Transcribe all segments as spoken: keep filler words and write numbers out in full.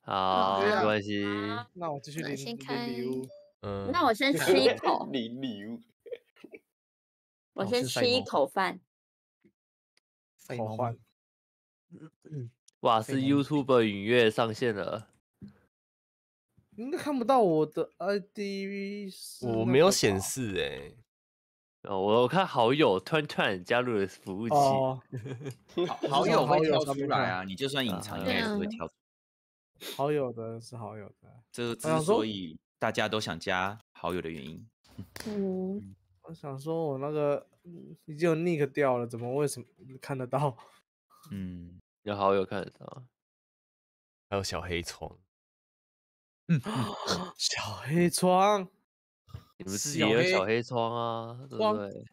好，没关系。 那我继续领先开。 礼物。 嗯， 那我先吃一口。 领礼物。 我先吃一口饭。 口换。 哇，是 YouTube 影乐上线了。 应该看不到我的 I D， 我没有显示哎。 哦，我看好友突然突然加入了服务器。 哦， 好友会跳出来啊，你就算隐藏应该也是会跳出来。好友的是好友的， 这之所以大家都想加好友的原因。 嗯，我想说我那个已经有 nick 掉了，怎么为什么看得到？ 嗯， 有好友看得到， 还有小黑窗。 嗯，小黑窗。 你们自己也有小黑窗啊，对不对？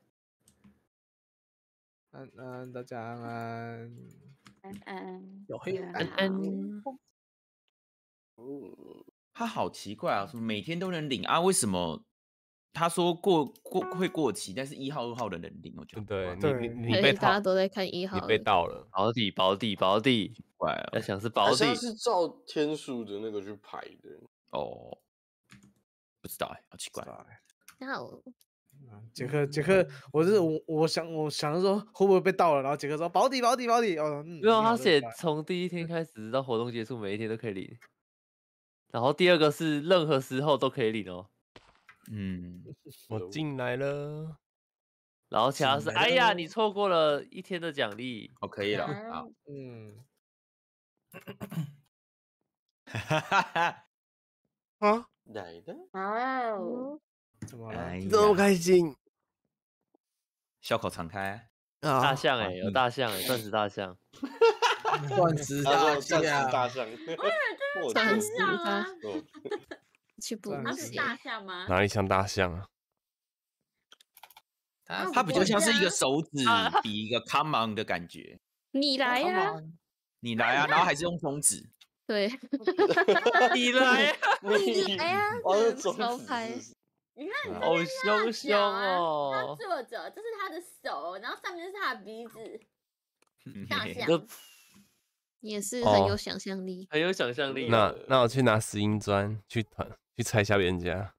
安安，大家安安， 安安， 小黑安安。 他好奇怪啊，说每天都能领啊，为什么？他说过过会过期，但是一号、二号的能领，我觉得对， 你你你被大家都在看一号， 你被盗了， 保底保底保底， 怪啊！ 要想是保底， 是照天数的那个去排的哦。不知道哎，好奇怪。 哦， 杰克，杰克，我是我，我想，我想说会不会被盗了？然后杰克说保底，保底，保底。哦， 没有，他写从第一天开始到活动结束，每一天都可以领。然后第二个是任何时候都可以领哦。 嗯， 我进来了。 然后其他是，哎呀，你错过了一天的奖励。 哦，可以了，好， 嗯。 哈哈哈。 啊， 来的哦， 怎么了？ 这么开心， 笑口常开啊！ 大象哎，有大象哎，钻石大象， 钻石大象， 大象， 钻石大，去补它是大象吗？ 哪里像大象啊？ 它它比较像是一个手指比一个 come on 的感觉。 你来呀， 你来啊，然后还是用中指。 对， 你来呀， 你来呀， 手拍， 你看你好凶凶哦！ 他坐着，这是他的手，然后上面是他的鼻子，大象。 你也是很有想象力， 很有想象力。 那那我去拿石英砖去团去拆一下别人家，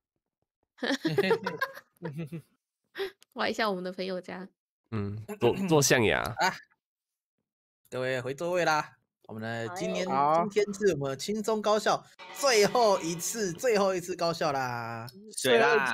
挖一下我们的朋友家。 嗯，做做象牙啊！各位回座位啦。我们呢，今年今天是我们轻松高校最后一次，最后一次高校啦， 水啦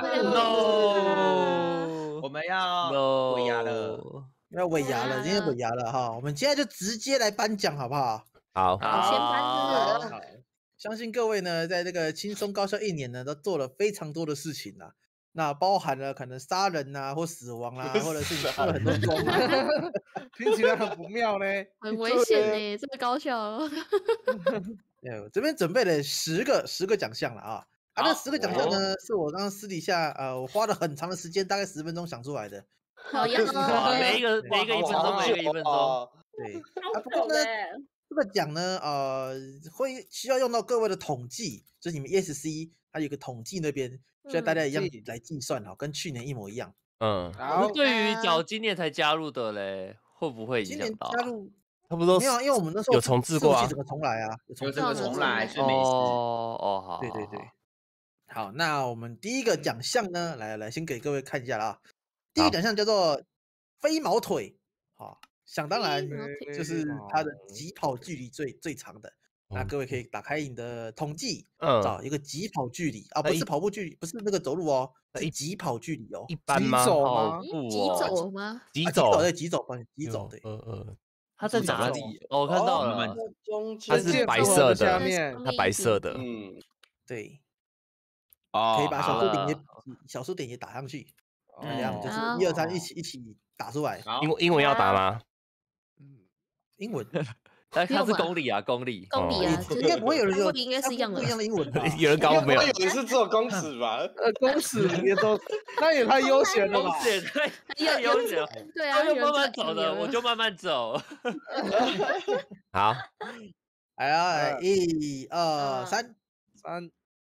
，no， 我们要尾牙了， 要尾牙了，今天尾牙了哈，我们现在就直接来颁奖好不好？ 好， 好，先颁这个。相信各位呢，在这个轻松高校一年呢，都做了非常多的事情啦。那包含了可能杀人啊，或死亡啊，或者是出了很多妆啊， 听起来很不妙呢， 很危险呢，这个高校。 对，我这边准备了十个十个奖项了啊，啊，这十个奖项呢，是我刚刚私底下呃，我花了很长的时间，大概十分钟想出来的。 好呀， 每一个每一个一分钟，每一个一分钟。 对，啊，不过呢，这个奖呢，呃，会需要用到各位的统计，就是你们 E S C 它有个统计那边。需要大家一样来计算哈，跟去年一模一样。 嗯， 好。对于早今年才加入的嘞，会不会影响到？ 今年加入差不多没有啊，因为我们那时候有重置过啊， 整个重来啊， 有整个重来是没事。 哦哦好， 对对对，好，那我们第一个奖项呢，来来先给各位看一下啦。第一个奖项叫做飞毛腿，好，想当然就是它的疾跑距离最最长的。那各位可以打开你的统计， 嗯， 找一个疾跑距离啊，不是跑步距离，不是那个走路哦，是疾跑距离哦。 一般吗？ 疾走吗？ 疾走吗？ 疾走对，疾走，疾走对。 呃呃， 它在哪里？哦，我看到了， 它是白色的， 面它白色的， 嗯， 对。 哦， 可以把小数点也小数点也打上去，这样就是一二三一起一起打出来。 英英文要打吗？ 嗯，英文。 但它是公里啊，公里， 公里啊， 应该不会有人有， 应该是一样的， 不一样的英文吧？ 有人高没有？ 有人是做公尺吧？ 呃，公尺也都，那也太悠闲了吧？ 公尺也太太悠闲了。 对啊， 就慢慢走的，我就慢慢走。 好， 来啊，一二三三。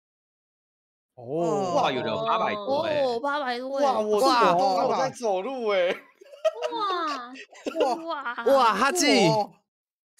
哦， 哇，有人有八百多哎， 八百多， 哇，我哇，我在走路哎， 哇哇哇哇，哈记。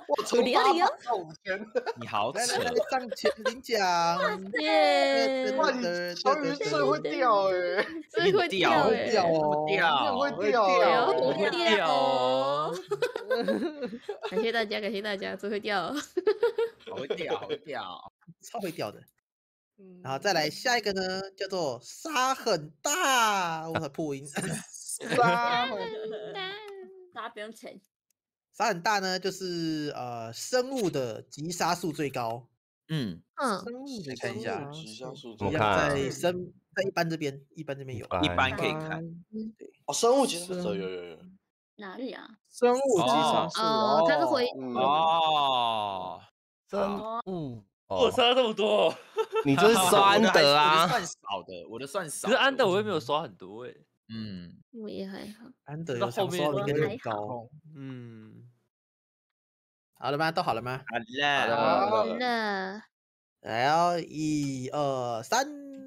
我从里奥里奥八百到五千， 你好扯来来，来，上前领奖， 耶！ 哇，你小雨最会掉哎， 最会掉哎， 掉哦， 掉， 会掉掉哎， 我会掉哦。 感谢大家，感谢大家，最会掉。 好会掉，好会掉。 超会掉的。然后再来下一个呢，叫做沙很大，我的破音。 杀大家不用钱。 沙很大呢，就是呃生物的击杀数最高， 嗯， 嗯， 来看一下， 吉祥数一样我看啊在生在一般这边，一般这边有。 一般可以看。 哦，生物吉祥数有有有， 哪里啊？ 生物击杀数哦，它是回嗯， 哦， 生物哦， 我差这么多哦， 你就是刷安德我啊的，算少的，我的算少的。 可是安德我又没有刷很多哎。 嗯， 我也还好。 安德到有想刷的后面都应该很还好高。 嗯， 好了吗？都好了吗？ 好好的了， 好的那来哦，一二三，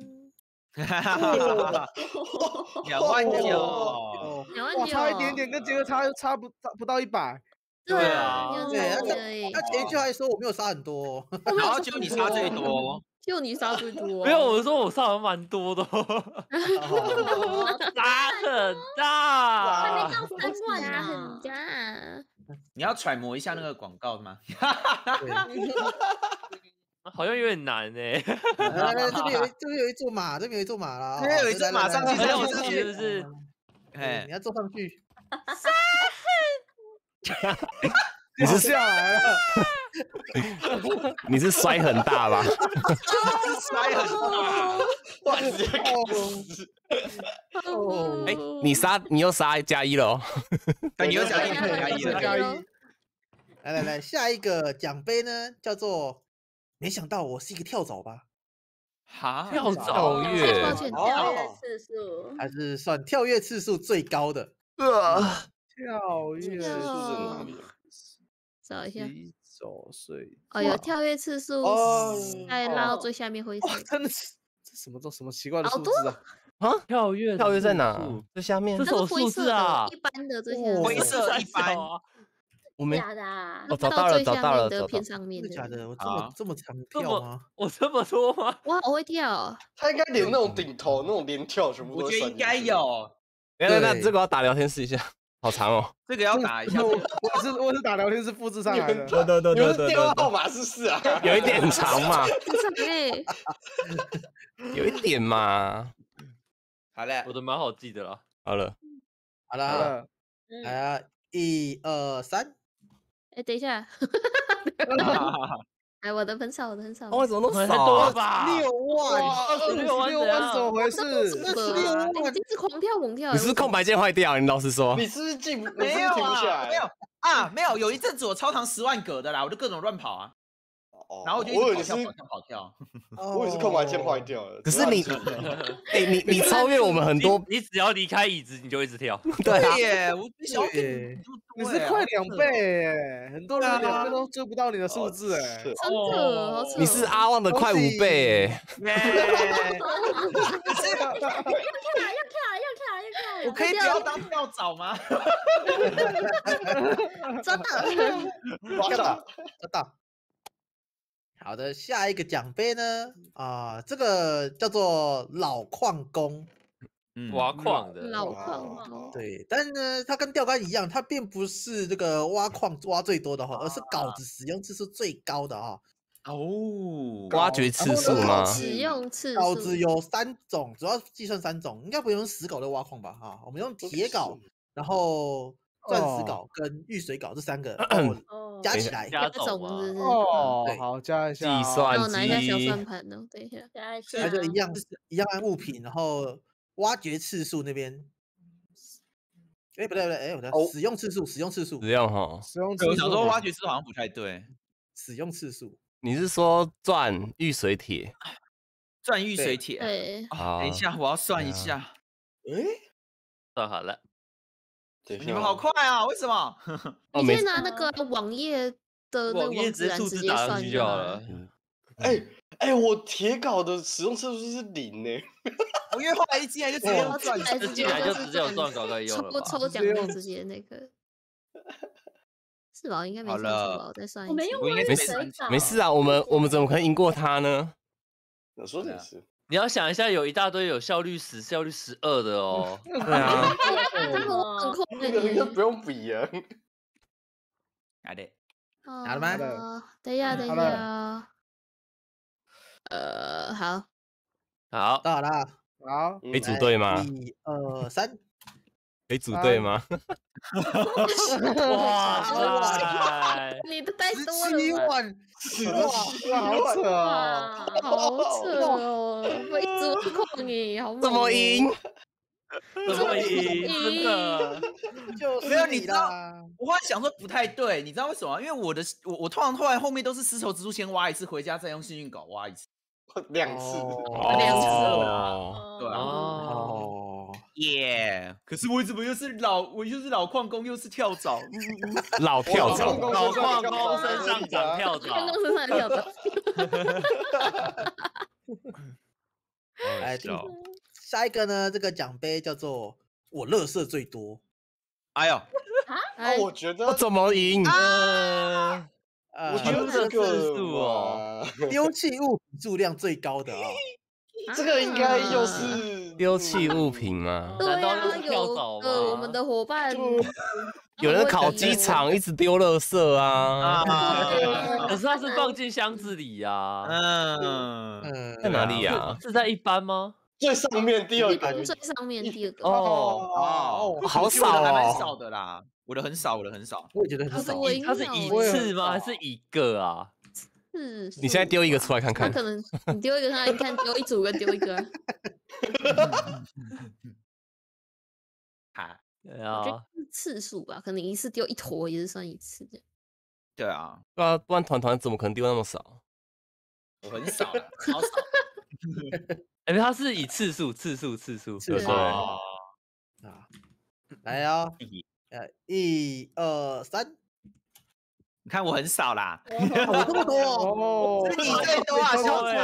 两万九， 哦哇， 两万九， 差一点点，跟杰克差差不差不到一百。 对对啊， 啊要对，他差而已他前一句还说我没有杀很多哦， 然后结果你差最多， 就你杀最多。 没有，我说我杀的蛮多的哦， 哦杀很还大没。到三万杀很呢。 大。 你要揣摩一下那个广告吗？ 好像有点难哎。 来来来，这边有一这边有一座马，这边有一座马啦， 这边有一座马上去还有上去我自己是不是？ 哎， 哎你，要坐上去， 你是下来了， 你是摔很大吧？ 摔很大， 哇，直接哦， 哎，你杀你又杀加一了哦， 但你又讲一对加一了， 加一。 来来来，下一个奖杯呢，叫做没想到我是一个跳蚤吧， 哈， 跳跳蚤跃抱歉， 跳跃哦， 次数， 还是算跳跃次数最高的。 跳跃次数在哪里啊？ 找一下。 洗手睡。 哦，有跳跃次数哦， 再拉到最下面灰色哇，。真的是这什么这什么奇怪的好多数字啊？ 跳跃跳跃在哪次数？ 最下面这。 它什么数是灰色的字啊？ 一般的最下哦面。 灰色一般， 我没假的啊哦，找到了， 最下找到了， 面的找到了。 偏上面真的假的？我这么啊这么常这么跳吗？ 我这么多吗？ 哇，我会跳。 他应该连那种顶头那种连跳全部都我觉得应算进去。 该有， 等一下那对这个要打聊天室一下，好长哦。 这个要打一下。 我我是我是打聊天是复制上来的。 对对对你们对对的电话号对， 码是不是啊？ 有一点长嘛， 很长哎， 有一点嘛。 好了我，的蛮好记的啦。 好了， 好啦， 好了， 嗯来啊，一二三， 哎，等一下，哎，我的很少，我的很少。 哦，怎么那么太少啊？ 多了吧？ 六万， 二十六万六怎样万怎么回事？ 呃，哎你一直狂跳猛跳。 你是不是空白键坏掉？你老实说。 你是不是进不？你没有是不是停不下啊， 来？ 没有啊，没有。有一阵子我超长十万格的啦，我就各种乱跑啊， 哦， 然后我就一我以为是直跑跳跑跳跑跳。 我以为是空白键坏掉了。 可是你只是哎，你你超越我们很多， 你只要离开椅子，你就一直跳。 对啊， 耶，我比小对点你是快两倍哎，很多人两倍都追不到你的数字哎。 是真的，好扯。 你是阿旺的快五倍哎。 耶！ 要跳要跳要跳， 我可以不要当跳蚤吗？ 真的。 抓到， 知道。好的，下一个奖杯呢？啊、这个叫做老矿工。 嗯挖矿的， 老哇矿工。 对，但是呢，它跟钓竿一样，它并不是这个挖矿挖最多的哈，而是镐子使用次数最高的哈。 哦， 挖掘次数吗？ 使用次镐数子有三种，主要计算三种，应该不用石镐的挖矿吧？哈，我们用铁镐，然后钻石镐跟玉水镐这三个哦哦， 加起来。 加这种吗？ 种是不是？ 对， 哦好，加一下。 计算让我拿一下小机算盘哦，等一下。 加一下那就一样一样按物品，然后挖掘次数那边，哎不对不对，哎我的哦使用次数使用次数只用哈。 使用对，我想说挖掘掘次好像不太对， 使用次数， 你是说钻玉水铁？ 钻玉水铁。 对， 啊，等一下，我要算一下。 诶， 算好了， 等一下你们好快啊！为什么？ 哦， 你可以没拿那个网页的那个网页网址栏直接数字直接算打上去就好好了。。 哎哎，我铁镐的使用次数是零呢。 我因为后来一进来就直接用钻进来直接这进来就就是直接有钻稿可以用了吧？ 抽抽奖的直接那个。 是吧？应该没好算错吧？ 了我再算我没一次。 用过是我应该是水藻， 没事啊，我们我们怎么可能赢过他呢？ 我说的也是， 你要想一下，有一大堆有效率十、效率十二的哦。 对啊， 他们我很快那个应该不用比啊。 好的， 好了吗呃等一下，等一好了下。呃，好， 好， 到好了， 好， 嗯可以组队吗？ 一二三， 可以组队吗？ 哇塞！ 你的太十多了吧， 七万， 哇，好扯哦！ 哇， 好扯哦！我一直会控你，好猛怎么哦赢？ 怎么赢？真的？ 就是没有你知道啦， 我后来想说不太对，你知道为什么吗？因为我的我我通常后来后面都是丝绸之路先挖一次，回家再用幸运镐挖一次。 两次， 哦两次哦， 对啊哦， 哦， 耶！可是我怎么又是老我又是老矿工，又是跳蚤？嗯嗯嗯老跳蚤， 老矿工身上长跳看蚤公。身上的跳蚤。 哎，下一个呢，这个奖杯叫做我乐色最多， 哎呦， 哎哦，我觉得我怎么赢？ 呃， 呃我觉得这这次数个哦吧丢弃物品数量最高的啊， 这个应该又啊是丢弃物品吗？ 对啊难道又是，跳有蚤吗呃，我们的伙伴有人烤鸡场一直丢垃圾啊， 啊， 可是它是放进箱子里呀。 嗯， 嗯， 在哪里呀？ 是在一般吗？ 最上面第二一个般最上面第二个， 哦， 哦， 好我觉得我的少还蛮哦少的啦，我的很少，我的很少。 我也觉得可是很少， 我赢它是一了欸次吗？还是一个啊？ 是。 你现在丢一个出来看看。 他可能你丢一个，他你看丢一组跟丢一个啊， 哈， 对我觉得啊， 是次数吧，可能一次丢一坨也是算一次这样。 对啊， 对啊，不然团团怎么可能丢那么少？ 我很少啦，超少。 哎，它是以次数、次数、次数。 次数对对， 哦， 啊，来啊，呃，一二三， 你看我很少啦， 我这么多哦， 哦， 是你最多啊，小子。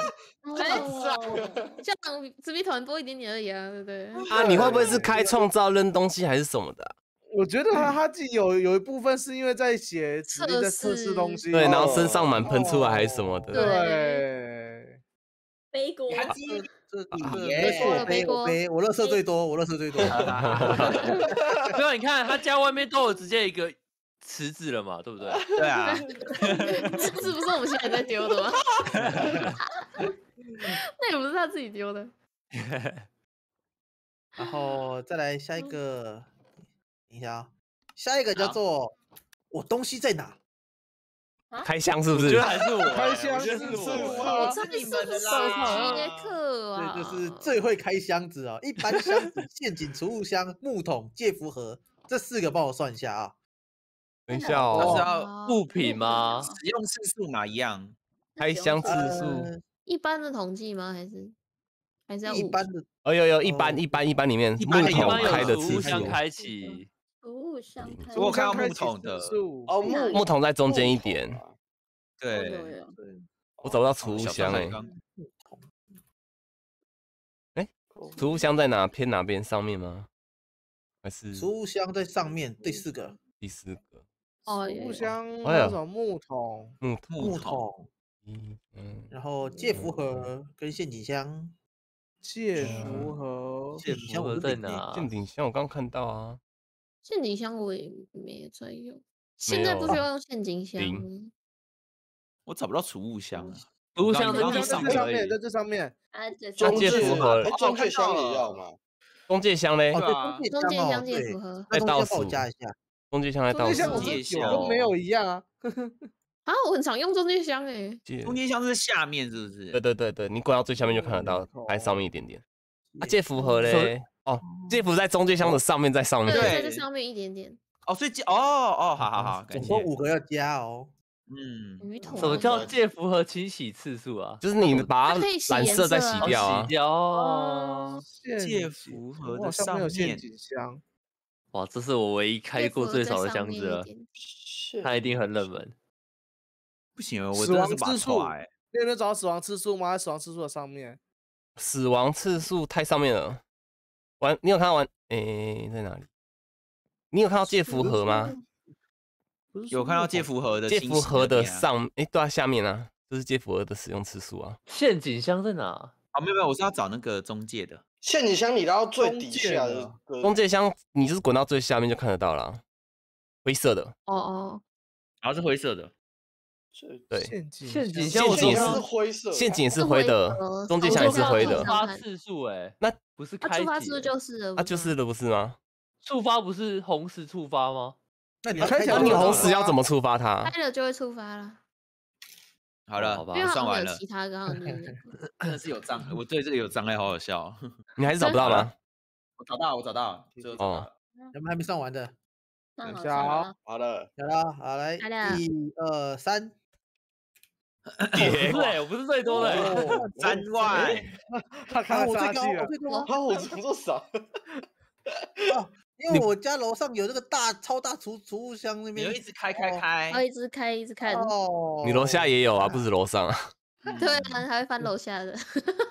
哦， 这样只比团多一点点而已啊，对不对？ 啊，你会不会是开创造扔东西还是什么的啊？ 我觉得他他自己有有一部分是因为在写指令在测试东西， 对，然后身上满喷出来还是什么的？ 对， 背锅， 还记忆这这啊这耶我背我背，我乐色最多，我乐色最多。 没有，你看他家外面都有直接一个池子了嘛，对不对？ 对啊， 这是不是我们现在在丢的吗？那也不是他自己丢的。 然后再来下一个，等一下啊，下一个叫好做我东西在哪？ 开箱是不是我觉得？还是我欸， 开箱我觉得是是是我欸。 我猜是不是杰克啊？ 对，就是最会开箱子哦，一般箱子、陷阱、储物箱、木桶、介福盒，这四个帮我算一下啊。 等一下那是哦， 要物品吗？ 使用次数嘛一样。 开箱次数， 呃， 一般的统计吗？还是还是要物品一般的哦有有一般一般一般里面木一般的桶一般有开的储物次数， 箱开启， 服务商开我有看到开启木桶的次数哦木木桶在中间一点， 对， 对我找不到储物小箱哎， 张刚储物箱在哪偏哪边上面吗？还是储物箱在上面第四个第四个哦， 储物箱哎呀还有什么木桶？ 木桶？ 木桶， 桶， 嗯嗯， 然后介福盒跟陷阱箱。 介福盒， 陷阱箱我盒是没在哪？ 陷阱箱我刚看到啊， 陷阱箱我也没有在用，现在不需要用陷阱箱。 零我找不到储物箱。 储物箱我刚在地在这上面， 上而已在。这上面， 啊，这中介介符合哎，中介箱也要吗？ 中介箱嘞哦，，对， 对啊中介箱哦， 中间箱介对福，盒那中在倒间帮我数加一下。 中介箱在倒数中间箱，我介是有箱跟没有一样啊。 啊，我很常用中间箱诶。 介中间箱是下面是不是？ 对对对对，你滚到最下面就看得到木， 还桶上面一点点。啊，介福盒所以嘞？哦，介福在中介箱的上面，在上面。 对， 对在这上面一点点。 哦，所以介哦哦，好好好，感总谢。 共五个要加哦。 嗯， 鱼桶。 什么叫介符合清洗次数啊？ 就是你把它它可以洗颜染色再色啊洗掉啊洗。掉哦。 陷介阱福盒的我好像没有上面陷阱箱。 哇，这是我唯一开过最少的箱子了，它一定很冷门。 不行，我死真的是把亡次数错哎。 你有没有找到死亡次数吗？在死亡次数的上面。 死亡次数太上面了。完，你有看到完？诶、在哪里？你有看到介福盒吗？ 不是有看到介福福河的介星福河的星那边啊上，哎，对啊，下面啊，这是介福河的使用次数啊。 陷阱箱在哪？ 哦，没有没有，我是要找那个中介的。 陷阱箱你拉到最中底下介的的中介箱你就是滚到最下面就看得到了啊，灰色的。 哦哦， 然后是灰色的， 对， 陷阱陷阱箱箱我陷阱都是灰色， 陷阱是是灰灰的的， 中介我箱也是灰的就看到地触发上次数哎， 那不是它开启欸， 触发次数就是了， 啊， 不吗就是是的，不是吗？ 触发不是红石触发吗？ 那你啊开起来那你红就知道了石要怎么触发它？ 开了就会触发了， 好了， 好吧因为我算完了好像有其，他刚好就是那个真的是有障碍，我对这个有障碍，好好笑哦。 你还是找不到吗？ 我找到了，我找到了，最后找到了。 有没有还没算完的？ 上好等一下哦上好， 好了， 有了，好来， 来了一二三， 我不是哎，我不是最多的欸， 哦三万， 他啊， 看到我最高， 杀气了我，最多吗？ 啊，我怎么这么少？ 啊，因为我家楼上有那个大超大储储物箱那你就边一直开开开然后，一直开一直看， 哦， 你楼下也有啊，不止楼上啊。 对啊，还会翻楼下的，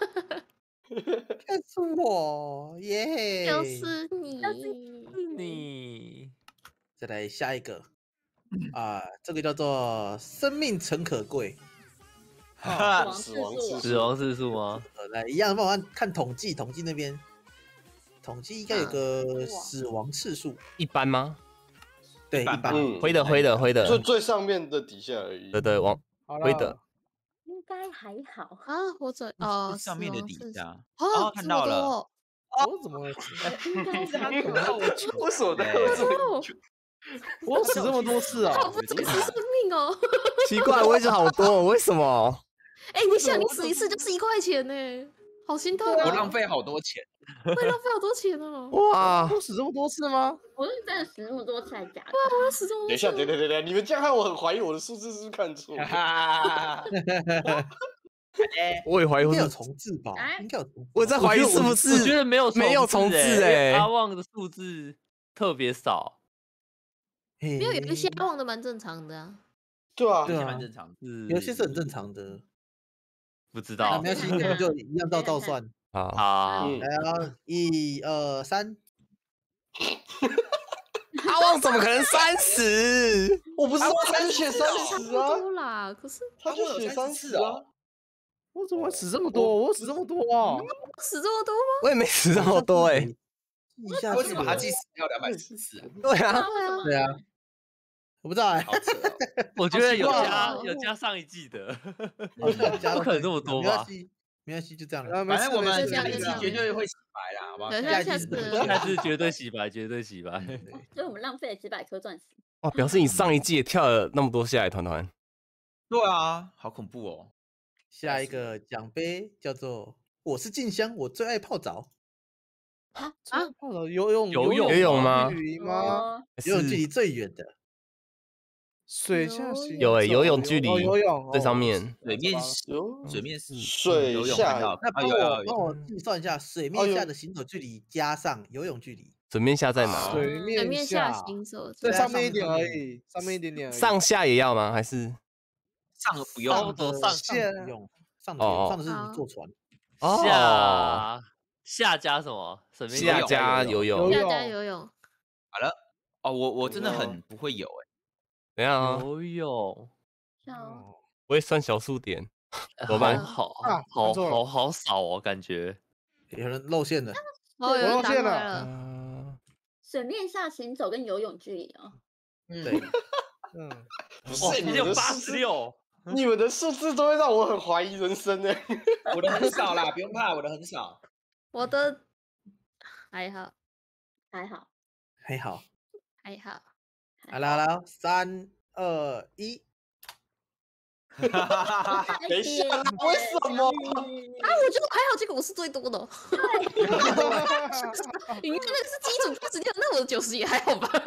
看出我耶， 就是你， 你再来下一个啊，这个叫做生命诚可贵。 亡死次数哦亡次数死亡次数吗？ 呃来，一样帮我看统计，统计那边，统计应该有个哇死亡次数， 一般吗？ 对， 一般一般。 嗯， 灰的，灰的，灰最的， 最上面的底下而已。 对对，往好灰的了， 应该还好。 啊，我准哦， 上面的死亡次数底下， 哦哦，看这么到了多哦我怎么会死？ 应该是还好。 为什么他对会这么哦我死这么多次啊！ 好不珍惜生命哦！ 奇怪，我也觉得好多，为什么？ 哎，你想，你死一次就是一块钱呢，好心痛啊！ 我浪费好多钱。 会浪费好多钱哦！ 哇， 我死这么多次吗？ 我是真的死那么多次，还假的？ 我要死这么多等一下， 次等等等等，你们这样害我很怀疑我的数字是不是看错了。 我也怀疑我应该有是， 重置吧？ 哎应该有重置。 我在怀疑是不我觉是得没有没有重置哎欸阿旺的数字特别少， 没没有有一些忘的蛮正常的啊。 对啊， 对啊蛮正常的。 是有些是很正常的。 不知那道没关系，我们就一样照照算。 好， 啊。 嗯来啊，一二三， 阿旺怎么可能三十？ 我不知道他就写三差不十啊， 多啦，可是他就写三十啊。 我怎么会死这么多？我死这么多啊！ 死这么多吗？ 我也没死这么多哎。 记下去了为什么他记死掉两百四十次啊？ 对啊， 对啊， 对啊，我不知道哎， 好扯哦！ 我觉得有好奇怪加哦有加上一季的， 加不可能这么多吧？ 没关系，没关系，就这样了。 啊，没反正我们事没事下一集这样就这样绝对会洗白啦，好不好？ 对下一下次集是下次绝对洗白，绝对洗白。 所以我们浪费了几百颗钻石。 哇，表示你上一季也跳了那么多下来，团团。 对啊，好恐怖哦！ 下一个奖杯叫做“我是静香，我最爱泡澡啊， 泡澡游泳游泳游泳吗距离吗？ 哦， 游泳距离最远的水下行有欸走游泳距离哦游泳最上哦面水面有水面是水游泳下看到”。 那帮我啊有有有帮我计算一下水哦有面下的行走距离加上游泳距离。 水面下在哪？ 水水面面下行走， 在对啊上面一点上面而已，上面一点点而已。 上下也要吗？还是上不差用不多的上线不用，上的不哦用上的是好你坐船。 哦下下加什么？水面下游泳加游泳？ 游泳大家游泳， 哦，我我真的很不会游哎， 等一下啊， 游泳， 像我也算小数点。怎么好办好啊好看错了好好少哦，感觉。 有人露馅了， 哦，有人打我忘记了过来了， 嗯， 水面下行走跟游泳距离哦。 对， 嗯， 哇， 不是你只有八们的数字， 十六， 你们的数字都会让我很怀疑人生呢。 我的很少啦，不用怕，我的很少。 我的还好还好， 还好。 还好， 好啦好啦，三二一， 等一下，为什么？ 啊，我觉得还好，这个我是最多的哦。你那个是基础八十六，那我的九十也还好吧？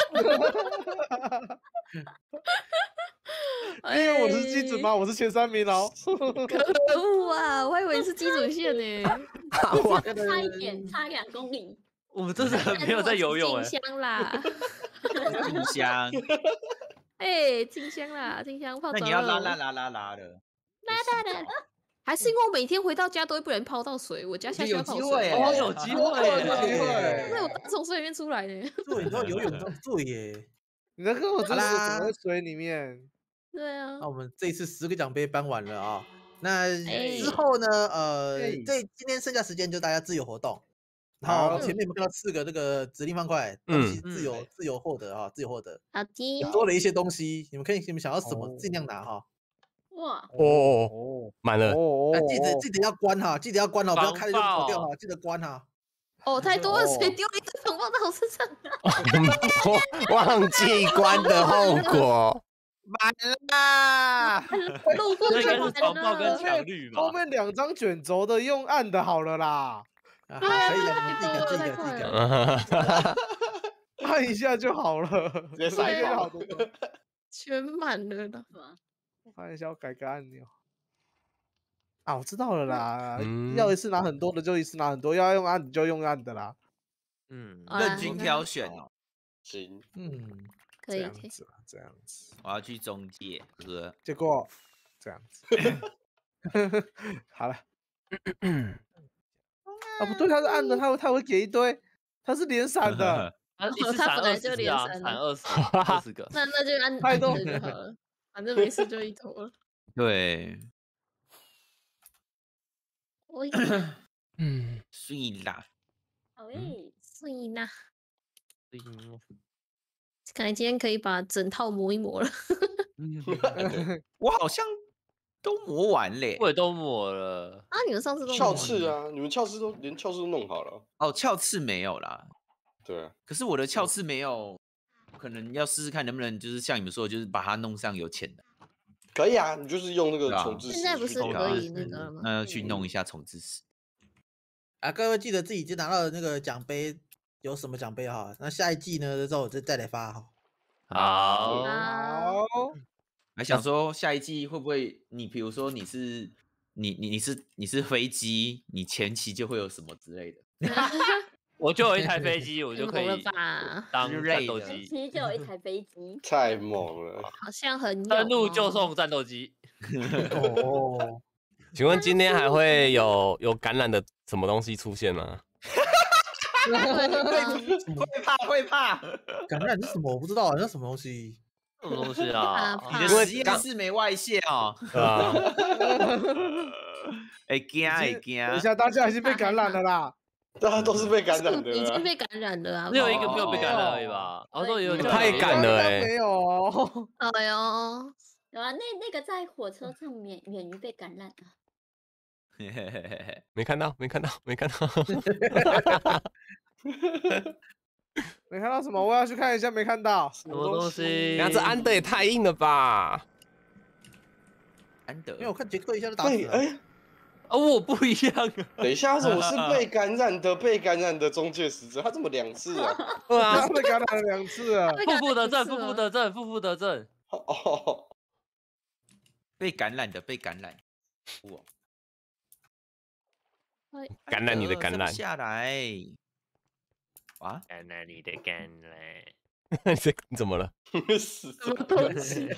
因为我是基准吗？我是前三名哦。 可恶啊！我还以为是基准线呢。 哇， 差一点，差两公里。 我们真的没有在游泳哎、 静香啦， 静香， 哎，静香啦，静香泡澡。 那你要拉拉拉拉拉的， 拉拉拉，还是因为我每天回到家都会不小心泡到水，我家下需有要泡水。 机会欸哦，有机会有机耶、 会那我刚从水里面出来呢。 对，你知道游泳这样对耶， 你在跟我这好啦怎么在水里面？ 对啊那，我们这一次十个奖杯颁完了啊，那哎之后呢？呃哎， 这今天剩下时间就大家自由活动。然后我们好前面有没有看到四个这个指令方块，东西嗯自由自由获得啊，自由获得， 好的， 多了一些东西，你们可以你们想要什么哦尽量拿哈。 哇， 哦， 哦满了， 哦啊，记得记得要关哈，记得要关哦，不要开了就防爆跑掉哈，记得关哈。 哦，太多了， 哦谁丢了一堆防爆在我身上？ 忘记关的后果。 满啦！ 路过这应该就是防爆跟了。 强率吧后？面两张卷轴的用暗的好了啦， 啊， 对啊可以了，你们自己改自己改太快自己改。 了按一下就好了， 直接按塞爆一下就好。对对全满了啦。 是吗？ 按一下我改个按钮。啊，我知道了啦， 嗯要一次拿很多的就一次拿很多，要用暗的就用暗的啦。 嗯， 好啦任君挑选哦。 行， 嗯， 这可以可以。 样子啊，这样子。 我要去中介喝。 结果这样子，好了。啊，不对，他是暗的，他会他会给一堆，他是连闪的。 他一次他闪二本来就连十啊， 闪的闪二十二十个。 那那就按太多按着就好了，反正没事就一头了。 对， 我嗯， 所以啦， 好诶， 所以呢， 嗯看来今天可以把整套磨一磨了。 我好像都磨完嘞。 我也都抹了。 啊，你们上次都鞘磨刺啊，你们鞘刺都连鞘刺都弄好了。 哦，鞘刺没有啦， 对啊， 可是我的鞘刺没有，可能要试试看能不能就是像你们说的，就是把它弄上有钱的， 可以啊，你就是用那个对啊重置石现在不是去弄它可以那个了吗？ 那去弄一下重置石。 啊，各位记得自己就拿到的那个奖杯有什么奖杯哈，那下一季呢之后再再来发哈。 好， 啊， 好， 还想说下一季会不会你比如说你是你你你是你是飞机，你前期就会有什么之类的。 我就有一台飞机，我就可太猛了以吧？ 当之类的战斗机， 其实就有一台飞机。 太猛了。 好像很有登陆就哦送战斗机。 哦， 请问今天还会有有感染的什么东西出现吗？ 会怕会怕， 感染是什么？我不知道，那什么东西？ 什么东西啊？ 怕你的实验室没外泄哦。 对啊， 会惊会等一惊。 下，大家已经被感染了啦。 大家都是被感染的已经啊。 被感染了啊！ 只有一个没有被感染哦而已吧？然后说有你就太赶了欸没有哦。 哎呦， 有啊，那那个在火车上免免于被感染啊。 没看到，没看到，没看到。 没看到什么？我要去看一下，没看到。 什么东西？ 然后这安德也太硬了吧？ 安德因为我看杰克一下就打死对， 了。 哎， 啊，我不一样啊！ 等一下，他怎么是被感染的被感染的中介使者？他怎么两次啊？ 对啊他，被感染了两次了。 被负感负得正，负染一次了负得正，负负得正。 哦， 被感染的被感染。哇， 感染你的安德感染上不。下来。哇， 感染你的感染， 你这你怎么了？ 死什么东西？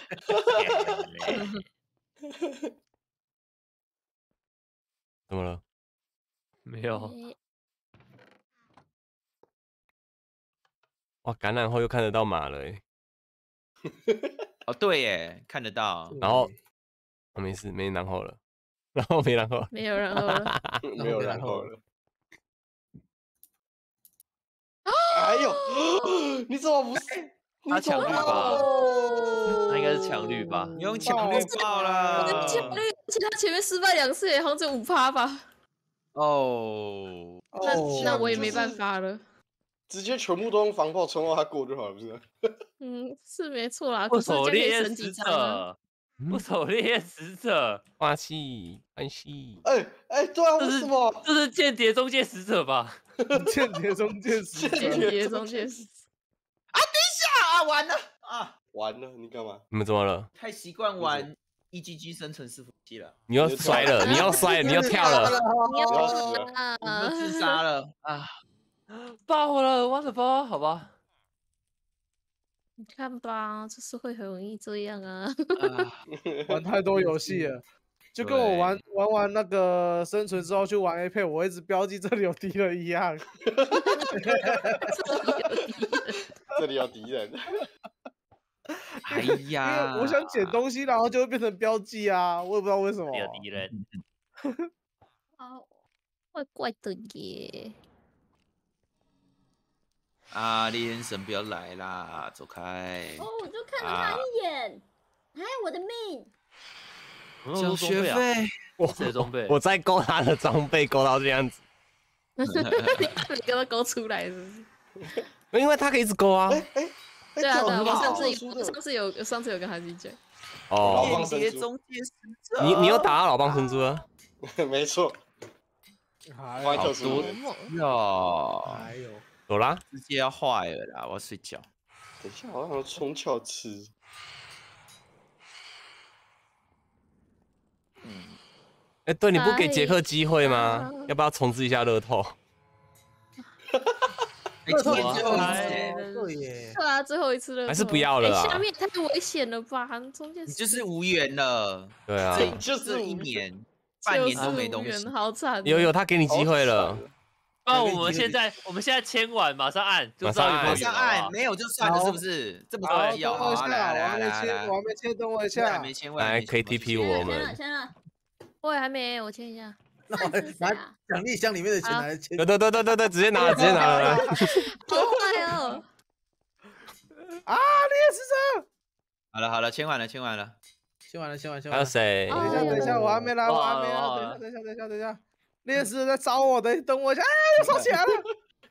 怎么了？ 没有， 哎哇，感染后又看得到马了欸。 哦对耶，看得到。 然后我没事，没然后了，然后没然后了。 没有然后了。 没有然后了。哎呦，你怎么不是？ 他你怎么强绿吧？ 哦他应该是强绿吧？ 你用强绿爆我了的强率，而且他前面失败两次，也好像只有五趴吧。 哦。 那哦那我也没就是办法了。 直接全部都用防爆冲到他过就好了，不是？ 嗯，是没错啦。 不可是这样可以狩猎省几使张啊？ 者，不狩猎使者， 花气关系， 哎哎，对啊， 这是为什么？ 这是间谍中介使者吧？ 间谍中间使间者。 谍中间是啊，完了啊！ 完了，你干嘛？ 你们怎么了？ 太习惯玩 E G G 生存伺服器了， 你要摔了，你要摔了，你要跳了。 你要要死了啊我们自杀了啊！ 爆了，我的包，好吧。 你看吧，就是会很容易这样啊。 啊玩太多游戏了，就跟我玩玩完那个生存之后去玩 A P，我一直标记这里有敌人一样。 这里有敌人。 哎因为呀， 我想捡东西，然后就会变成标记啊，我也不知道为什么。 没有敌人， 哦，怪怪的耶。 啊，猎人神不要来啦，走开！ 哦，我就看了他一眼，哎，我的命！ 交学费， 我谁的装备？ 我在勾他的装备，勾到这样子， 你给他勾出来是不是？ 因为他可以一直勾啊。 哎哎， 对啊对啊，我上次有有上次有上次有跟韩信讲。 哦， 间谍中介使者， 你你有打到老棒神珠了？ 没错， 还欢迎特好多殊。 哟， 还有， 有啦， 直接要坏了啦，我要睡觉。 等一下，好像有冲翘吃。 嗯， 哎，对，你不给杰克机会吗？要不要重置一下乐透？ 乐透也哇只有一哎次，对耶。 对啊，最后一次了。 还是不要了啊哎下面太危险了吧？中间你就是无缘了， 对啊， 这就是这一年半年都没东西。 好惨。 有有，他给你机会了。 那我们现在我们现在签完，马上按，就知道有没有马缘了上按，没有就算了，是不是？这么多好， 人要， 等我一下， 好来我还没签， 来来来我，还没签，等我一还下。 没签， 来 K T P 我签了们， 签了， 我也还没，我签一下。 那我算是谁拿啊？ 奖励箱里面的钱拿来签对。对对对对对，直接拿了，直接拿了来。 好坏哦！ 啊，猎食者！ 好了好了，签完了签完了。 签完了，签完，签还完了。 有谁？ 等一下， 哦等一下，我还没来，我还没来， 哇等一下，等一下，等一下，等一下，猎食者在找我，等等我一下，哎，要烧起来了！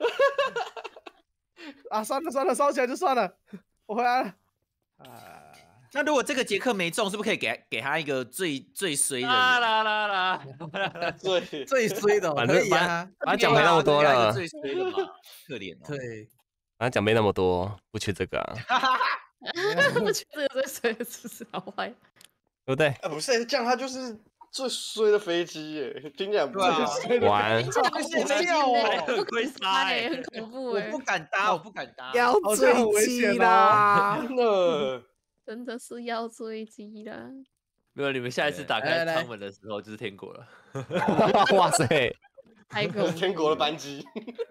啊，算了算了，烧起来就算了，我回来了。啊， 那如果这个杰克没中，是不是可以给给他一个最最衰的啦人？ 啦啦啦！ 对， 最衰的哦反正可以啊。 反正奖没那么多了， 最衰的嘛，可怜哦。 对， 反正奖没那么多，不缺这个啊， 我觉得这个最衰是不是好坏？ 对不对？ 啊不是，这样他就是最衰的飞机耶，听起来不对啊最衰的。 玩听起来很危险还哦， 很会杀欸很恐怖哎我不，敢搭，我不敢搭。 要好像很危险哦。 真的， 真的是要追击啦！ 没有，你们下一次打来来开舱门的时候就是天国了。 哇塞， 太恐怖了， 天国的班机。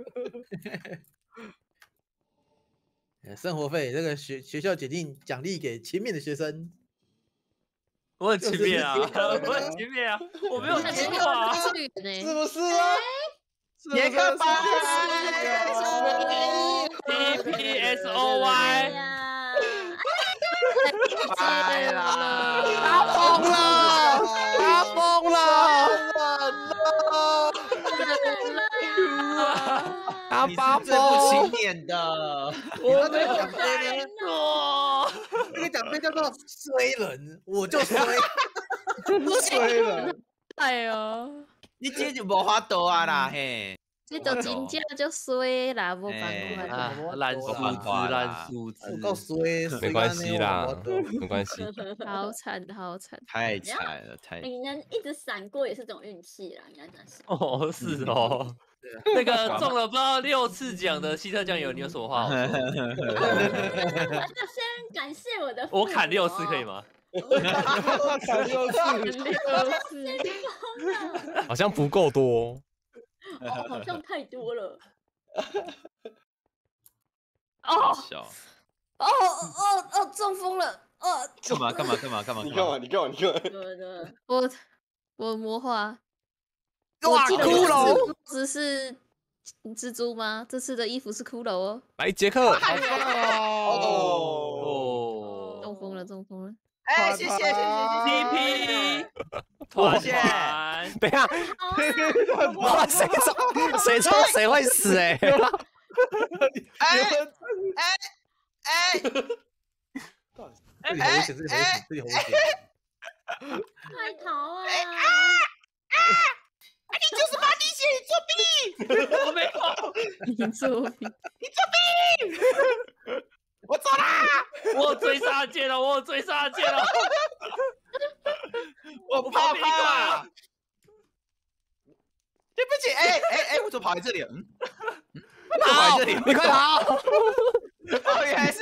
呃生活费这个学学校决定奖励给勤勉的学生。 我很勤勉啊， 就是我很勤勉啊，我没有那这听话啊。 个是绿的呢， 是不是啊？ 杰克班 D P S O 哎 Y， 呀， 拜啦！ 他疯了，他疯了，他你发是最不疯勤。勉的。 我这个奖杯在呢？ 做。 这个奖杯叫做衰人，我就衰。 衰了， 哎呦， 你这就无法度啊啦嘿！ 这都真正就衰啦，无办哎法。 啊，烂数字，烂数字， 够衰， 没关系啦衰， 没关系。 好惨，好惨！ 太惨了，太你能一直闪过也是种运气啦，应该这样想。 哦，是哦。那个中了不知道六次奖的西特酱油，你有什么话好说？ 我要先感谢我的， 我砍六次可以？吗？ 砍六次， 六次， 好像不够多。 哦，好像太多了。 哦笑。 哦哦哦，中风了！哦， 干嘛干嘛干嘛干嘛？ 你干嘛？你干嘛？你干嘛？ 对对， 我我魔化， 哇我记得骷髅这次是蜘蛛吗？这次的衣服是骷髅哦。 来，杰克， 好棒哦！ 哦中风了，中风了！ 哎，谢谢谢谢谢谢 ，D P 团团， 等一下，哇，谁中谁中谁会死哎？ 哎哎哎！ 这里好危险，这里好危险，这里好危险。 快逃啊！ 你就是把你写你作弊， 我没有， 你作弊！ 我走啦！ 我有追杀剑了，我有追杀剑了， 我怕怕。对不起，哎哎哎，我怎么跑来这里了？嗯，嗯我怎么跑来这里？ 你快跑！ 哦，原来是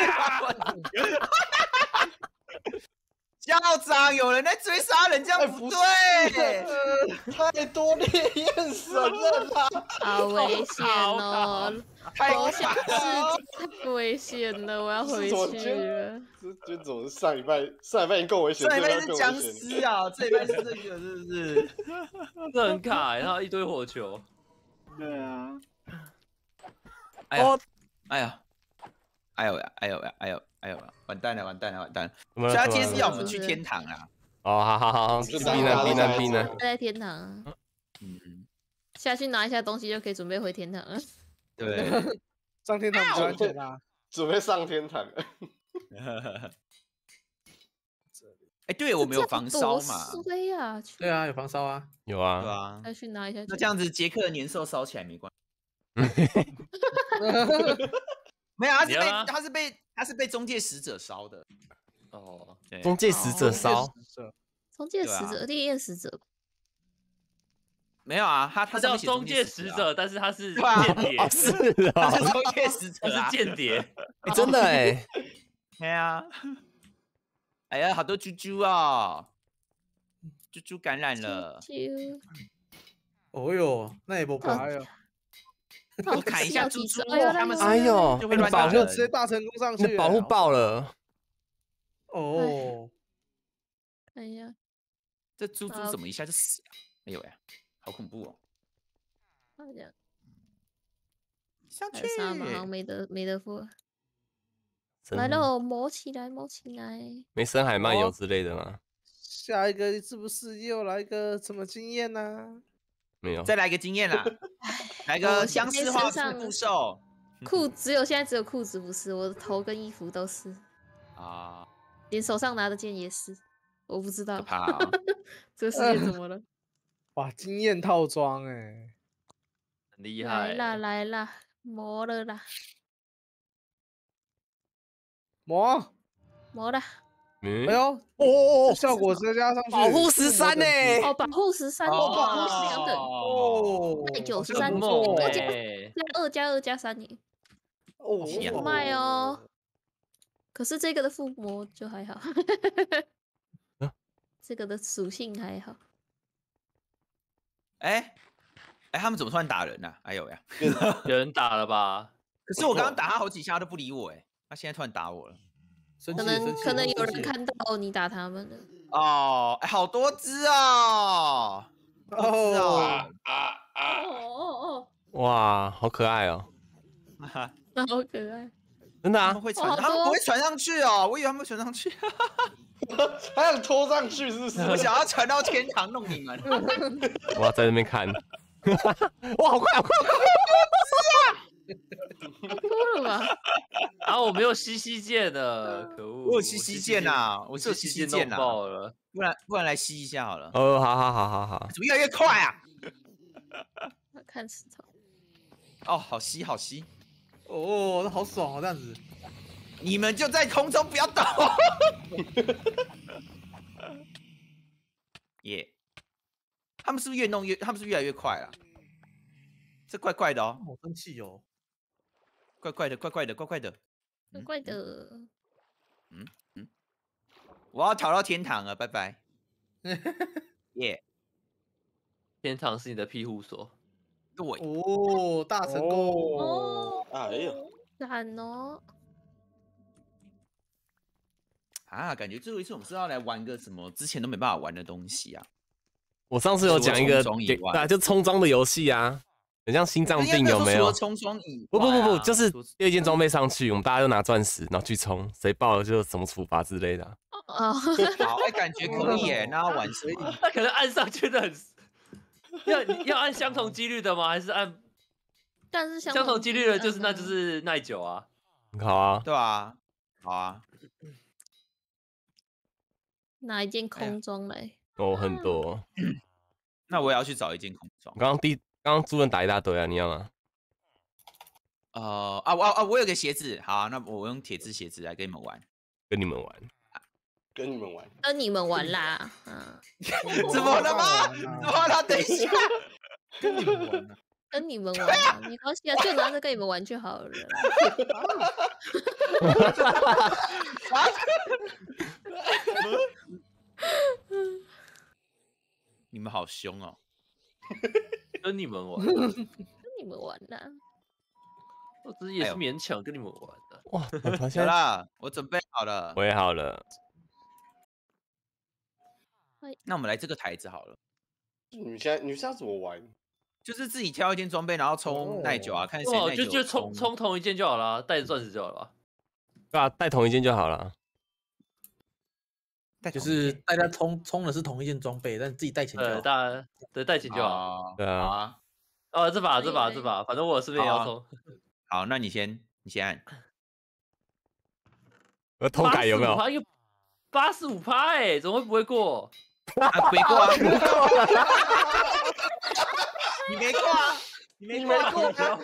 校长，有人在追杀人，这样不对。 太多烈焰神了啦！ 好危险哦！ 太头像世界太危险了，我要回怎么去今了。 这这怎么是上礼拜上礼拜已经够危险， 这一这礼拜边是僵更危险。 尸啊，这一边是这个，是不是？ 这很卡、欸，然后一堆火球。 对啊。哎呀，哎呀，哎呦呀，哎呦呀，哎呦，哎呦呀，完蛋了，完蛋了，完蛋了！ 怎么了所以他今天是怎么了要我们去天堂啊。 哦，好好好， 就避难避难避难。 在天堂啊， 嗯， 下去拿一下东西就可以准备回天堂了。 对。 上天堂比较安全啦。 准备上天堂。 哎，对，我们有防烧嘛？ 衰啊！ 对啊，有防烧啊， 有对啊。 啊。 再去拿一下。 那这样子，杰克的年兽烧起来没关系。没有，他是被他是被他是被中介使者烧的。 哦， 中介使者烧。 中介使者，烈焰使者。 没有啊，他他叫中介使者，但是他是间谍。 是啊， 他是中介使者， 他是间谍。 哎，真的哎。 对啊。哎呀，好多猪猪啊！猪猪感染了。 哦哟，那也不怕。 哎呦， 我砍一下猪猪，他们哎呦， 就会乱打人， 保护直接大成功上去， 保护爆了。 哦， 哎呀， 这猪猪怎么一下就死了？哎呦呀，好恐怖哦！ 好像上去， 沙马好像没得没得付。 真来喽，磨起来，磨起来。 没深海漫游之类的吗？ 下一个是不是又来个什么经验呢？ 没有， 再来一个经验啦，来个僵尸化复兽。 裤只有现在只有裤子不是，我的头跟衣服都是啊， 连手上拿的剑也是，我不知道。 怕哦、 这个世界怎么了？ 哇，经验套装哎， 很厉害、欸。 来啦来啦，磨了啦， 磨磨啦。 嗯， 哎呦， 哦， 效果直接加上去， 保护十三呢？ 哦，保护十三， 哦保护十两等， 哦， 耐久十三， 好像不错二加欸加二加二加三年， 哦， 不卖哦。可是这个的附魔就还好，这个的属性还好。 哎哎，他们怎么突然打人呢、啊？哎呦呀， 有人打了吧？ 可是我刚刚打他好几下，他都不理我，哎，他现在突然打我了。 可能可能有人看到你打他们了。 哦，哎，好多只哦，好多只哦， 啊啊！ 哦哦哦， 哇，好可爱哦， 好可爱， 真的啊他们，会传，他们不会传上去哦，我以为他们会传上去， 还想拖上去是不是？ 我想要传到天堂弄你们。 我要在那边看，哇，好快，好快， 哭了吧？ 啊，我没有吸吸剑的，可恶！ 我有吸吸剑呐，我是有吸吸剑呐， 爆了， 不然不然来吸一下好了。 哦，好好好好好， 怎么越来越快啊？ 看石头， 哦，好吸好吸， 哦，那好爽哦，这样子。 你们就在空中不要动。耶，他们是不是越弄越，他们是不是越来越快了？这怪怪的哦， 好生气哦， 怪怪的，怪怪的，怪怪的。 怪怪的。 嗯嗯，我要逃到天堂了，拜拜。耶， 天堂是你的庇护所。 对， 哦，大成功。 哦， 哎呀， 惨哦。 啊，感觉最后一次我们是要来玩个什么之前都没办法玩的东西啊。 我上次有讲一个， 除了冲撞以外对啊，就冲装的游戏啊，很像心脏病有没有？ 冲撞以不不不不， 外啊就是丢一件装备上去，我们大家都拿钻石，然后去冲，谁爆了就什么处罚之类的啊。 哦， 好，哎，感觉可以耶。那要玩什么？ 那可能按上去的很，要要按相同几率的吗？还是按但是相相同几率的，就是那嗯就是耐久啊。 好啊， 对啊，好啊。 拿一件空装来。 哦，很多。 那我也要去找一件空装。 刚刚第刚刚朱人打一大堆啊，你要吗？ 呃啊我啊我有个鞋子，好啊、那我用铁质鞋子来跟你们玩。 跟你们玩， 跟你们玩， 跟你们玩啦，嗯， 怎么了吗？怎么了？等一下， 跟你们玩啊？ 跟你们玩啊，没关系啊，就拿着跟你们玩就好了。 你们好凶哦！ 跟你们玩， 跟你们玩啦。 我只是也是勉强跟你们玩的。 哇，团团现在好啦，我准备好了。 我也好了。 那我们来这个台子好了。 你现在你现在怎么玩？ 就是自己挑一件装备，然后冲耐久啊，看谁哦， 耐久就就冲冲同一件就好了，带着钻石就好了。 对啊，带同一件就好了。 就是大家冲冲的是同一件装备，但自己带钱就对， 好。 大家对带钱就好。 对啊。 啊。 哦，这把这把这把，反正我顺便也要冲。 好，那你先你先按。 我偷改有没有？ 八十五趴哎，怎么会不会过？ 啊，没过啊！你没过啊！你没过啊！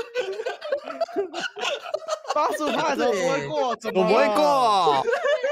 八十五趴怎么不会过？怎么我不会过？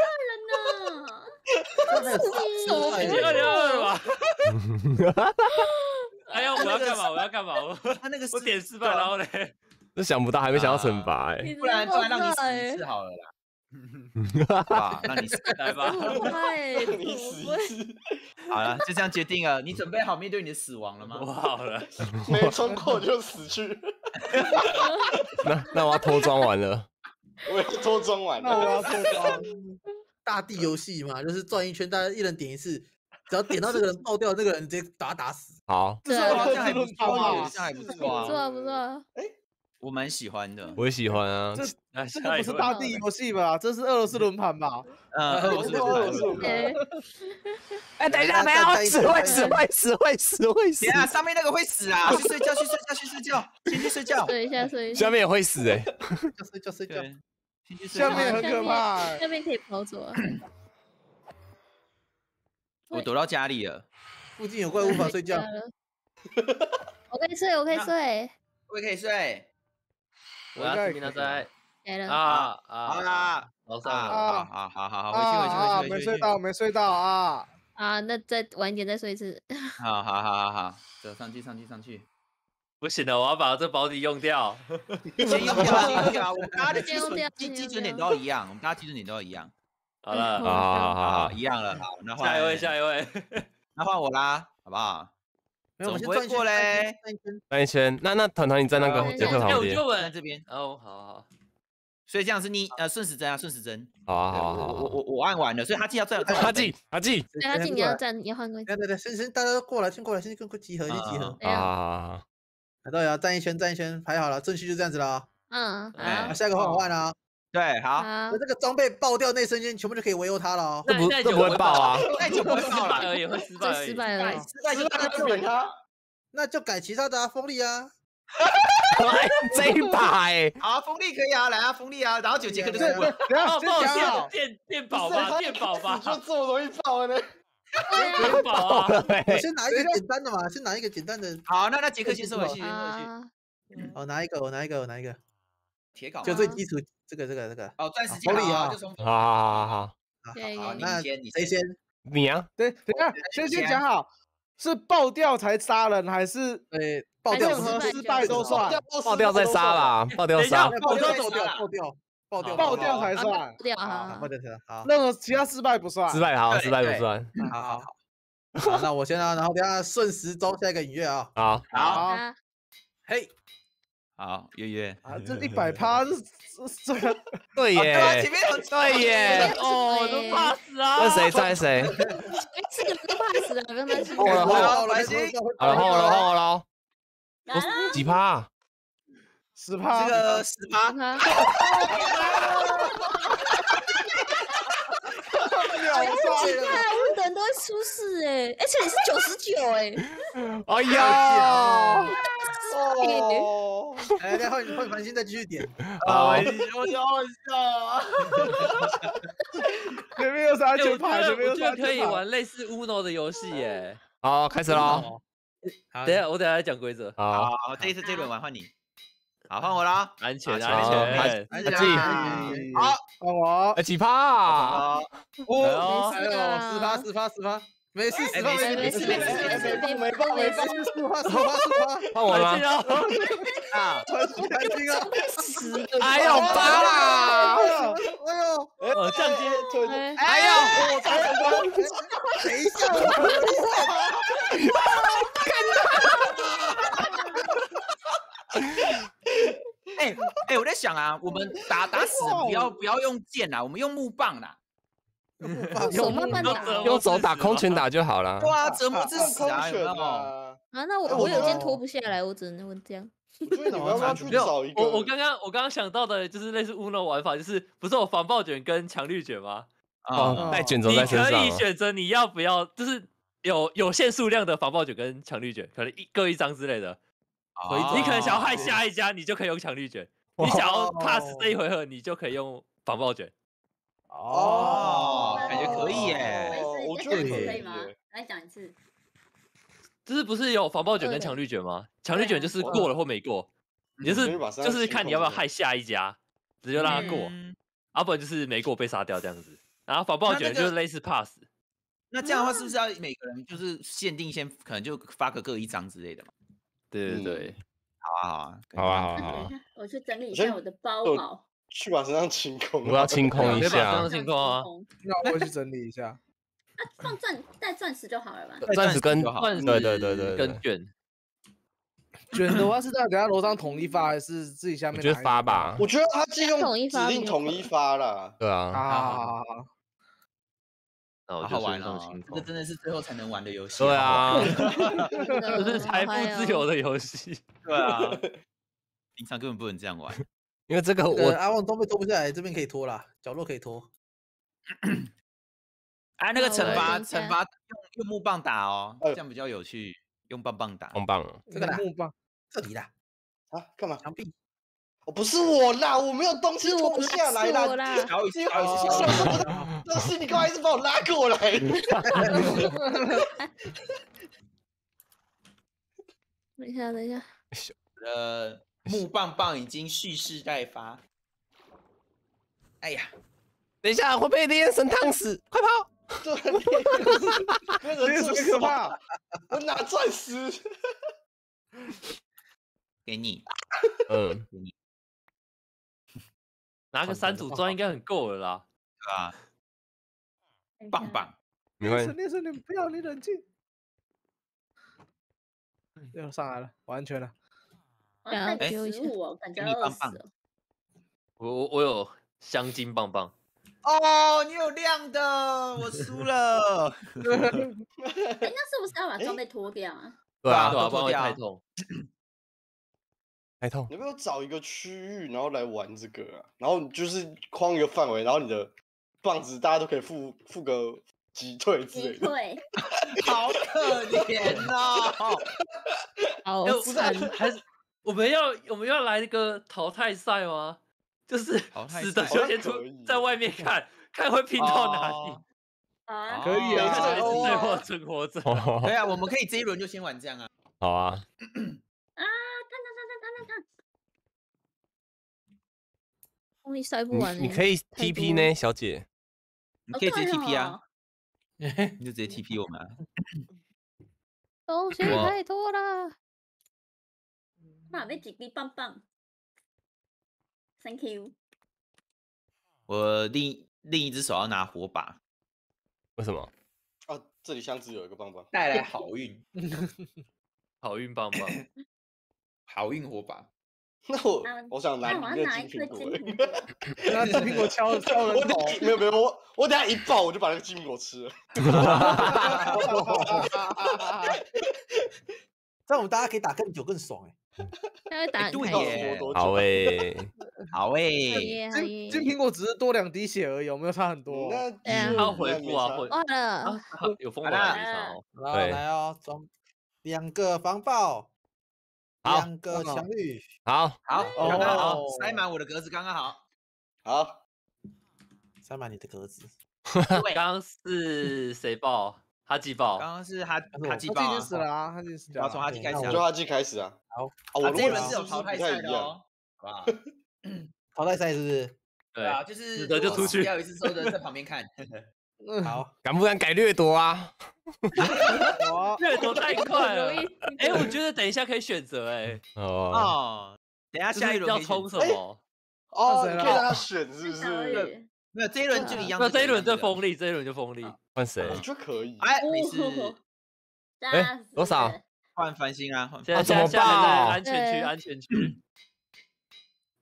已经二零二了吧？哎呀，我要干嘛？我要干嘛？我他那个我点失败，然后嘞， 这想不到，还没想到惩罚哎。 不然不然让你死一次好了啦。好吧，让你死来吧。 让你死一次。 好了，就这样决定了。你准备好面对你的死亡了吗？ 我好了， 没冲过就死去。 那那我要脱妆完了。 我要脱妆完了。 那我要脱妆。 大地游戏嘛，就是转一圈，大家一人点一次，只要点到这个人爆掉，那个人直接把他打死。 好， 这是这样还不错啊， 啊， 这样还不错不错啊， 啊，不错啊。 我蛮喜欢的。 我也喜欢啊。 这这这个不是大地游戏吧？这是俄罗斯轮盘吧？ 呃，俄罗斯轮盘。 哎，等一下，等一下，会死，会死，会死，会死，会死。 等下，上面那个会死啊！去睡觉，去睡觉，去睡觉，先去睡觉。 睡一下，睡一下。 下面也会死哎。 就睡觉睡觉。 先去睡觉。 下面很可怕。 下面可以跑走啊。 我躲到家里了。 附近有怪无法睡觉。 我可以睡，我可以睡。 我也可以睡。 我要吃米娜仔。 来了。 啊啊啊！ 楼上啊！好好好好，回去回去回去回去。 没睡到，没睡到啊！ 啊，那再晚一点再睡一次。 好好好好好，走上去上去上去。 不行了，我要把这保底用掉。 先用掉，先用掉。我们大家的基准基基准点都一样，我们大家基准点都一样。 好了， 好好好， 一样了。好，那换下一位，下一位。 那换我啦，好不好？ 没有，我怎么不会过嘞？ 转一圈，那那团团你在那个杰克旁边。 在这边。 哦，好好。 所以这样是你呃顺时针啊，顺时针。 好啊好啊好。 我我我按完了，所以他进要站。 他进，他进。 对，他进你要站，你要换位置。 对对对，先先大家都过来，先过来，先跟集合，先集合。 好好好好。 来到呀，站一圈，站一圈，排好了，顺序就这样子了。 嗯， 好，下一个换我换啊。 对，好。 那这个装备爆掉那一瞬间，全部就可以围殴他了哦。 这不这不会爆啊？ 太久不会爆了而已，会失败而已。 失败了， 失败就大家就扁他。 那就改其他的啊，锋利啊。 这一把哎， 好，锋利可以啊，来啊，锋利啊，然后九杰克就输了。 等下哦，抱先讲好， 歉，电电宝吧，电宝吧， 就这么容易爆呢？ 电宝啊！ 我先拿一个简单的嘛，先拿一个简单的。 好，那那杰克先收回去，收回去。 啊， 我拿一个，我拿一个，我拿一个。 铁镐就最基础，这个这个这个。 哦，钻石剑啊，就从。 好好好好好。 好， 那先，你谁先？ 你啊？ 对，等下先先讲好，是爆掉才杀人，还是呃爆掉任何失败都算？ 爆掉再杀啦，爆掉杀。 爆掉爆掉爆掉爆掉爆掉才算。 爆掉啊！ 爆掉才算。好， 任何其他失败不算。 失败好，失败不算。 好好好。好，那我先啊，然后等下顺时钟下一个音乐啊。 好。 好。 嘿。 好，月月啊，这一百趴是这个， 对耶， 前面有对耶， 哦，都怕死啊！ 那谁在谁？ 这个不怕死的，不用担心。 换我了，换我了， 好了，换我了，换我了。 我几趴？ 十趴。 这个十趴。 大部分的人都会出事哎，而且你是九十九哎。 哎呀！ 哦， 来，来换换繁星再继续点。 好， 我好好笑啊！ 前面有啥安全牌？前面有啥我觉得可以玩类似 Uno 的游戏耶。 好，开始喽。 等下，我等下来讲规则。 好， 好，这一次这轮玩换你。好，换我啦！ 安全， 安全， 安全。 好，换我。 哎，几趴？ 哦， 没事的， 十趴十趴十趴，没事十趴没事没事没事没事没没爆没爆，十趴十趴十趴， 换我了吗？ 啊， 开心啊！ 十， 还有八啦！ 哎呦， 哦，降阶， 哎呦， 我才成功！等一下，我等一下。 哎哎，我在想啊，我们打打死人不要不要用剑啦，我们用木棒啦。 手慢慢打， 用手打空拳打就好了。 对啊，折磨致死啊，有没有？ 啊， 啊，那我我有件脱不下来，我只能问这样。 我觉得你们要不要去没有， 找一个？ 我我刚刚我刚刚想到的就是类似乌诺玩法，就是不是有防爆卷跟强力卷吗？ 哦，带卷轴你在身上。 可以选择你要不要，就是有有限数量的防爆卷跟强力卷，可能一各一张之类的。你可能想要害下一家，你就可以用强力卷；你想要 pass 这一回合，你就可以用防爆卷。 哦，感觉可以耶。 我觉得可以吗？来讲一次。 就是不是有防爆卷跟强力卷吗？强力卷就是过了或没过，你就是就是看你要不要害下一家，直接让他过，要不然就是没过被杀掉这样子。然后防爆卷就是类似 pass。 那这样的话，是不是要每个人就是限定先，可能就发个各一张之类的嘛？ 对对对， 好啊好啊， 好啊好啊好啊。 我去整理一下我的包包， 去把身上清空。 我要清空一下。 把身上清空啊。 那我会去整理一下。 啊，放钻带钻石就好了吧？ 钻石跟钻石对对对对跟卷。 卷的话是在等下楼上统一发，还是自己下面？ 我觉得发吧。 我觉得他既用指定统一发啦。 对啊。 啊。 那我好玩哦， 这个真的是最后才能玩的游戏。 对啊。 这是财富自由的游戏。 对啊。平常根本不能这样玩， 因为这个我阿旺装备脱不下来，这边可以脱啦，角落可以脱。 哎，那个惩罚惩罚用用木棒打哦，这样比较有趣。用棒棒打， 棒棒， 这个啦， 木棒， 这里啦。 啊，干嘛？ 墙壁。 哦，不是我啦，我没有东西脱不下来啦。 小雨，小雨， 但是你干嘛一直把我拉过来？ 等一下，等一下。 呃，木棒棒已经蓄势待发。哎呀， 等一下会被猎神烫死，快跑！ 对，那人这么可怕，我拿钻石给你， 嗯， 给你， 拿个三组钻应该很够了啦， 对吧？棒棒， 没关系。 猎神，你不要，你冷静。又上来了，完全了。 我要带食物哦，感觉要饿死了。 我我我有香精棒棒。 哦，你有亮的，我输了。 哎，那是不是要把装备脱掉啊？ 对啊， 对啊，不然会太痛。 太痛。 你有没有找一个区域，然后来玩这个啊？然后就是框一个范围，然后你的棒子大家都可以付付个击退之类的。 击退， 好可怜哦。 好惨， 还是我们要我们要来那个淘汰赛吗？就是死的就先出在外面看，看会拼到哪里。 啊， 可以啊， 谁是最后存活者？ 对啊，我们可以这一轮就先玩这样啊。 好啊。 啊，看看看看看看。 终于塞不完了。 你可以 T P 呢，小姐。 你可以直接 T P 啊，你就直接 T P 我们啊。 东西太多了。 那被几滴棒棒。Thank you。 我另另一只手要拿火把， 为什么？ 啊，这里箱子有一个棒棒， 带来好运， 好运棒棒， 好运火把。 那我我想拿那我要拿一颗金苹果， 拿金苹果敲敲人头。 没有没有，我我等下一爆我就把那个金苹果吃了。 这样我们大家可以打更久更爽哎。 他会打很对开耶， 好诶， 好诶， 金金苹果只是多两滴血而已，有没有差很多？ 那他要回复啊，会忘了， 有风来没差哦。 来来哦，装两个防爆，两个强力， 好， 好，刚刚好，塞满我的格子刚刚好， 好， 塞满你的格子。 刚刚是谁爆？哈基爆。 刚刚是哈哈基他爆啊， 死了啊，他已经死掉了。 我要从哈基开始啊， 我就哈基开始啊。 好， 我这一轮是有淘汰赛的哦，好不好？ 淘汰赛是不是？ 对啊，就是死的就出去， 要有一次收的在旁边看。 好， 敢不敢改掠夺啊？ 掠夺太快了。哎，我觉得等一下可以选择哎。 哦，等下下一轮要冲什么？ 哦，你可以让他选是不是？ 没有这一轮就一样。 那这一轮就锋利，这一轮就锋利。 换谁？ 我觉得可以。 哎，没事。 哎，多少？ 换繁星啊！ 现在现在现在安全区，安全区。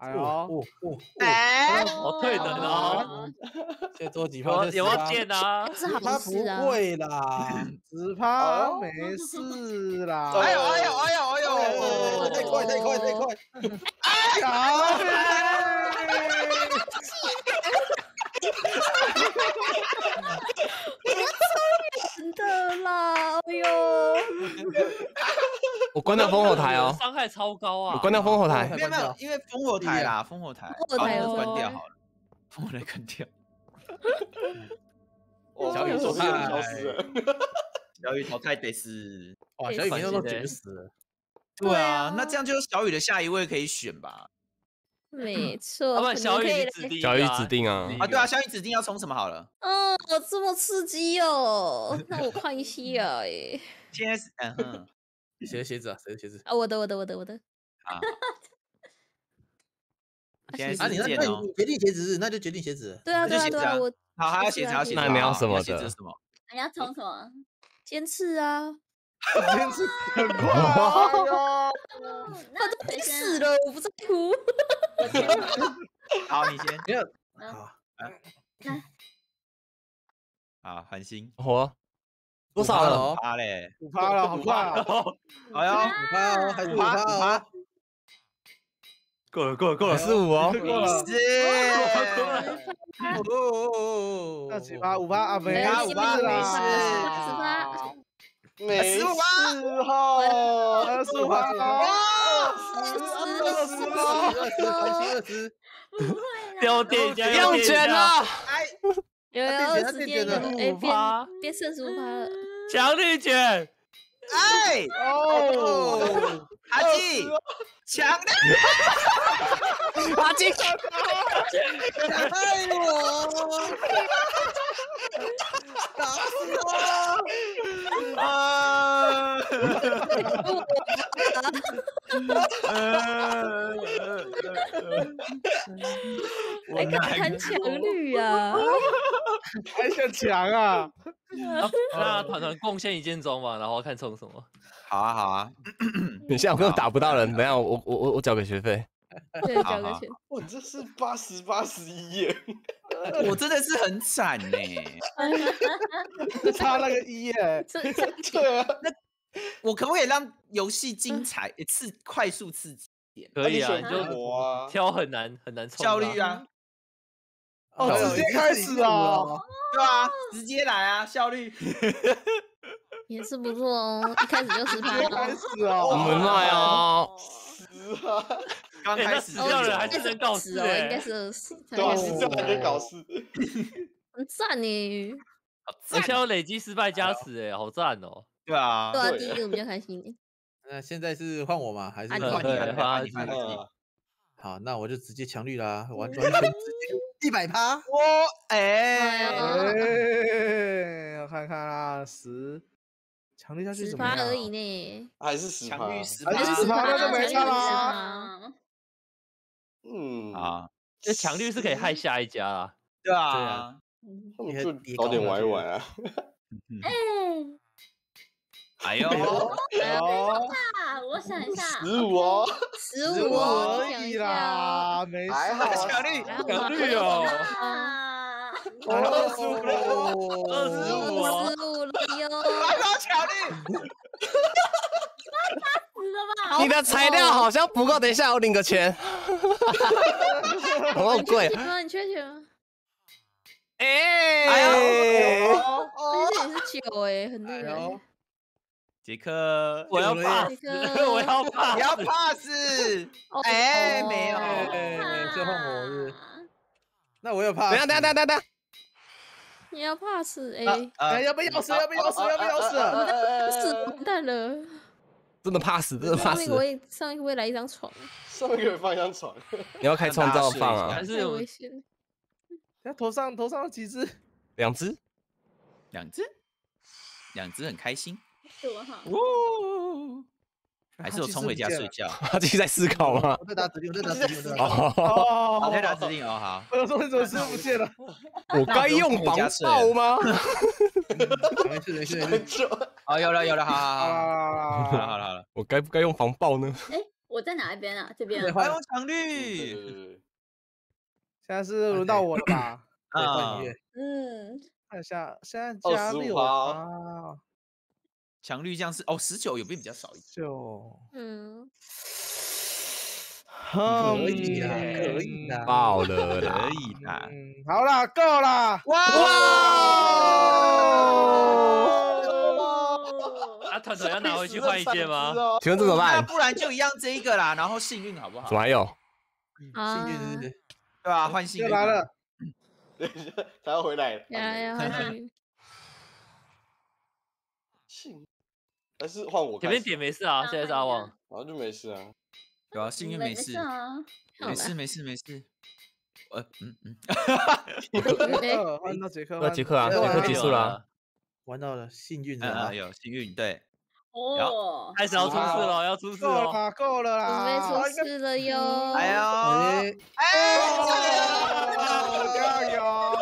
哎呦， 哦哦， 哎， 好退能哦！ 现在做几有炮？ 有没有见啊？ 是好他不事啊。 会啦， 十趴没事啦。 哎呦哎呦哎呦哎呦！ 太快太快太快！ 哎呀！ 真的啦，哎呦！ 我关掉烽火台哦， 伤害超高啊！ 我关掉烽火台。 没有没有，因为烽火台啦，烽火台， 烽火台哦有关掉好了，烽火台关掉。 小雨总是太消失了。 小雨淘汰得是， 哇，小雨明天都绝死了。 对啊，那这样就小雨的下一位可以选吧？ 没错， 要不然小雨你可以你指定小雨指定啊啊，对啊，小雨指定要冲什么好了？ 哦，这么刺激哦！那我看一下哎。 现在是嗯哼， 谁的鞋子啊？谁的鞋子？ 啊，我的，我的，我的，我的。 啊， 啊现在啊，你那那是剑哦你决定鞋子，那就决定鞋子。 对啊，对啊，对啊，我好，还要写啥？写那你要什么的写什么？ 你要冲什么？ 尖刺啊！ 坚持很快哦， 他都没死了，我不在乎。 好，你先。 没有。 嗯好， 好，韩星。 火多少了？ 八嘞， 五趴了，好快啊！ 哎呦， 五趴哦，还是五趴哦。 够了够了够了， 还是五哦。 过了， 是。 哦， 那几趴？五趴啊，没五趴事没啦， 十八， 没十五事哈， 二十五趴， 二十二十，韩星二十。 掉电加用卷了， 有有他二十点变卷了了，哎， 五趴变变剩十五趴了。 强力卷， 哎， 哦， 阿基，强的， 阿金， 爱我，打死我！ 啊！ 还敢谈强率啊？ 还想抢啊？ 那团团贡献一件装嘛，然后看冲什么。 好啊，好啊， 等一下我根本打不到人，等一下我我我我缴给学费。 对，交个钱。 哇，这是八十八十一耶！ 我真的是很惨呢。 差那个一耶， 这这对啊， 我可不可以让游戏精彩，诶刺快速刺激一点？ 可以啊，你那你选就我啊， 挑很难很难冲效率啊， 哦，直接开始啊！ 对啊，直接来啊，效率。 也是不错哦，一开始就十趴直接开哦。 始啊！ 我们卖哦， 十啊， 刚开始死掉人还是能搞死哦， 事欸应该是二十。 对啊，是这样还可以搞事。 很赞呢。 而且有累积失败加持，哎，好赞哦！ 对啊对，啊， 对第一个比较开心一那现在是换我吗？还是啊你换你， 对换你， 换换你， 你换你。 嗯， 好，那我就直接强绿啦，完完全直接一百趴。 我哎， 哎哎，我看看啊，十，强力下去十怎么样？ 趴而已呢。 还是十趴强率，十还是趴十趴那就没差啦啦。 嗯， 啊， 这强率是可以害下一家啦。 对对啊啊， 那我们就早点玩一玩啊。 哎呦， 哦， 啊，我想一下， 十五哦， 十十五五哦， 而已啦，没事还好啊强力， 强率哦， 啊， 二十五了， 二十五哦， 十五了哟。 来到强力， 死了吧？ 你的材料好像不够，等一下我领个钱。好贵， 吗？你缺钱吗？ 哎， 哎呦而且你是九哎，很那个欸。 杰克， 我要 pass， 这个我要你 pass， 要 pass， 哦哎，没有， 哎，最后我是，那我有怕。 等一下等一下等一下等一下， 你要 pass 哎， 哎， 呃， 要不要钥匙？要不要钥匙？要不要钥匙？ 是完蛋了。 真的怕死，真的怕死上一个。会上一个会来一张床， 上面可以放一张床。 你要开创造放啊还，是太有危险了。 他头上头上有几只？ 两只。 两只，两只很开心， 多好， 哦，还是有冲回家睡觉， 他自己在思考吗？ 我在打指令，我在打指令，我在打指令。 哦， 哦好，在打指令哦，好， 我说你怎么是不见了？ 我该用防爆吗？ 没事没事没事。 就哦，有了有了，好好好，好啊了好了好了， 我该不该用防爆呢？ 哎， 我在哪一边啊？这边啊。 还有强绿。 现在是轮到我了吧？ 啊。 嗯。 看一下，现在加六啊。 强绿酱是哦，十九有变比较少一点。 九。 嗯。 可以啦，可以啦， 爆了啦， 可以啦。 好啦，够啦！ 哇！ 啊，团团要拿回去换一件吗？ 请问这怎么办？ 不然就一样这一个啦，然后幸运好不好？ 怎么还有？ 幸运是不是？ 对吧？换幸运来了， 他要回来了。 呀呀，换幸运。 幸，还是换我？ 前面点没事啊，现在是阿旺， 然后就没事啊。 对啊，幸运没事啊， 没事没事没事。呃嗯嗯。 换到杰克， 那杰克啊，杰克结束了。 玩到了幸运啊，有幸运对。 哦， 开始要出事了，要出事了， 够了，够了啦， 准备出事了哟！ 哎呦， 哎，加油！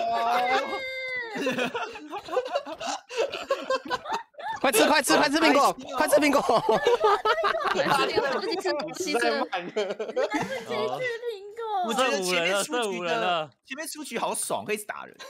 快吃快吃快吃苹果，快吃苹果！ 快吃苹果，自己吃，自己吃。 谁吃苹果？ 我觉得前面出局的，前面出局好爽，可以打人。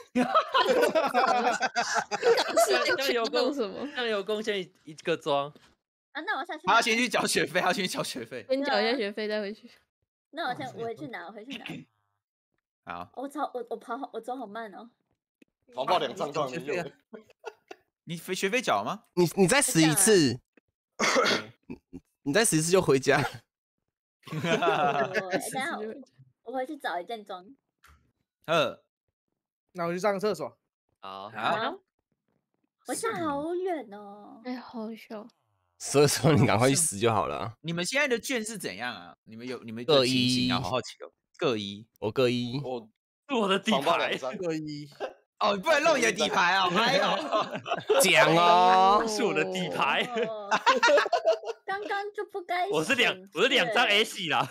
酱油贡什么？酱油贡献一个装。 啊，那我下去。 他要先去缴学费，他要先去缴学费。 先缴一下学费再回去。 那我先我回去拿，我回去拿。 好。 我超我我跑好，我走好慢哦。 黄报两张都没用。 你学学费缴吗？ 你你再死一次，你再死一次就回家。 等下我回去找一件装。 呃， 那我去上个厕所。 好。 好。 我下好远哦。 哎，好笑。 所以说你赶快去死就好了。 你们现在的券是怎样啊？你们有你们各一啊？好好奇哦。各一， 我各一。 我是我的底牌。 各一。 哦，你不能露你的底牌啊！还有讲哦， 是我的底牌。 刚刚就不该。 我是两，我是两张 A 系啦。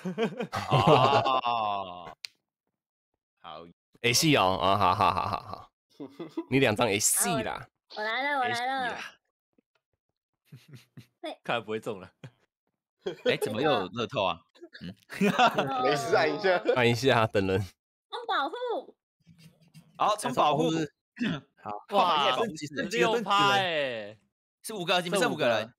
哦，好 A 系哦，啊，好好好好好，你两张 A 系啦。 我来了，我来了。 看来不会中了。 哎，怎么又有乐透啊？ 嗯，没事，按一下， 按一下，等人。 冲保护。 好，冲保护。 好， 哇，十六趴哎， 是五个，你们剩五个人。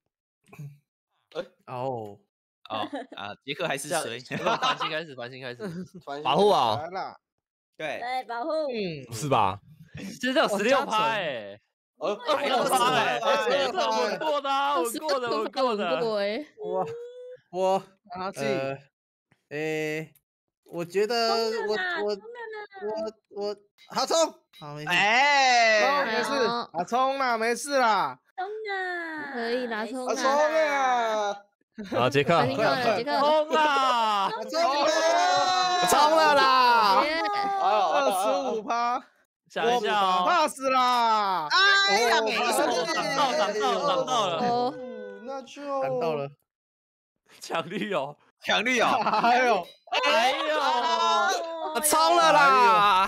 哦哦啊，杰克还是谁？ 繁星开始，繁星开始， 保护啊！ 对对，保护。 嗯，是吧？ 现在有十六趴哎， 呃， 十六趴哎，这我过的，我过的，我过的。 我我阿纪， 诶，我觉得我我我我好冲，好没事， 哎， 没事，啊冲啦，没事啦， 冲啊， 可以啦，冲啊冲啊！ 好，杰克， 杰克，杰克， 冲啊！ 冲了， 冲了啦！ 二十五趴， 想一下哦， 怕死啦！ 哎呀，没事，涨到，涨到，涨到了， 哦，那就涨到了， 强绿哦， 强绿哦， 还有， 哎呦， 冲了啦！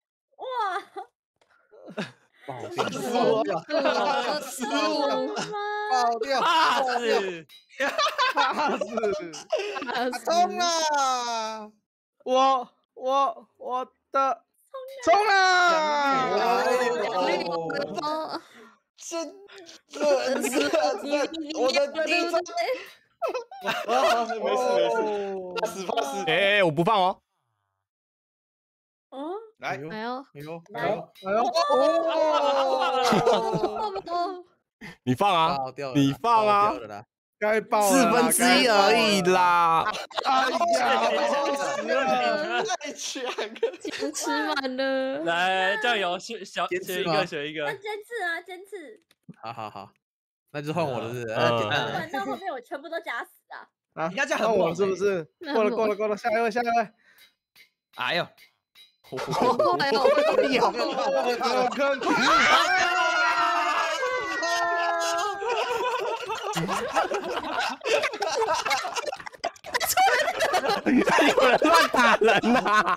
哇！ 爆掉， 二十五， 爆掉， 怕死， 怕死，冲啦！我我我的冲啦！ 这这这我的第一张，啊，没事没事，怕死怕死， 哎，我不放哦。 哦， 来， 哎呦， 哎呦来， 哎呦， 哦， 你放啊， 爆掉了， 你放啊， 爆掉了啦， 该爆了， 四分之一而已啦。 哎呀， 太强了， 钱吃满了。 来，酱油选小选一个，选一个， 坚持啊，坚持。 好好好，那就换我了，是不是？ 嗯玩到后面我全部都假死啊！ 啊， 人家这样很换我猛是不是？过了过了过了，下一位下一位。 哎呦， 哎呦， 我看看。 有人乱打人呐！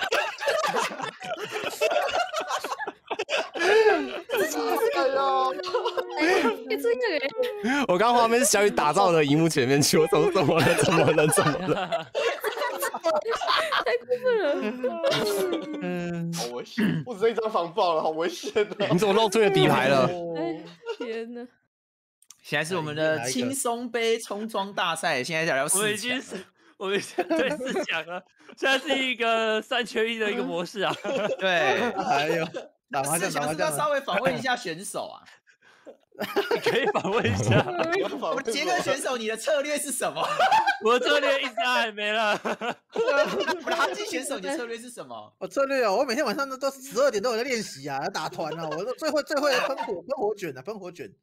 哎呦， 这样哎！ 我刚画面是小雨打造的荧幕前面去，我怎么怎么了？怎么了？怎么了？ 太过分了！ 嗯， 好危险！我这一张防爆了，好危险啊！ 你怎么露出你的底牌了？ 天哪！ 现在是我们的轻松杯冲装大赛，现在要聊四强。 我已经是，我们现在对四强了，现在是一个三缺一的一个模式啊。 对， 还有打麻将， 四强是不是要稍微访问一下选手啊？ 可以访问一下。 我杰克选手，你的策略是什么？ 我的策略一直还没了。 我的哈基选手，你的策略是什么？ 我策略哦，我每天晚上都都十二点都有在练习啊，打团啊，我都最会最会喷火喷火卷啊，喷火卷。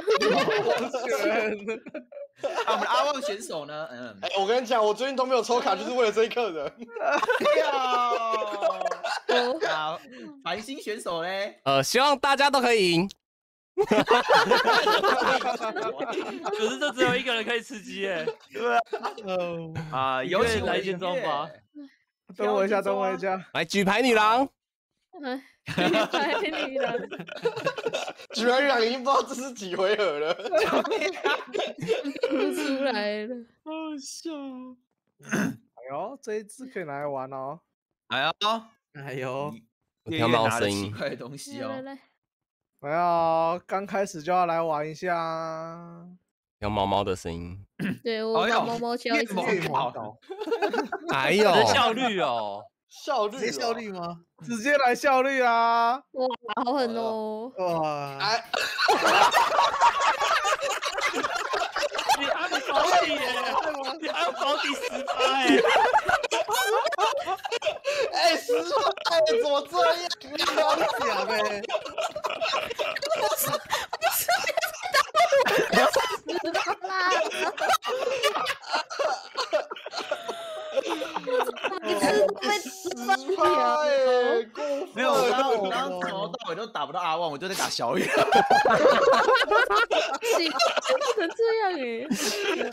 啊，我们的阿旺选手呢？嗯， 哎，我跟你讲，我最近都没有抽卡，就是为了这一刻的。 哎呀，啊，繁星选手嘞？ 呃，希望大家都可以赢。 可是这只有一个人可以吃鸡耶。 对啊。啊，有请来一件装吧。 等我一下，等我一下。 来举牌女郎。 举牌女郎。 举牌女郎已经不知道这是几回合了。 哭出来了， 好笑。 哎呦，这一只可以拿来玩哦。 哎呦， 哎呦， 月月拿了奇怪的东西哦。 哎呀，刚开始就要来玩一下。 有毛毛的声音。 对，我把猫猫敲一次。 哎呦， 效率哦， 效率， 直接效率吗？ 直接来效率啊！ 哇，好狠哦！ 哇， 哎， 你按保底耶，你按保底十八哎。 哎，十八，怎么这样？你要假呗？ 十八哎， 没有，我刚我刚从头到尾都打不到阿旺，我就在打小雨。 不能这样哎！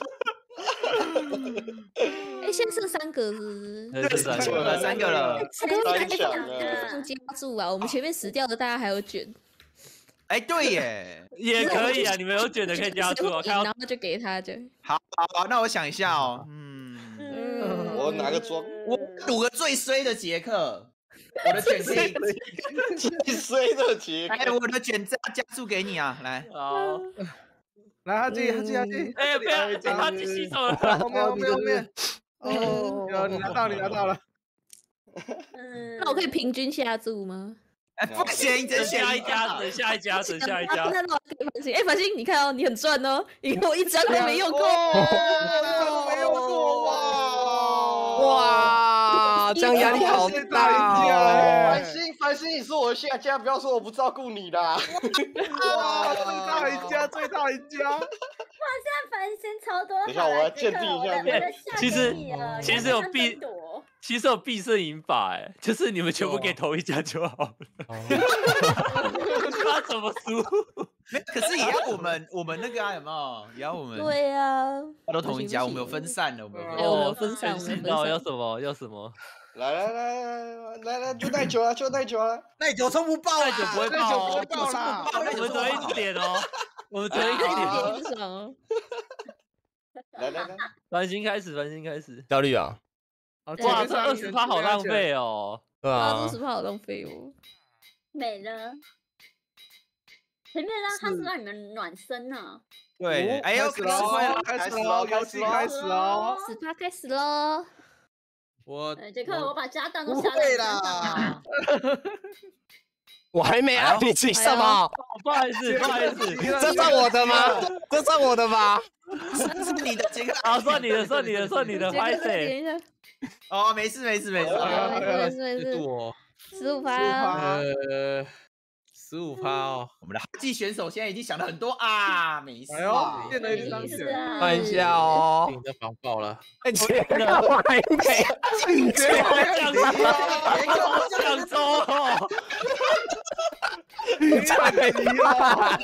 哎，现在剩三个是不是？ 对，三个了，三个了。 三强了，放加注啊！我们前面死掉的大家还有卷。 哎，对耶， 也可以啊，你们有卷的可以加注啊， 然后就给他就。 好，好，那我想一下哦，嗯， 我拿个装， 我赌个最衰的杰克，我的卷可以最衰的杰克， 哎，我的卷加加注给你啊，来， 好， 来哈基哈基哈基， 哎，不要被哈基吸走了， 后面后面后面，哦，有你拿到你拿到了， 那我可以平均下注吗？ 哎，不行， 等下一家，等下一家，等下一家。 那我给繁星，哎，繁星，你看哦，你很赚哦，因为我一张都没用过， 没用过哇哇，这样压力好大哦。 繁星繁星，你是我的下家，不要说我不照顾你啦。 哇，最大赢家，最大赢家。 哇，现在繁星超多。 等一下，我要鉴定一下。 其实其实有必。其实有必胜赢法哎，就是你们全部给同一家就好了。他怎么输？ 没，可是也要我们我们那个啊，有没有？也要我们。 对呀， 都同一家，我们有分散了，我们有分散，我们分散。 要什么？要什么？ 来来来来来来，就耐久啊，就耐久啊， 耐久冲不爆， 耐久不会爆哦， 爆啦！ 我们只能一直点哦，我们只能一直点哦。 来来来， 繁星开始，繁星开始。 效率啊！ 哇，这二十趴好浪费哦！ 对啊， 二十趴好浪费哦。 没了，前面让他是让你们暖身呢。 对，哎呦， 开始喽，开始喽，游戏开始喽， 十趴开始喽。 我杰克，我把家当都下在啦。 我还没按，你记什么？ 不好意思，不好意思， 这算我的吗？这算我的吗？ 是你的杰克， 好，算你的，算你的，算你的，不好意思。 哦，没事没事没事， 没事没事。 我十五趴， 呃，十五趴哦。 我们的哈基选手现在已经想了很多啊，没事。 哎呦，变了一张血， 看一下哦。 你的防爆了， 哎，杰克我还没， 杰克降周，降周哦。 裁判，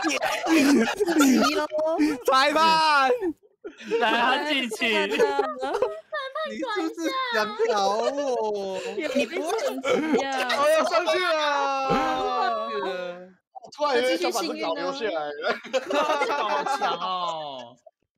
裁判， 来他进去。 你是不是想搞我？ 你被整急呀！ 我要上去了！ 突然有点想把这稿留下来了。 这稿好强哦！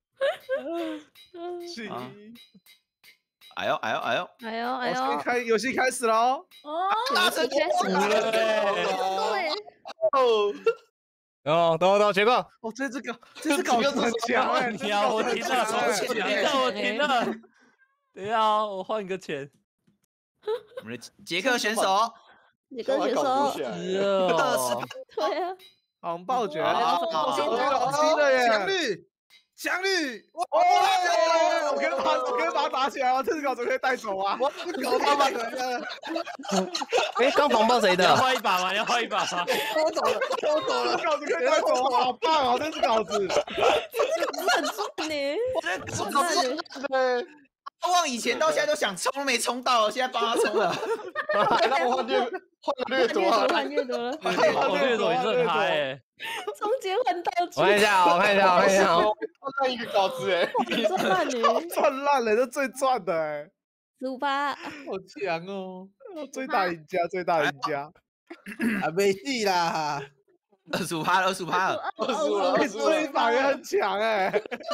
行， 哎呦哎呦哎呦哎呦哎呦， 开游戏开始喽！ 哦， 游戏开始了，对， 哦， 哦，等我等我结果， 哦，这只稿这只稿子很强哎， 你啊，我停了，我停了，我停了。等一下哦，我换一个钱。 我们的捷克选手， 你跟选手， 是哦， 对啊， 红爆卷， 好好七了耶！ 强力，强力， 哦，我可以把我可以把它打起来吗？这只稿子可以带走啊！ 我搞他妈的， 哎，刚防爆谁你要的？ 换一把吗？你要换一把吗？ 偷走了，偷走了这只，稿子可以带走，好棒哦！这只稿子， 很重呢， 这很烂呢， 对， 阿旺以前到现在都想冲都没冲到，现在帮他冲了。 那我换略换掠夺啊！ 换越多了， 我掠夺也是很嗨哎。 中间换道具我，看一下，我看一下，我看一下哦。 换烂一个稿子哎， 赚烂呢， 赚烂了，这最赚的哎， 十五八， 好强哦！ 最大赢家，最大赢家， 啊，没戏啦！ 二十五趴，二十五趴， 二十五了， 哎二十五这一了。 把也很强哎，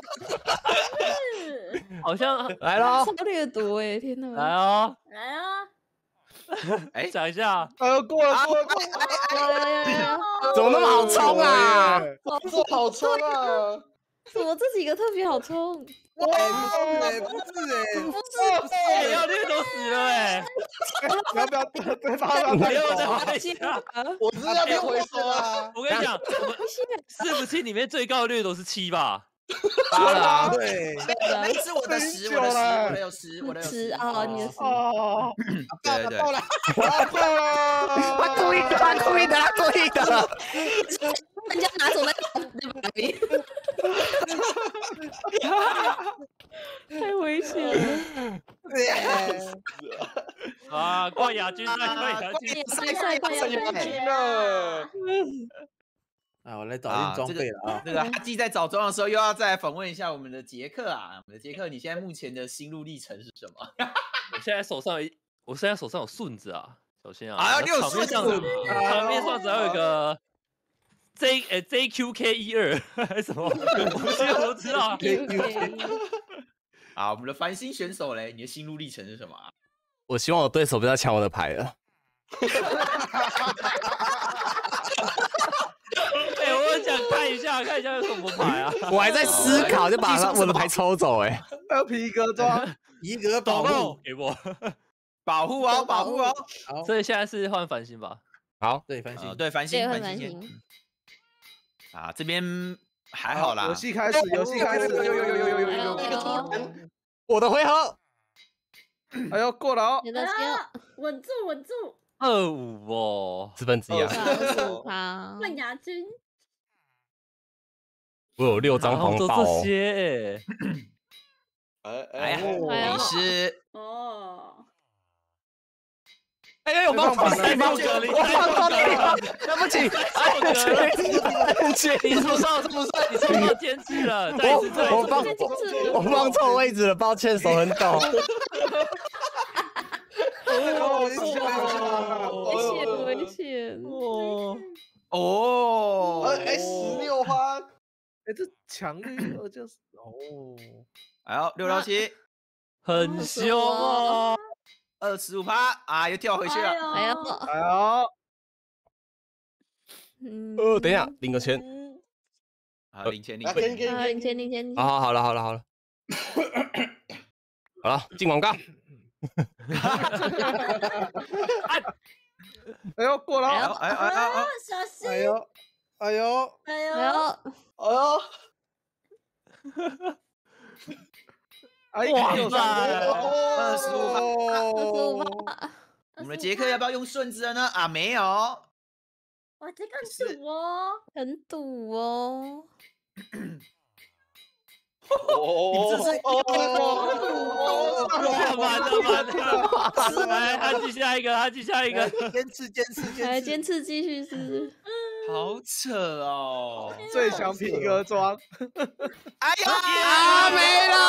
好像来喽， 超掠夺哎，天哪， 来哦， 来啊！ 哎， 讲一下， 哎呦过了过了过了， 有有有有， 怎么那么好冲啊？ 这好冲啊！ 怎么这几个特别好冲？ 哎，不是哎，不是哎， 不是哎，要掠夺死了哎！ 你要不要再把它你带要再走啊？ 换一下。 我只是要被回收啊！ 我跟你讲，我们四不七里面最高的掠夺是七吧？ 八了啊！ 对， 那是我的十，我的十，我的有十，我的有十十啊，你的十， 哦， 对对对， 爆了， 他故意的，他故意的，他故意的。 人家拿走那个对吧？太危险了！ 啊，冠亚军赛，冠亚军赛。 赛赛快赛亚军了， 啊，我来找一件装备了啊！ 这个哈基在找装的时候，又要再访问一下我们的杰克啊，我们的杰克，你现在目前的心路历程是什么？ 我现在手上有一，我现在手上有顺子啊。首先啊， 啊，你有场面上顺场面上只要有一个 J 呃 J Q K 一二还是什么，我不知道，我不知道啊。 啊，我们的繁星选手嘞，你的心路历程是什么啊？ 我希望我对手不要抢我的牌了。 哎，我很想看一下，看一下有什么牌啊。 我还在思考，就把他我的牌抽走。哎， 还有皮革装， 皮革保保护护，给我。 保护哦，保护哦。 好， 所以现在是换繁星吧？ 好， 对，繁啊， 星， 对，繁星， 对， 繁很难星先行。 啊，这边还好啦游。戏开始，游戏开始， 有有有有有有有哎呦有一个突然， 我的回合。 哎呦过了哦， 你的先啊，稳住稳住， 二五哦， 四分之一啊！ 十五趴， 冠亚军。 我有六张然后都防爆哦。 这些哎哎呀， 哎你是哦， 哎呀，有放错， 太爆格了， 我放错了，对不起， 太爆格了， 对不起， 你抽到是不是？你抽到监制了，再一次，再一次。 我放我放错位置了，抱歉，手很抖。 哦， 危险危险！ 哦， 哦， 哎十六花， 哎这强绿二就是哦， 哎呦，六六七， 很凶哦。 二十五趴啊，又跳回去了。 哎呦， 哎呦， 嗯， 呃，等一下，领个钱。 啊，领钱领来给钱。 啊， 你给你给领钱领钱， 好好好了好了好了，好了，进广告。 哎呦过了哦， 哎呦哎呦哎呦哎呦， 小心！ 哎呦哎呦， 哎呦， 哎呦， 哎呦， 哎哇呦， 塞二十五趴。 二十五哦， 趴， 我们的杰克要不要用顺子了呢？啊，没有。 哇，这个很赌哦。 很赌哦， 哦， 这是哦， 哇，完了完了！来，他记下一个，他记下一个。 坚持坚持来坚持， 坚持继续是， 好扯哦！ 最强皮革装， 哎呀， 啊，没了。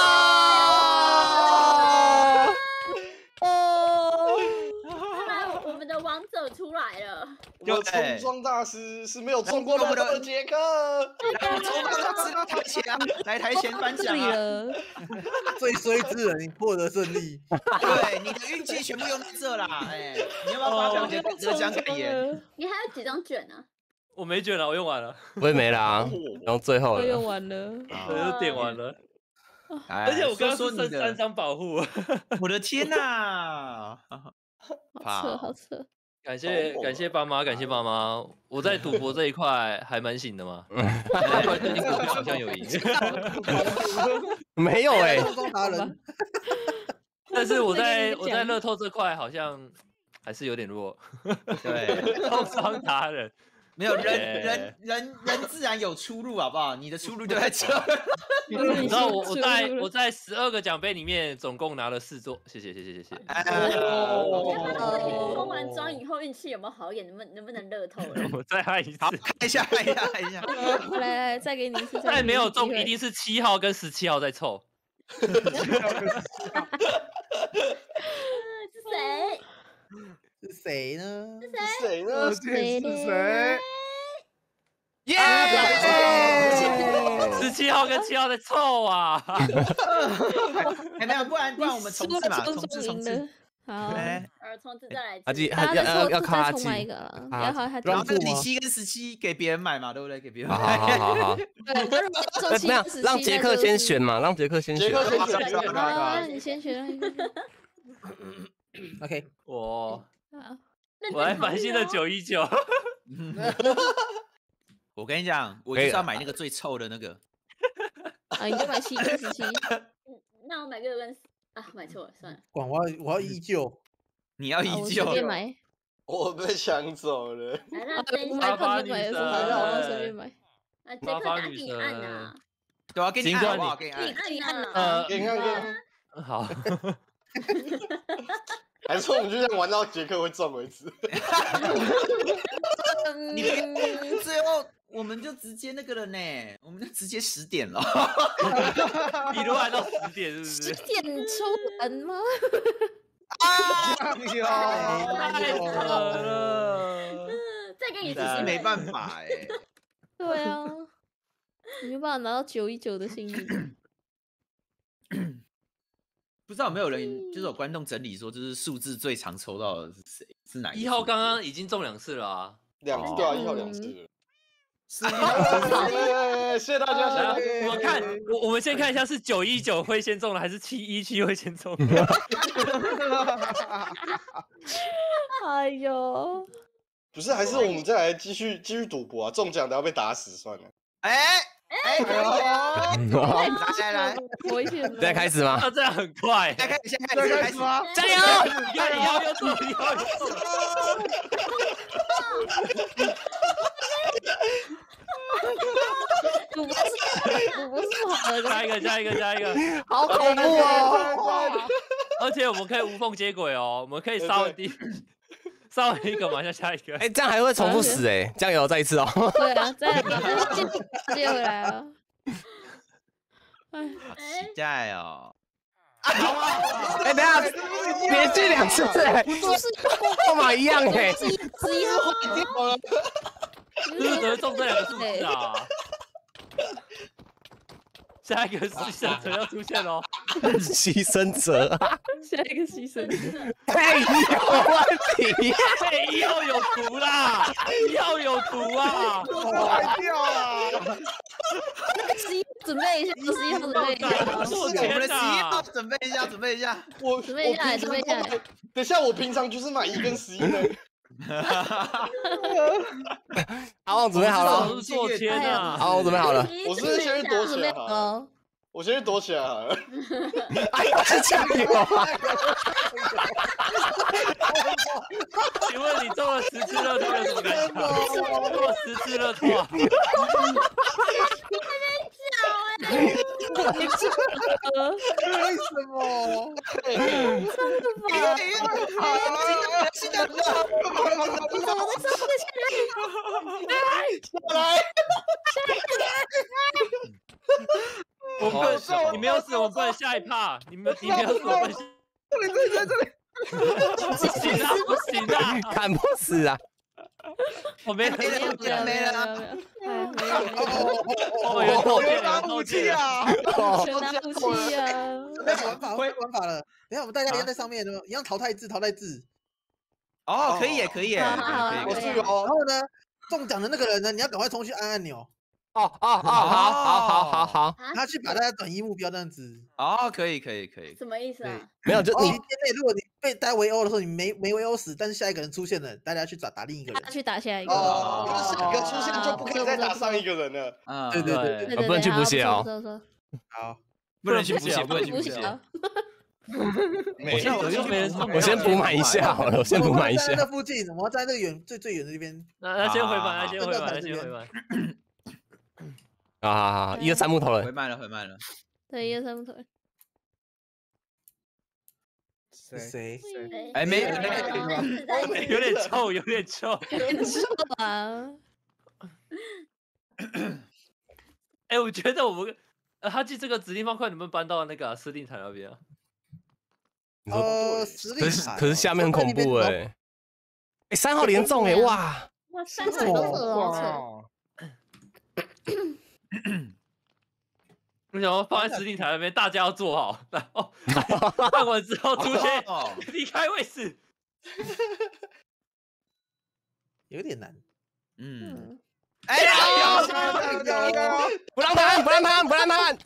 哦， 看来我们的王者出来了。 我们重装大师是没有中过乐透的杰克。 来，重装大师来台前啊，来台前颁奖啊！ 最衰之人，你获得胜利。 对，你的运气全部用在这啦，哎，你要不要发表你的得奖感言？ 你还有几张卷呢？ 我没卷了，我用完了。 我也没啦，然后最后我用了。 完了， 我就点完了。 而而且我刚刚说你是剩三的， 张保护。 我的天哪！ 好扯好扯。 感谢感谢爸妈，感谢爸妈。我在赌博这一块还蛮行的嘛，那块最近股票好像有赢。 没有哎， 达人。 但是我在我在乐透这块好像还是有点弱。 对， 通商达人。 没有人人人人自然有出路，好不好？你的出路就在这。 你知道我我在我在十二个奖杯里面总共拿了四座，谢谢谢谢谢谢。 封完装以后运气有没有好一点？能不能能不能乐透了？ 我再按一次， 看一下看一下看一下。 来来，再给你一次。 再没有中，一定是七号跟十七号在凑。 是谁？ 是谁呢？ 是谁呢？ 是谁？ 耶！ 十七号跟七号在凑啊！ 哎，没有，不然不然我们重置嘛，重置重置。 好， 哎， 呃，重置再来。 阿基， 大要要要靠阿基。 重买一个了，要靠他。 然后你七跟十七给别人买嘛，对不对？给别人买。 好好好好。 对， 没有，让杰克先选嘛，让杰克先选。 杰克先选。 啊，你先选。 OK， 我我还蛮新的九一九。 我跟你讲，我就是要买那个最臭的那个。 啊，你就买七跟十七。 那我买个跟啊，买错了，算了。 管我要我要依旧。 你要依旧。 随便买。 我被抢走了。 来，那这一麻烦女让我随便买。 啊，杰克打给你按呐。 对啊，给你按，我给你按， 给你按了。 呃， 给你看，给你看。 好。 还是我们就这样玩到杰克会中为止。 你最后我们就直接那个了呢，我们就直接十点了。 比如玩到十点是不是？ 十点抽人吗？ 啊！ 太扯了！ 再给你只是没办法哎。 对啊，你没办法拿到九一九的幸运。 不知道有没有人，就是有观众整理说，就是数字最常抽到的是谁？是哪一？ 一号刚刚已经中两次了啊， 两对啊，一号两次了。 是一号， 谢谢大家，谢谢。 我看我我们先看一下是九一九会先中了，还是七一七会先中？ 哎呦， 不是，还是我们再来继续继续赌博啊！中奖的要被打死算了。 哎哎，来来来， 我一点。 现在开始吗？ 这样很快。 现在开始，现在开始，开始吗？ 加油！ 你看，你要要中，你要要中。 赌博是赌博是不好的， 加一个，加一个，加一个， 好恐怖哦！ 而且我们可以无缝接轨哦，我们可以稍微低，稍微一个嘛，再下一个。 哎，这样还会重复死哎！加油，再一次哦！ 对啊，再再接回来了。 哎，好期待哦！ 哎，等下连续两次哎， 就是号码一样哎， 十一十一是坏掉了。 是不是只会中这两个数字啊？下一个牺牲者要出现喽！ 牺牲者， 下一个牺牲者， 哎，有问题， 哎，一号有毒啦！一号有毒啊！ 坏掉了。 十一准备一下，十一号准备一下。 我们的十一号准备一下，准备一下， 我准备一下，准备一下。 等一下，我平常就是买一跟十一的。 好，我准备好了。 我是做签啊！ 好，我准备好了。 我是先去躲起来了。 我先去躲起来好了。 哎呀，加油啊！ 请问你中了十次乐透有什么感想？中了十次乐透啊！ 你这个为什么？ 真的吧？ 新的歌， 你怎么在上面下来？ 来， 我们不能，你没有死，我们不能下一趴。你们，你没有死，我们不能在这里。 不行啊！不是行啊， 砍不死啊！ 我没没有没有没有没有没有， 我有透有拿武器啊！ 全拿武器啊！ 没有玩法，会玩法了。等下我们大家一样在上面，一样淘汰制，淘汰制。 哦，可以耶，可以耶， 我可以。 去哦。 然后呢，中奖的那个人呢，你要赶快冲去按按钮。 哦哦哦，好好好好好。 他去把大家转移目标这样子。 哦，可以可以可以。 什么意思啊？ 没有，就你一天内，如果你被大家围殴的时候，你没没围殴死，但是下一个人出现了，大家去打打另一个人。 他去打下一个。 哦，就是下一个出现就不可以再打上一个人了。 嗯， 对对对对， 不能去补血哦。 好， 不能去补血，不能去补血。 没有，就没人上。 我先补满一下好了，我先补满一下。 在那附近，我要在那个远最最远的那边。 那那先回满，那先回满，先回满。 好好好，一二三木头人。 回满了，回满了。 对，一二三木头人。 谁谁？ 哎，没有， 有点臭，有点臭， 有点臭啊！ 哎，我觉得我们呃，他记这个指令方块能不能搬到那个司令台那边啊？ 呃，司令可是可是下面很恐怖哎。哎，三号连中哎，哇！ 哇，三好扯哇！ 我想要放在司令台那边，大家要坐好，然后按完之后出现离开位置， 有点难。 嗯， 哎呀， 不让他按，不让他按，不让他按。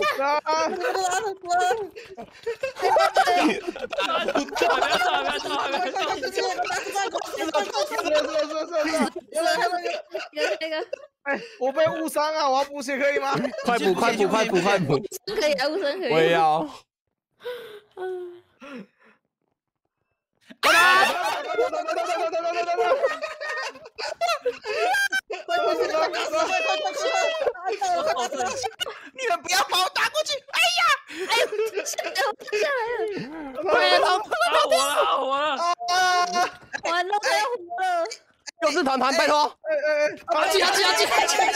哎，我被误伤啊！我要补血可以吗？ 快补，快补，快补，快补！ 可以啊，无声可以。 我也要。 你们不要把我打过去！哎呀， 哎呦，下来了，下来了！ 快点跑，跑了，我了， 完了，快要活了！ 勇士团团，拜托！ 哎哎哎！ 阿基，阿基，阿基！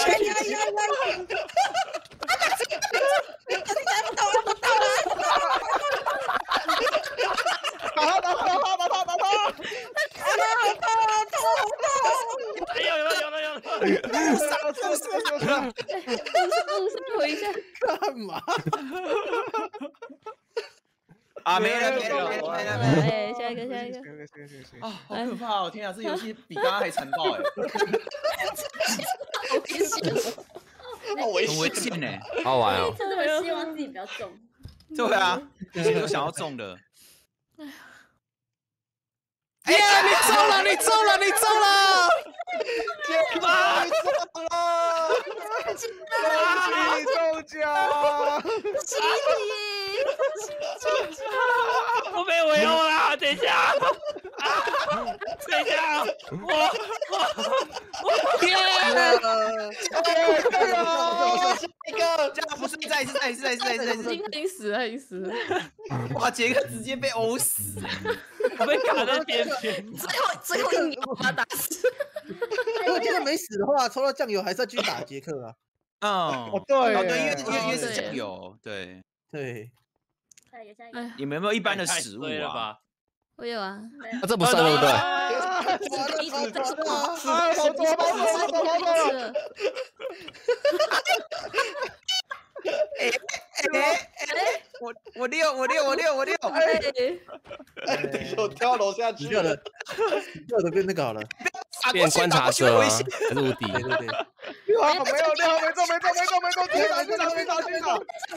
打他，打他，打他，打他，打他！ 哎有了，有了，有了！ 出事，出事，出事！ 不是，回一下。 干嘛？ 啊，没了，没了，没了，没了，没了！ 哎，下一个，下一个。 啊，好可怕哦！天啊，这游戏比刚刚还残暴哎！ 好危险， 好危很危险险呢。 好玩哦。 这么希望自己不要中。 对啊，以前都想要中的。 耶！你中了，你中了，你中了！ 天哪，你中了！ 恭喜中奖！ 集体，中奖！ 我被围殴了，等一下！等一下！我我我天！ 加油！ 一个，这样不是再一次，再一次，再一次，再一次，再一次！ 已经死了，已经死了。 哇，杰克直接被殴死！ 我被卡在边边。 最后最后一秒把他打死。 如果杰克没死的话，抽到酱油还是要继续打杰克啊。 嗯， 哦对， 哦对，因为因为因为对是酱油，对。 对， 下一个，下一个。 哎， 你们有没有一般的太食物啊？ 衰了吧？ 我有啊。 没有啊，这不算对不对？ 一直在说。 啊，跑走，跑走，跑走，跑走！ 哎哎哎！我我六我六我六我六！ 哎， 哎，等一下，我跳楼下去了。 掉的变那个好了。 变观察者啊，还是无敌？ 对对对。 六号没有，六号没中，没中，没中，没中，继续打，继续打，继续打，继续打！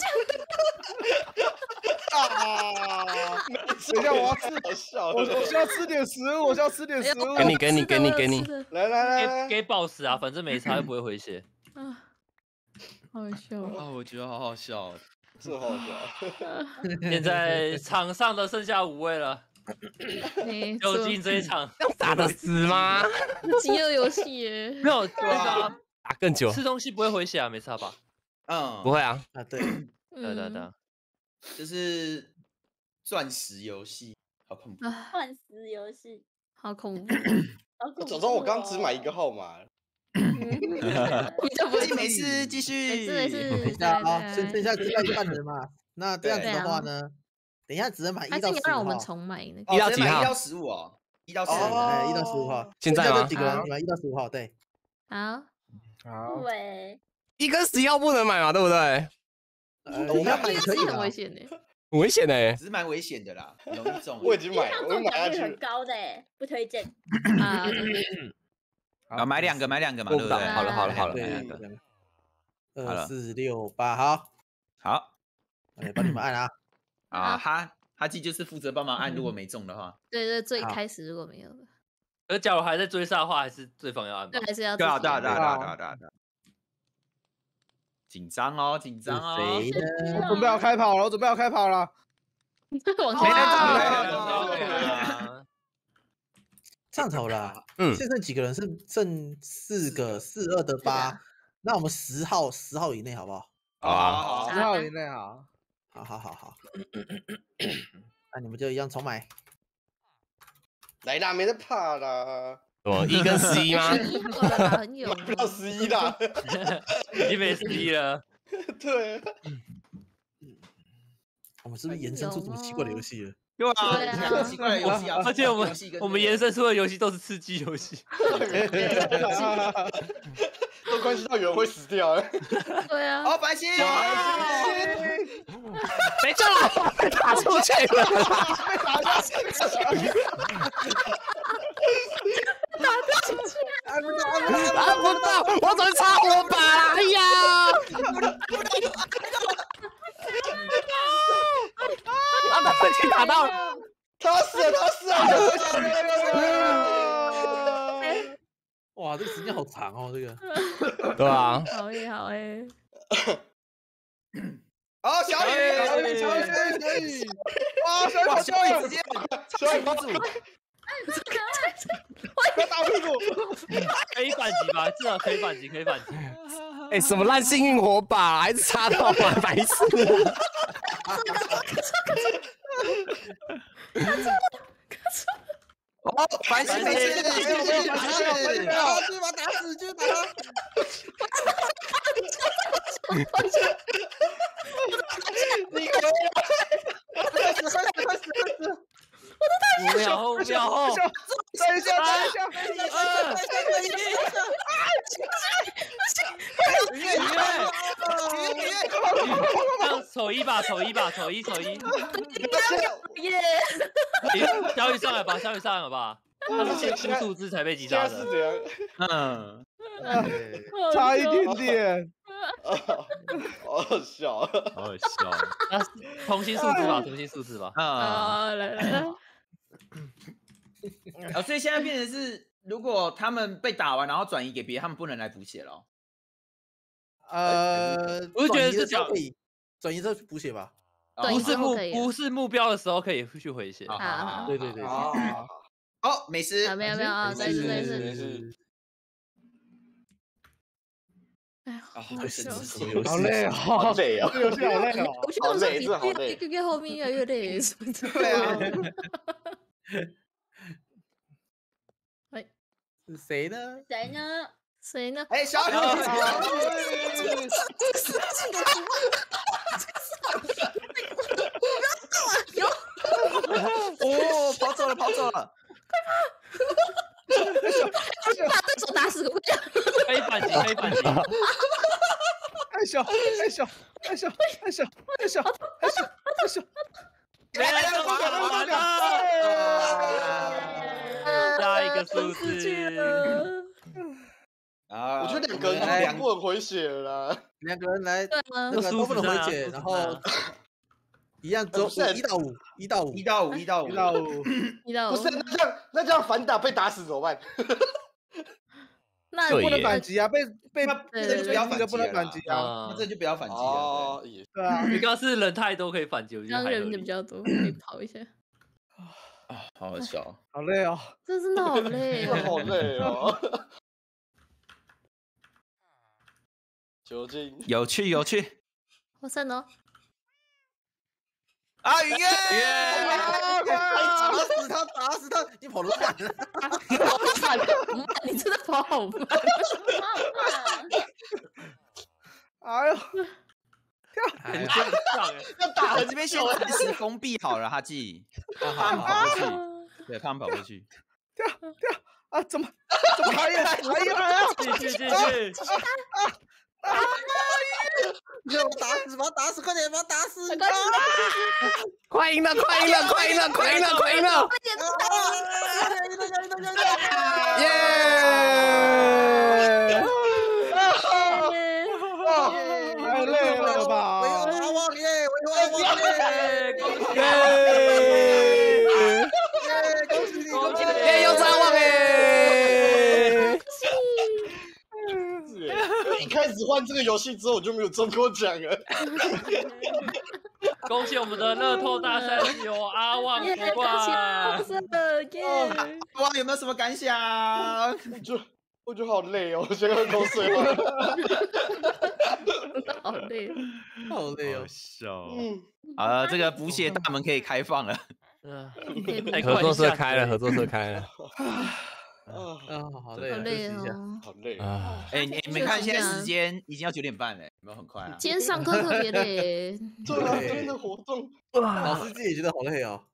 啊！等一下，我要吃， 好笑我我需要吃点食物，我需要吃点食物。 给你，给你，给你，给你。 来来来给来， 给 boss 啊，反正没差又不会回血。 啊，好笑。 啊，我觉得好好笑。 是好笑。 现在场上的剩下五位了， 没究竟这一场打得死吗？ 饥饿游戏耶。 没有对啊， 打更久？ 吃东西不会回血啊，没差吧？ 嗯， 不会啊。 啊对， 对对对。 就是钻石游戏，好恐怖。 钻石游戏， 好恐怖。 好恐怖哦。 总之我刚只买一个号码。 你就不没事，继续。 没事没事。 等一下啊，剩剩下只剩一半人嘛。那这样子的话呢，等一下只能买一到十还是你让我们重买那个？ 一到几号？ 一到十五哦。 一到十， 哎，一到十五号。 现在吗？ 几个人？你们一到十五号，对。 好， 好， 对， 一跟十一号不能买嘛，对不对？ 呃，你要买也可以很危险的。 很危险哎， 只是蛮危险的啦，容易中。 我已经买，我中买下去奖率很。高的，不推荐。 啊， 啊，买两个，买两个嘛，对不对？ 好了好了好了， 对买两个。 二四六八，好， 好， 来帮你们按啊。 啊，哈哈基就是负责帮忙按，如果没中的话。 对对，最开始如果没有的， 而假如还在追杀的话，还是对方要按吧对，？还是要对啊，对啊， 自己对啊，对啊，对啊，对啊。紧张哦，紧张哦。 谁呢？ 我准备要开跑了，我准备要开跑了。 往没前人上头了。 嗯， 现在几个人？剩剩四个，四二的八。那我们十号，十号以内好不好？ 好啊，好啊。 十号以内好。 好好好好。那你们就一样重买。 来啦，没得怕啦。 什么一跟十一吗？ 一号了啦，很有。 不到十一啦， 已经没十一了。 对。 我们是不是延伸出什么奇怪的游戏了？ 对对啊啊，奇怪的游戏啊！ 而且我们我们延伸出的游戏都是吃鸡游戏， 都关系到有人会死掉哎。 对啊。 哦，白痴！ 没中了，被打出去了。 按不到，按不到， 按不到，我怎么插火把啦？哎呀！啊！他被去打到， 他死了，他死了！ 哇，这个时间好长哦，这个。 对吧？ 好诶，好诶。 哦，小雨， 小雨，小雨，小雨！哇，小雨， 哇，小雨直接小雨帮助， 不要打屁股！ 可以反击吧？至少可以反击，可以反击。 哎，什么烂幸运火把，还是插到吗？白痴！ 哦，白痴，白痴，白痴，白痴！ 然后就把他打死，就把他。 你可以快死，快死，快死，快死！ 五秒后，五秒后， 等一下，等一下， 等一下，等一下！雨月，雨月，雨月， 让丑一吧，丑一吧，丑一，丑一。 耶！ 小雨上来吧，小雨上来吧。他是先出数字才被击杀的。 现在是怎样？ 嗯， 差一点点。 好好笑， 好好笑。 那重新数字吧，重新数字吧。 啊， 啊，来来来。 哦，所以现在变成是，如果他们被打完，然后转移给别人，他们不能来补血了。 呃， 我是觉得这条可以转移之后去补血吧。 不是目不是目标的时候可以去回血。 好， 对对对。 好，没事。 没有没有啊，没事没事没事。 哎呀， 好神奇， 好累哦， 好累哦， 这游戏好累哦。 好累，真的好累。 越越后面越来越累， 对啊。 哎， 是谁呢？ 谁呢？ 谁呢？ 哎，小雨， 有。 哦，跑走了，跑走了。 把对手打死， 可以反击，可以反击。 太小，太小，太小，太小，太小，太小，太小。 没人中奖了，完了。下一个数字。 啊， 我觉得两个人两不能回血了啦。 两个人来， 对啊， 那个都不能回血，然后一样只有一到五，一到五， 一到五，一到五， 一到五， 一到不是，那这样那这样反打被打死怎么办？ 那不能反击啊，被被那就不要反击， 不能反击啊， 那这就不要反击了。 哦，也对啊， 你刚刚是人太多可以反击，我觉得还让人的比较多，可以跑一下。 啊，好好笑， 好累哦， 这真的好累， 好累哦。究竟有趣有趣。 好散哦。 啊，雨月， 打死他，打死他！你跑得慢了， 好慢，你真的跑好慢。 哎呦， 很上哎， 要打了，这边先暂时封闭好了，哈记，怕他们跑过去，对，怕他们跑过去。 掉掉啊！怎么怎么还有还有还有？ 继续继续。 你把我打死，把我打死，快点把我打死！ 快赢了，快赢了，快赢了，快赢了，快赢了！耶！ 太累了吧！ 我有阿旺耶！我有阿旺耶！ 耶！ 恭喜你，恭喜你！ 耶！有阿旺耶！ 一开始换这个游戏之后，我就没有中过奖了。 恭喜我们的乐透大赛有阿旺夺冠！ 耶！ 阿旺有没有什么感想？ 我觉得我觉得好累哦，我先喝口水吧。 好累， 好累哦。 笑。 嗯， 好了，这个补血大门可以开放了。 嗯， 合作社开了，合作社开了。 啊啊，好累， 好累休息一下。 哦。 好累。 啊， 哎，你你们看现在时间已经要九点半了，有没有很快啊？ 今天上课特别累， 对啊，今天的活动， 老师自己也觉得好累哦。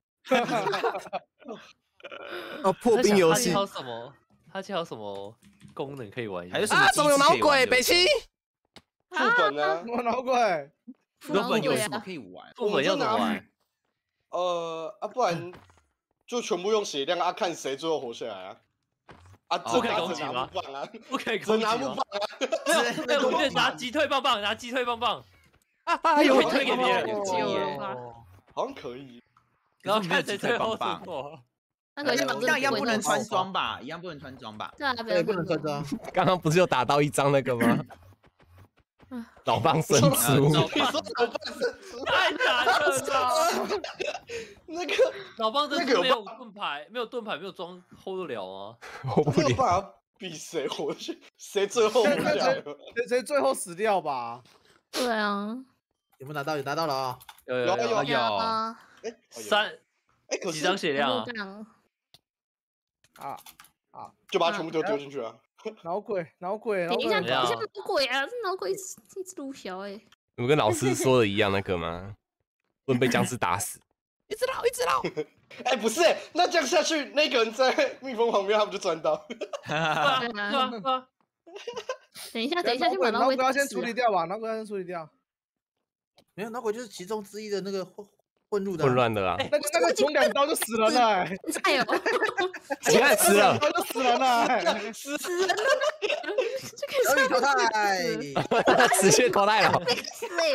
哦，破冰游戏它还有什么？它还有什么功能可以玩一下？ 还有什么啊？怎么有脑鬼？北七七？ 副本呢？ 我脑鬼。 副本有什么可以玩？ 副本要怎么玩？ 呃啊，不然就全部用血量啊，看谁最后活下来啊！啊， 不可以拿攻击吗木棒啊， 不可以只攻击吗拿木棒？啊！ 没有，哎，我觉得拿击退棒棒，拿击退棒棒， 啊， 有推给别人， 有有耶好像可以。 然后看谁最后胜过。 那个一样一样不能穿装吧？一样不能穿装吧？ 对啊， 对，不能穿装。 刚刚不是有打到一张那个吗？老蚌生珠， 你说老蚌生珠太难了吧？ 那个老蚌生那个有珠没有盾牌，没有盾牌，没有装 hold 得了吗？ 我不理。 没有办法比谁活去，谁最后活下来了。 谁谁最后死掉吧？ 对啊， 有没有拿到？有拿到了啊！ 有有有有啊， 哎， 三哎，可几是张血量啊？ 啊， 就把它全部都丢进去啊！ 脑鬼，脑鬼，脑等一下， 鬼等一下，脑鬼啊！这脑鬼一直一直撸小哎。 你们跟老师说的一样那个吗？不能被僵尸打死。一直绕，一直绕。 哎，不是，那这样下去，那个人在蜜蜂旁边，他们就赚到。 对啊，对啊，对啊。 等一下，等一下，先把脑鬼要先处处理掉吧，脑鬼要先处理掉。 没有，脑鬼就是其中之一的那个混混入的混乱的啊！ 那个那个中两刀就死人了，哎， 哎呦， 你看死了， 刀就死人了， 死死人了，这个小雨淘汰， 死去淘汰了。 是哎，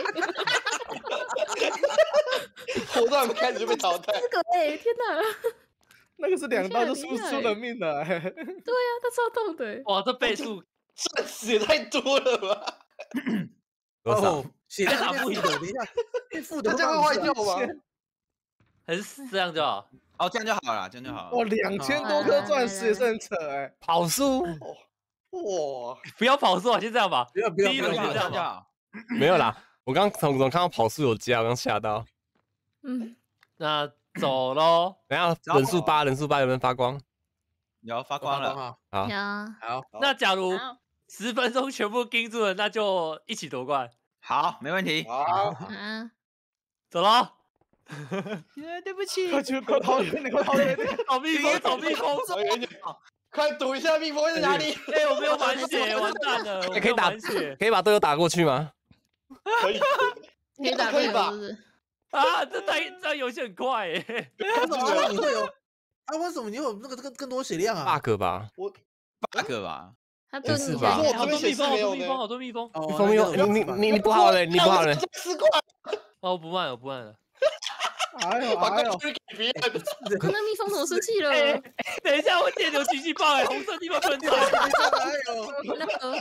活到开始就被淘汰。 这个哎，天哪！ 那个是两刀就出出人命了，哎， 对呀，他超痛的。 哇，这倍数赚死也太多了吧？ 多少？ 血量变负的，等一下，变负的这样会坏掉吗？ 还是这样就好？ 哦，这样就好了，这样就好了。 哇，两千多颗钻石也是很扯哎。 跑速？ 哇！ 不要跑速啊，先这样吧。 不要不要第一不要不要轮就这样吧。 就好。 没有啦，我刚从从看到跑速有加，我刚吓到。 嗯， 那走喽。 等下人数八，人数八有人发光？ 有发光了。 好， 呀， 好， 那假如好十分钟全部盯住了，那就一起夺冠。 好，没问题。 好， 啊， 走喽。 对不起。 快去，快逃远点，快逃远点！ 找蜜蜂，找蜜蜂。 走远点，快赌一下蜜蜂在哪里？ 哎，我没有满血，完蛋了。我没有可以打满血可以把队友打过去吗？ 可以， 可以打可以吧是不是？ 啊！这太这游戏很快哎。 为什么你会有？啊，为什么你有那个更更多血量啊 bug 吧？ bug 吧。 他蹲是吧一下， 好多蜜蜂，好多蜜蜂，好多蜜蜂。 哦， 蜂有你你你你不好了，你不好了。 四块， 哦，我不慢了，我不慢了。 哎呦把哎呦， 冠军给别人。 看那蜜蜂怎么生气了？ 哎等一下，我电流狙击棒哎，红色地方不能踩。 哎呦， 那个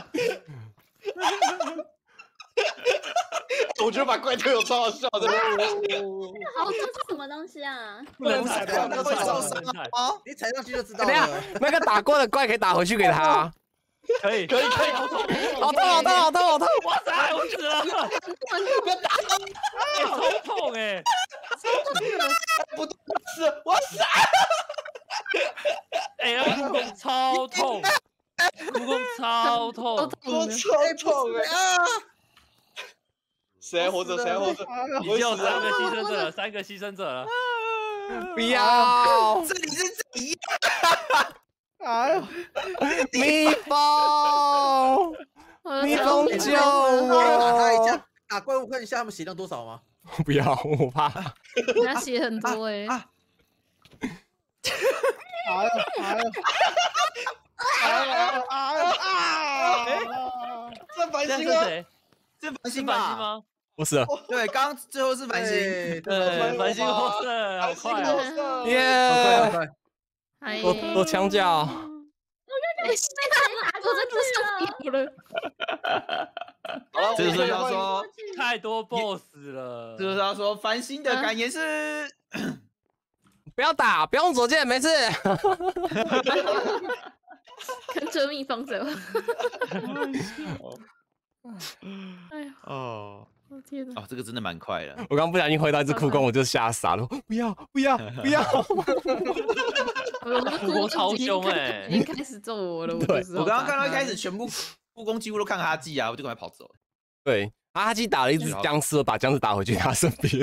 我觉得把怪队友超好笑的。 好，这是什么东西啊？ 不能踩，不能踩， 会受伤不能踩。 啊！你踩上去就知道等一下了。 那个打过的怪可以打回去给他。 可以， 可以可以， 好痛好痛好痛好痛！ 哇塞，我死了！ 不要打， 哎，超痛哎！ 不是，我死。 哎，那蜈蚣超痛，蜈蚣超痛。 我超痛哎！谁还活着？谁还活着？ 已经有三个牺牲者了，三个牺牲者了。 不要！ 这里是怎样？ 哎呦， 蜜蜂，蜜蜂救打他一我！ 下，打怪物看一下他们血量多少吗？ 不要，我怕。 他血很多哎。 哎呦，哎呦，哎呦，哎呦啊！ 这繁星是谁？ 是繁是星吧？ 繁星吗？ 我死了， 对，刚刚最后是繁星。 对，繁星获胜，好快啊！ 耶！ 哎， 多多墙角。 我真的受不了了。 这个时候要说太多 boss 了。 这个时候要说繁星的感言是： 不要打，不用左键，没事。 跟着蜜蜂走。 哎呀，哦， 我天哪！ 哦，这个真的蛮快的。 我刚不小心挥到一只酷弓，我就吓傻了。不要，不要，不要！ 我们酷弓超凶哎， 已经开始揍我了。 对， 我刚刚看到一开始全部酷弓几乎都看哈基啊，我就赶快跑走。 对，哈基打了一只僵尸，把僵尸打回去他身边。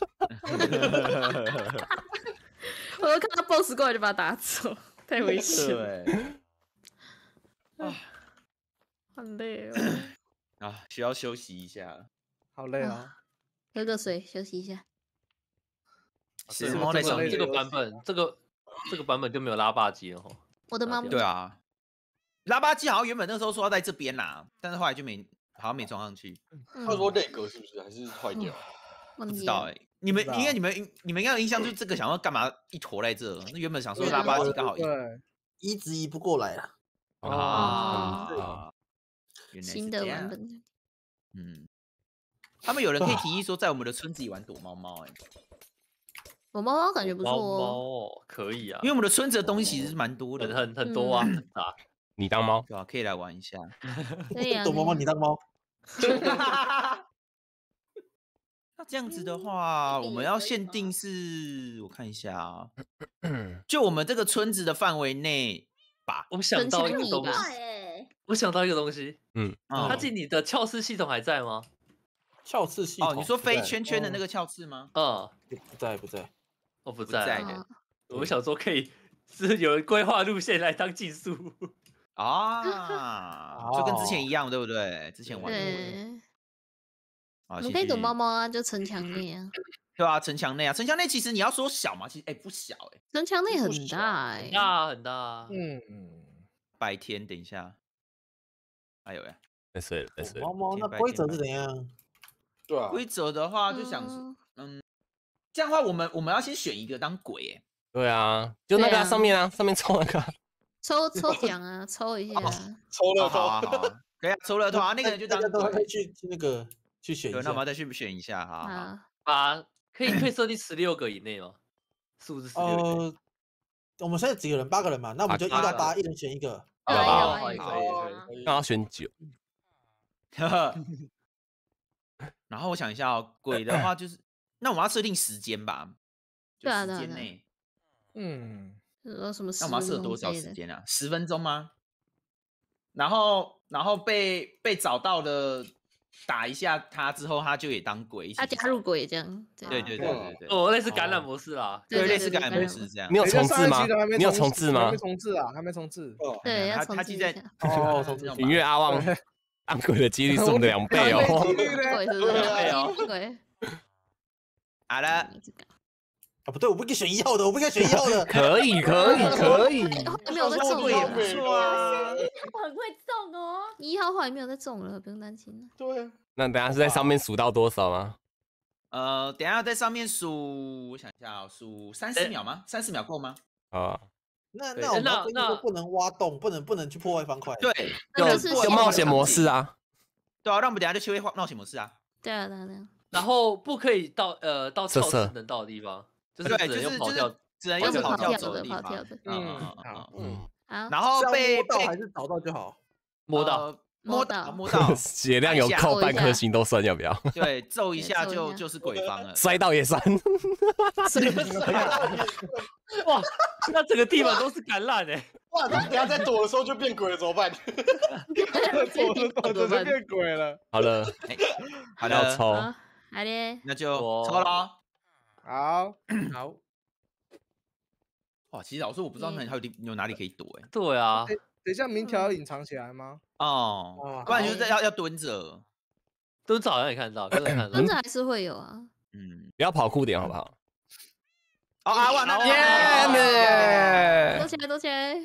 我都看到 boss 过来就把他打走，太危险了。 对， 啊，很累哦。 啊，需要休息一下。 好累啊！ 喝个水，休息一下。 是猫在上面这个版本，这个这个版本就没有拉霸机了哈。 我的猫。 对啊，拉巴机好像原本那时候说要在这边啦，但是后来就没，好像没装上去。 他说内格是不是还是坏掉？ 不知道哎，你们应该你们你们应该有印象，就是这个想要干嘛一坨在这？那原本想说拉巴机刚好对移植移不过来了。 啊， 新的版本。 嗯，他们有人可以提议说，在我们的村子里玩躲猫猫，哎， 躲猫猫感觉不错哦，可以啊， 因为我们的村子的东西其实是蛮多的， 很很很多啊，很大。 你当猫， 对吧？可以来玩一下。 对呀， 躲猫猫，你当猫。 那这样子的话，我们要限定是，我看一下啊，就我们这个村子的范围内吧。 我想到一个东西，我想到一个东西， 嗯， 它进你的鞘刺系统还在吗？ 鞘刺系统？ 哦，你说飞圈圈的那个鞘刺吗？ 嗯， 不在，不在， 哦不在的。 我想说可以是有人规划路线来当竞速啊，就跟之前一样，对不对？之前玩的。 对。 我们可以躲猫猫啊，就城墙内啊。 对啊，城墙内啊，城墙内其实你要说小嘛，其实哎不小哎。 城墙内很大哎， 很大很大。 嗯嗯。 白天等一下，哎呦喂， 在睡了，在睡了。 猫猫那规则是怎样？ 对啊， 规则的话就想说，嗯，这样的话我们我们要先选一个当鬼哎。 对啊，就那个上面啊，上面抽那个。 抽抽奖啊，抽一下。 抽乐透啊，可以啊，抽乐透啊，那个人就当鬼。 去那个去选一下。 那我们再去选一下哈。 啊，可以可以设定十六个以内吗？数字十六。呃， 我们现在几个人？八个人嘛，那我们就一到八，一人选一个。 可以可以可以。 那要选九。 然后我想一下哦，鬼的话就是，那我们要设定时间吧？ 对啊， 时间内。 嗯。 什么？ 那我们要设多少时间啊？十分钟吗？然后，然后被被找到的打一下他之后，他就也当鬼一起。 他加入鬼这样。 对对对对对。 哦，类似感染模式啦。 对，类似感染模式这样。 你有重置吗？你有重置吗？ 还没重置啊，还没重置。 对，要重置。他记在哦，重置。 音乐阿旺当鬼的几率是我们的两倍哦。 鬼是不是？ 哦。 鬼。 好了。 啊，不对，我不应该选一号的，我不应该选一号的。 可以，可以，可以。 没有在中也不错啊， 我很会中哦。 一号后来没有再中了，不用担心。 对。 那等下是在上面数到多少吗？ 呃，等下在上面数，我想一下，数三十秒吗？三十秒够吗？ 啊。 那那我们那不能挖洞，不能不能去破坏方块。 对， 就冒险模式啊。 对啊，让我们等下就切换冒险模式啊。 对啊，对啊，对啊。 然后不可以到呃到超市能到的地方。就是只能用跑跳， 只能用跑跳走的地方。 嗯好， 嗯好。 然后被摸到还是找到就好。 摸到， 摸到，摸到。 血量有扣半颗星都算，要不要？ 对，揍一下就就是鬼方了。 摔到也算。 哇，那整个地板都是橄榄哎！ 哇，等下在躲的时候就变鬼了，怎么办？ 躲着躲着就变鬼了。 好了， 好的，抽。 好的， 那就抽了。 好好， 哇，其实老师我不知道那还有地有哪里可以躲哎。 对啊， 等一下明条要隐藏起来吗？ 哦，不然就是要要蹲着， 蹲着好像也看到，蹲着看到， 蹲着还是会有啊。 嗯， 不要跑酷点好不好？ 哦啊哇，那耶！ 躲起来，躲起来。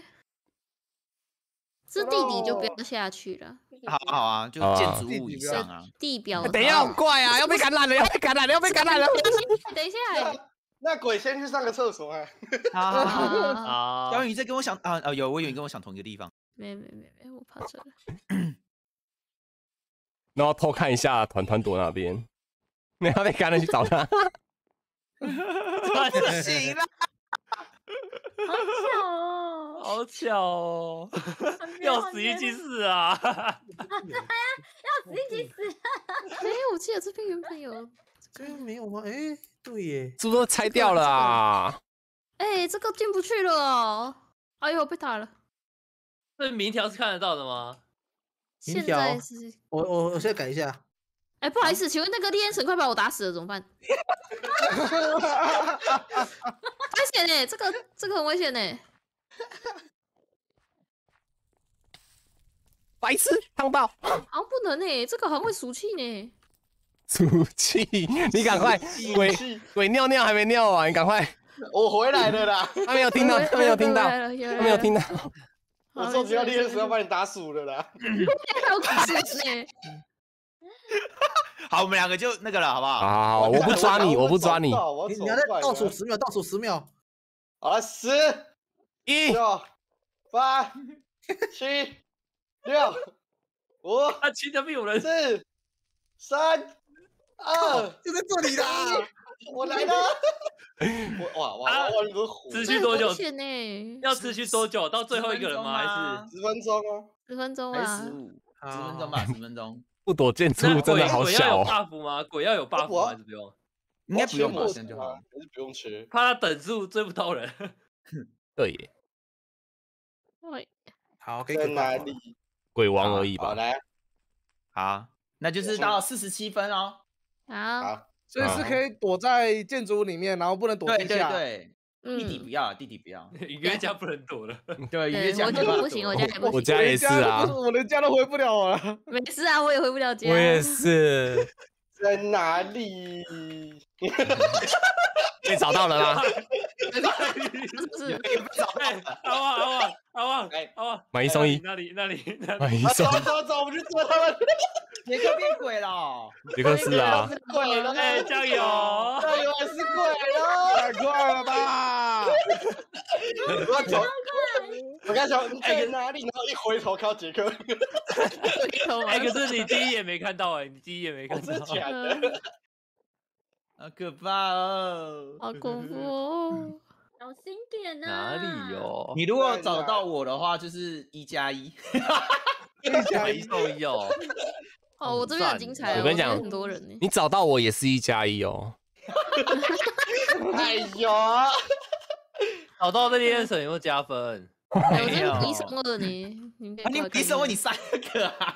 这地底就不要下去了。 好好啊，就建筑物以上啊。 地表。 等一下，好怪啊！要被感染了，要被感染了，要被感染了。 等一下。 那鬼先去上个厕所哎。 好好好。小雨，你在跟我想啊啊有，我以为你跟我想同一个地方。 没没没没，我跑这了。 然后偷看一下团团躲哪边，你要被感染去找他。 不行啦。 好巧哦， 好巧哦，要死一起死啊！ 对啊，要死一起死。 哎，我记得这边原本有， 这边没有吗？哎，对耶， 是不是都拆掉了啊？ 哎，这个进不去了哦。哎呦，被打了。 这明条是看得到的吗？ 现在是， 我我我现在改一下。 哎，不好意思，请问那个烈焰神快把我打死了，怎么办？危险哎，这个这个很危险哎。 白痴，烫到！ 好像不能哎，这个好像会俗气呢。 俗气，你赶快，鬼鬼尿尿还没尿完，你赶快。 我回来了啦。 他没有听到，他没有听到，他没有听到。 我说只要烈焰神要把你打死了啦。 好可怜呢。 好，我们两个就那个了，好不好？ 好好好，我不抓你，我不抓你。 你要再倒数十秒，倒数十秒。 好了，十、 一、 九、八、七、六、五、 啊，七的病人， 四、三、二， 就在这里啦！ 我来了！我哇哇哇！你都火！ 持续多久？ 呢？ 要持续多久？到最后一个人吗？还是十分钟啊？ 十分钟啊？ 十五，十分钟吧，十分钟。 不躲建筑真的好小。 鬼要有 buff 吗？鬼要有 buff 吗？还是不用？ 应该不用吧， 这样就好，还是不用切。 怕他等住追不到人。 对耶。 好， 在哪里？ 鬼王而已吧。 好来， 好，那就是到四十七分哦。 好， 所以是可以躲在建筑里面，然后不能躲地下。 对对对，弟弟不要，弟弟不要。 隐约家不能躲了。 对，隐约家我家不行，我家也不行。 我家也是啊， 我连家都回不了了。 没事啊，我也回不了家。 我也是。 在哪里？ 被找到了吗？ 是不是？ 哎，阿旺阿旺阿旺阿旺， 买一送一。 那里那里那里。 买一送一。 走走走，我们去捉他们。 杰克变鬼了。 杰克是啊。 鬼了， 哎，加油！ 加油，是鬼了！ 太快了吧！ 我要走。我刚想你在哪里，然后一回头看到杰克。 哎，可是你第一眼没看到哎，你第一眼没看到。 真的假的？ 好可怕哦！ 好恐怖哦！ 小心点啊！ 哪里哟？ 你如果找到我的话，就是一加一。 一加一送一哦。 哦，我这边很精彩， 我跟你讲， 很多人呢。 你找到我也是一加一哦。 哎呦！ 找到那烈焰神有没有加分？ 没有，一送二呢。你一送二，你三个啊！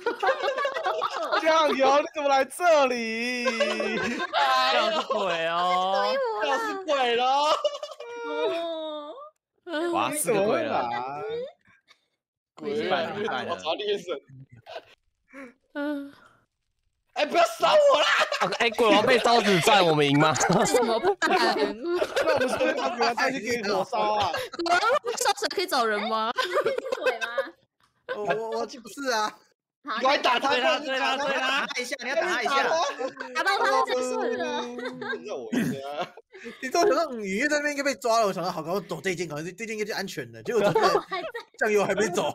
酱油，你怎么来这里？ 要是鬼哦， 要是鬼喽！ 哦， 哇，四个鬼了， 鬼了， 我找烈神。 嗯， 哎，不要烧我啦！ 哎，鬼王被刀子赚，我们赢吗？ 怎么办？ 那我们是不是把鬼王带去给火烧啊？ 鬼王烧水可以找人吗？ 是鬼吗？ 我我我不是啊。 你快打他！ 对他对他对他！ 打他一下，你要打他一下， 打到他就算了。 那我一下。 你知道想到嗯，雨月在那边应该被抓了，我想到好，赶快躲这间，赶快这间应该就安全了。结果走过来，酱油还没走。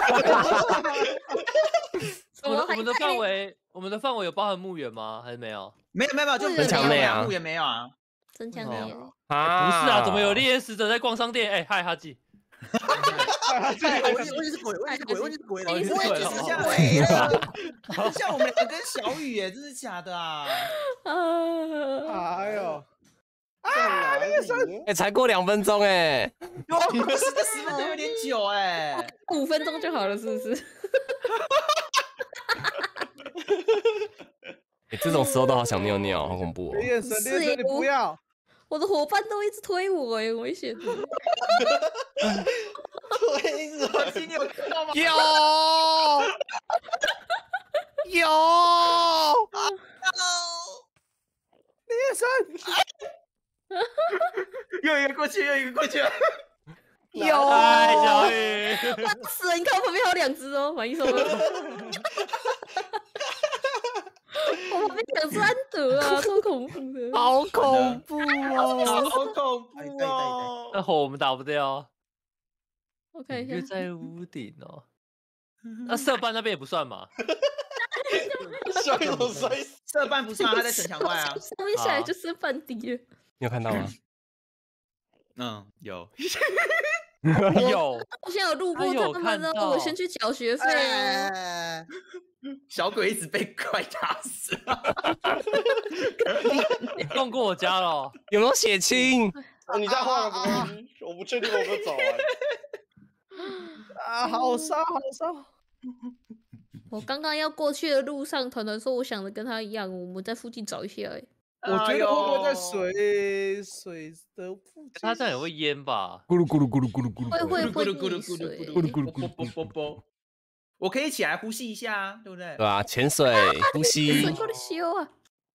我们我们的范围，我们的范围有包含墓园吗？还是没有？ 没有没有没有，就真强内啊， 墓园没有啊。 真强内啊， 不是啊，怎么有烈焰使者在逛商店？哎，嗨哈基。 我也是鬼，我也是鬼，我也是鬼了， 我也只剩下鬼了。像我们两个跟小雨耶，真是假的啊？ 哎呦！ 啊，烈焰神！ 哎，才过两分钟哎。 不是，这十分钟有点久哎。 五分钟就好了，是不是？ 哎，这种时候都好想尿尿，好恐怖哦。 烈焰神，烈焰神，你不要！ 我的伙伴都一直推我，哎，危险的。 推人， 你有看到吗？ 有有， 李叶生， 又一个过去，又一个过去了。 有， 哎，小雨， 死了！你看我旁边还有两只哦，满意说。我旁边两只安德啊，超恐怖的。 好恐怖哦！ 好恐怖哦！ 那火我们打不掉。 我看一下， 隐约在屋顶哦。那色班那边也不算嘛？ 小雨都摔死。 色班不算，他在城墙外啊。 上面下来就剩半滴了。 你有看到吗？ 嗯，有。 有， 我现在有路过他们呢，我先去缴学费哦。 小鬼一直被怪打死了。 你弄过我家了？ 有没有血清？ 你再换个关系，我不确定我有没有找完。 啊，好烧，好烧！ 我刚刚要过去的路上，团团说我想的跟他一样，我们在附近找一下。哎， 我觉得会不会在水水的附近？ 他这样也会淹吧？ 咕噜咕噜咕噜咕噜咕噜， 会会会咕噜咕噜咕噜溺水。 咕噜咕噜咕噜咕噜咕噜。我可以起来呼吸一下啊，对不对？ 对吧？潜水、呼吸。 水过来修啊！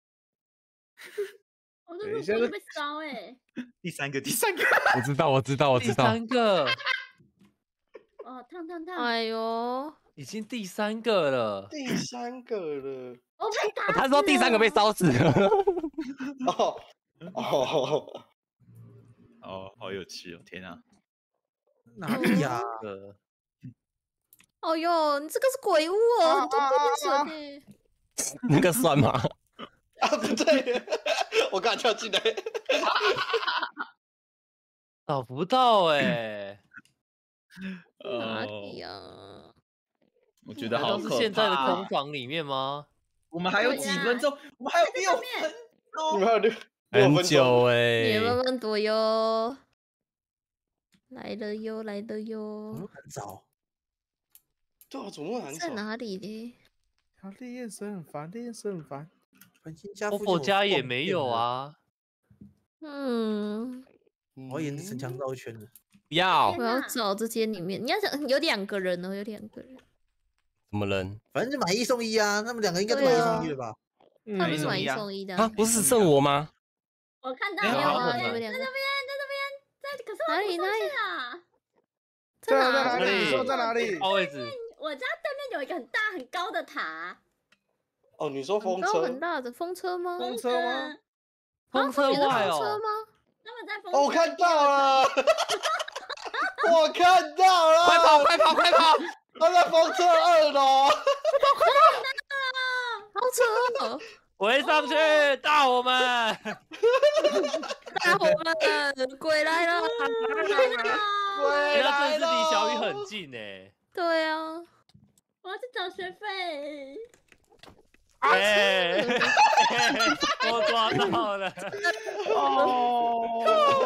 我的路会被烧哎。 第三个，第三个。 我知道，我知道，我知第道。 三个。 哦，烫烫烫！ 哎呦， 已经第三个了。 第三个了。 我被打。 他说第三个被烧死了。 哦哦哦，好有趣哦！天啊， 哪里呀？ 哦哟，你这个是鬼屋哦，很多鬼变神呢。 那个算吗？ 啊，不对，我刚跳进来。 找不到哎。 哪里呀？ 我觉得好可怕。 是现在的空房里面吗？ 我们还有几分钟？我们还有六分钟。 你们还有六很久哎。 也慢慢躲哟。来了哟，来了哟。 很早。 对啊，怎么会很在哪里呢？ 啊，烈焰神很烦，烈焰神很烦。 繁星家， 我我家也没有啊。 嗯， 我沿着城墙绕一圈的。 要。 我要找这间里面，你要想有两个人哦，有两个人。 什么人？ 反正就买一送一啊，他们两个应该都买一送一了吧？ 他们是买一送一的啊？不是只剩我吗？ 我看到没有啊， 在你们两个在那边，在那边，在可是哪里哪里啊？ 在哪在哪里？你说在哪里？ 好位置。 我家对面有一个很大很高的塔。 哦，你说风车车？ 很大的风车吗？ 风车吗？ 风车外哦。 风车吗？ 他们在风。 哦，我看到了，我看到了， 快跑快跑快跑！ 他在风车二楼。 好扯哦！ 围上去，大我们！ 大伙们，鬼来了！ 鬼来了！这离小雨很近哎。 对啊。 我要去找学费。 哎，我抓到了！ 哦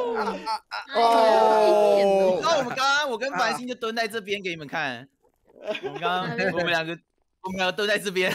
哦！那我们刚刚我跟繁星就蹲在这边给你们看。我们刚刚我们两个我们两个蹲在这边。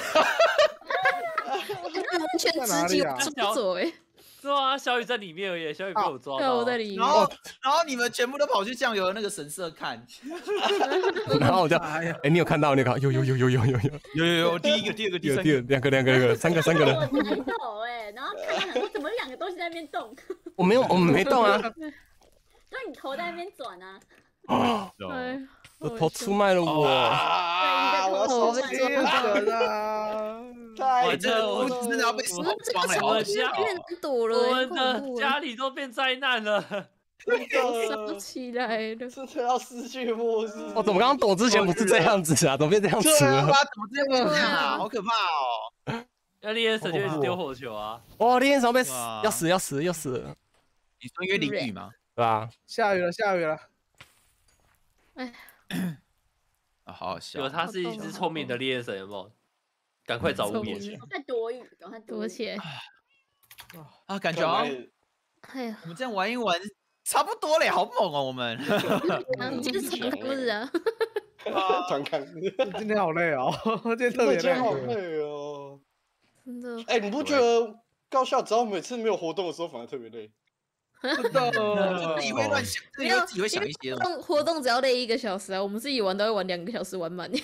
完全直接出走哎！ 是啊，小雨在里面而已，小雨被我抓到。 对，我在里面。 然后然后你们全部都跑去酱油的那个神社看。 然后我就哎，你有看到？你有看？有有有有有有有有有有！第一个、第二个、第三个， 两个、两个、两个、三个、三个人。 我在抖哎，然后看到怎么两个东西在那边动？ 我没有，我们没动啊。 就你头在那边转啊。 哎， 我头出卖了我。 啊！我要我被抓了。 我这我真的要被死光了！ 我家变难躲了， 我们的家里都变灾难了， 烧起来了， 真的要失去末日。 我怎么刚刚躲之前不是这样子啊？怎么变这样子了？ 怎么这样啊？好可怕哦！ 那烈焰神就一直丢火球啊！ 哇，烈焰神被死，要死要死要死了！ 你说因为淋雨吗？ 对吧？ 下雨了，下雨了。 哎， 啊，好好笑！ 有，他是一只聪明的烈焰神，有没有？赶快找屋檐去。 赶快躲雨，赶快躲起来。 啊，感觉啊， 哎呀， 我们这样玩一玩，差不多嘞，好猛哦，我们。 今天是长康日啊。 团康， 今天好累哦，今天特别累， 好累哦。 真的。 哎，你不觉得高校只要每次没有活动的时候，反而特别累？ 真的， 自己会乱想，自己会自己会想一些活动活动只要累一个小时啊，我们自己玩都会玩两个小时玩满。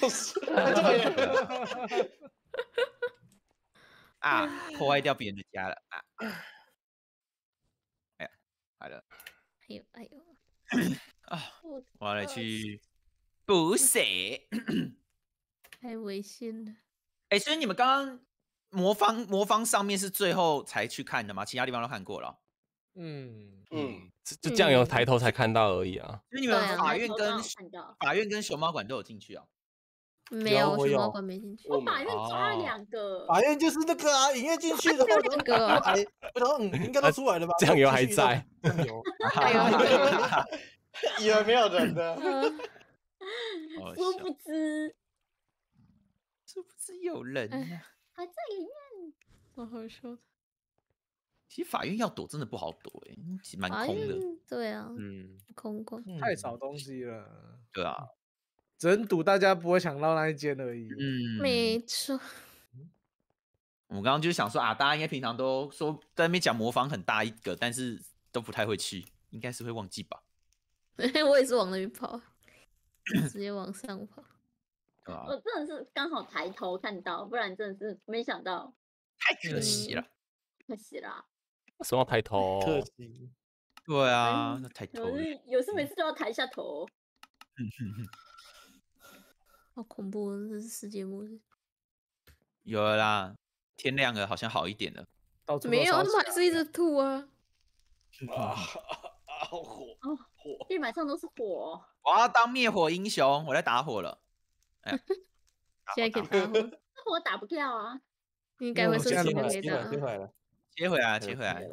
啊，破坏掉别人的家了啊！哎呀，来了。 哎呦哎呦啊！我要来去补血， 太危险了。 哎，所以你们刚刚魔方魔方上面是最后才去看的吗？其他地方都看过了。 嗯嗯， 就酱油抬头才看到而已啊。 所以你们法院跟法院跟熊猫馆都有进去啊？ 没有，熊猫馆没进去。 我法院抓了两个。 法院就是那个啊，影院进去的话， 两个啊。 我想嗯，应该都出来了吧？ 酱油还在。 酱油。 以为没有人的。 殊不知， 殊不知有人呢， 还在里面。 好好笑的。 其实法院要躲真的不好躲哎，其实蛮空的。 对啊， 嗯， 空空， 太少东西了。 对啊， 只能赌大家不会想到那一间而已。 嗯， 没错。 我们刚刚就是想说啊，大家应该平常都说在那边讲魔方很大一个，但是都不太会去，应该是会忘记吧？ 我也是往那边跑，直接往上跑。 啊、 我真的是刚好抬头看到，不然真的是没想到。 太可惜了， 可惜啦。 为什么要抬头？ 可惜。 对啊，那抬头。 有时有时每次都要抬下头。 好恐怖，这是世界末日。 有了啦，天亮了，好像好一点了。 没有，他们还是一直吐啊。 啊啊！火哦， 火， 地板上都是火。 我要当灭火英雄，我在打火了。哎呀， 现在可以打火， 这火打不掉啊。 应该会瞬间就可以打。 切回来了， 切回来，切回来。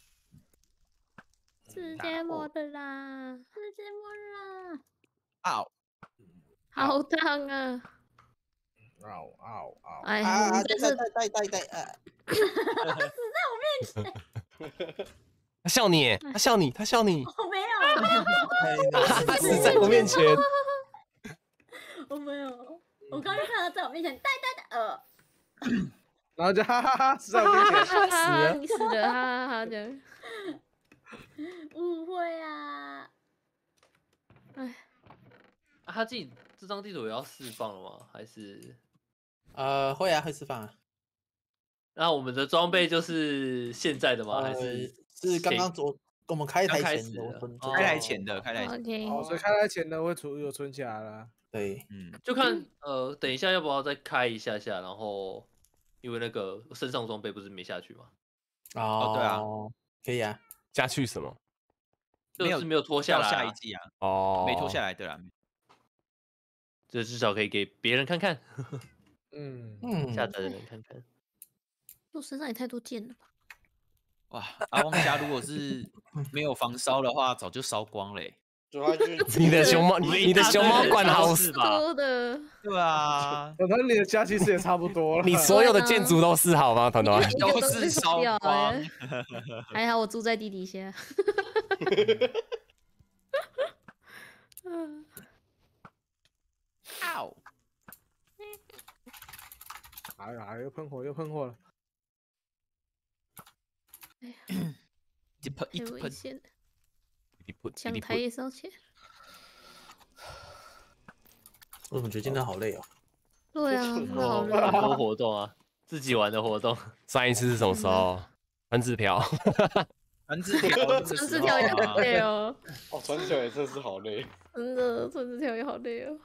世界末日啦！ 世界末日啦！ 嗷！ 好烫啊！ 嗷嗷嗷！ 哎， 啊！ 真是带带带带啊！ 死在我面前。 他笑你，他笑你，他笑你。 我没有，没有。 他死在我面前。 我没有，我刚刚看到在我面前，带带带，呃。 然后就哈哈哈，死在我面前， 死了，你死了，哈哈哈这样。 误会啊！ 哎， 他自己这张地图也要释放了吗？还是？ 呃，会啊，会释放啊。 那我们的装备就是现在的吗？还是是刚刚昨我们开台前的？ 开台前的，开台前。 OK。 哦，所以开台前的会存有存起来了。 对， 嗯， 就看呃，等一下要不要再开一下下，然后因为那个身上装备不是没下去吗？ 哦， 对啊， 可以啊。 下去什么？ 就是没有脱下来、 啊，下一季啊， 哦， 没脱下来，对啦， 这至少可以给别人看看， 嗯嗯， 下载的人看看。 我身上也太多剑了吧？ 哇，阿旺家如果是没有防烧的话，早就烧光嘞。 你的熊猫，你的熊猫馆好多的， 对啊， 可能你的家其实也差不多了。 你所有的建筑都是好吗，团团？ 都是烧光。 还好我住在地底下。 嗷！ 哎呀，又喷火，又喷火了。 哎呀， 一喷一太危险了。 枪枪台也烧起来。 我怎么觉得今天好累哦？ 对啊，好累。 很多活动啊，自己玩的活动。 上一次是什么时候？传纸条。 传纸条， 传纸条也好累哦。 哦，传纸条也真是好累。 真的，传纸条也好累哦。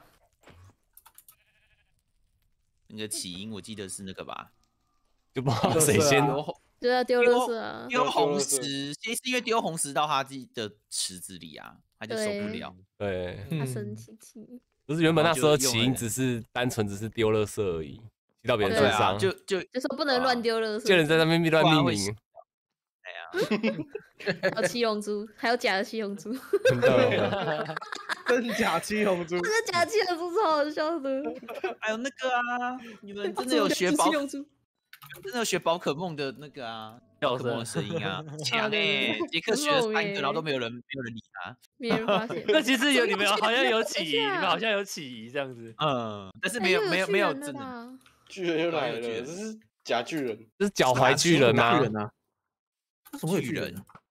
那个起因我记得是那个吧， 就不知道谁先。 就要丢垃圾啊！ 丢红石，其实是因为丢红石到他自己的池子里啊，他就受不了。 对， 他生气气。 不是原本那时候起因只是单纯只是丢垃圾而已，踢到别人身上， 就就就说不能乱丢垃圾， 就人在那边乱命名。 哎呀， 还有七龙珠，还有假的七龙珠， 真的， 真假七龙珠， 那个假七龙珠超好笑的。 还有那个啊，你们真的有学宝？ 七龙珠。 真的有学宝可梦的那个啊，宝可梦的声音啊，强哎！杰克学了三个，然后都没有人，没有人理他， 没人发现。 那其实有你们好像有起疑，你们好像有起疑这样子。 嗯，但是没有没有没有真的。 巨人又来了，这是假巨人， 这是脚踝巨人吗？ 巨人啊？为什么会有巨人？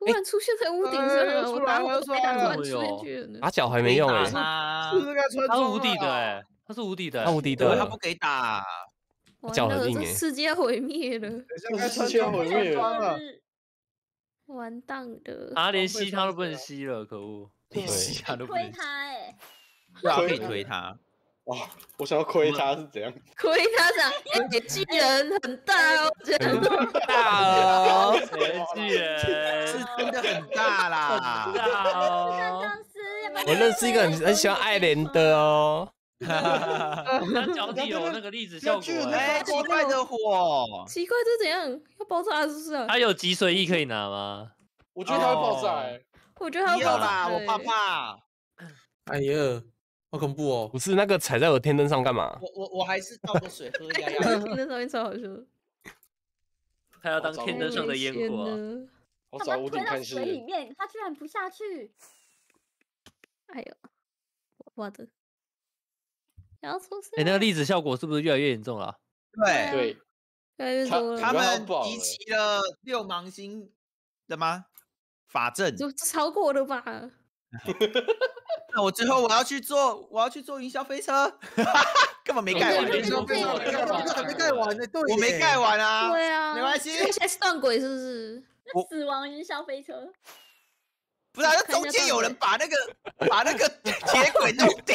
突然出现在屋顶上，我打火突然出现去了。 打脚还没用哎， 是不是该穿他装无敌的哎，他是无敌的， 他无敌的， 他不给打， 脚很硬哎， 世界毁灭了， 世界毁灭了， 完蛋的， 他连吸他都不能吸了，可恶， 连吸他都不能推他哎， 对啊，可以推他。 哇，我想要亏他是怎样？ 亏他这样，哎，巨人很大哦，这样大哦， 巨人是真的很大啦， 大哦。 我认识一个很很喜欢艾莲的哦， 他脚底有那个粒子效果， 哎，奇怪的火， 奇怪这怎样？要爆炸是不是？ 他有脊髓液可以拿吗？ 我觉得他会爆炸哎， 我觉得他要啦，我怕怕。 哎呀。好恐怖哦！ 不是那个踩在我天灯上干嘛？ 我我我还是倒个水喝呀呀。 天灯上面超好笑。 他要当天灯上的烟火。 我找屋顶看水里面，他居然不下去。 哎呦，我的！要出事！ 哎，那个粒子效果是不是越来越严重了？ 对对， 越来越多了。 他们集齐了六芒星的吗？法阵就超过了吧？ 那我最后我要去坐，我要去坐云霄飞车，根本没盖完。 云霄飞车还没盖完呢，对， 我没盖完啊。 对啊， 没关系。 现在是断轨是不是？ 死亡云霄飞车。 不是，那中间有人把那个把那个铁轨弄掉。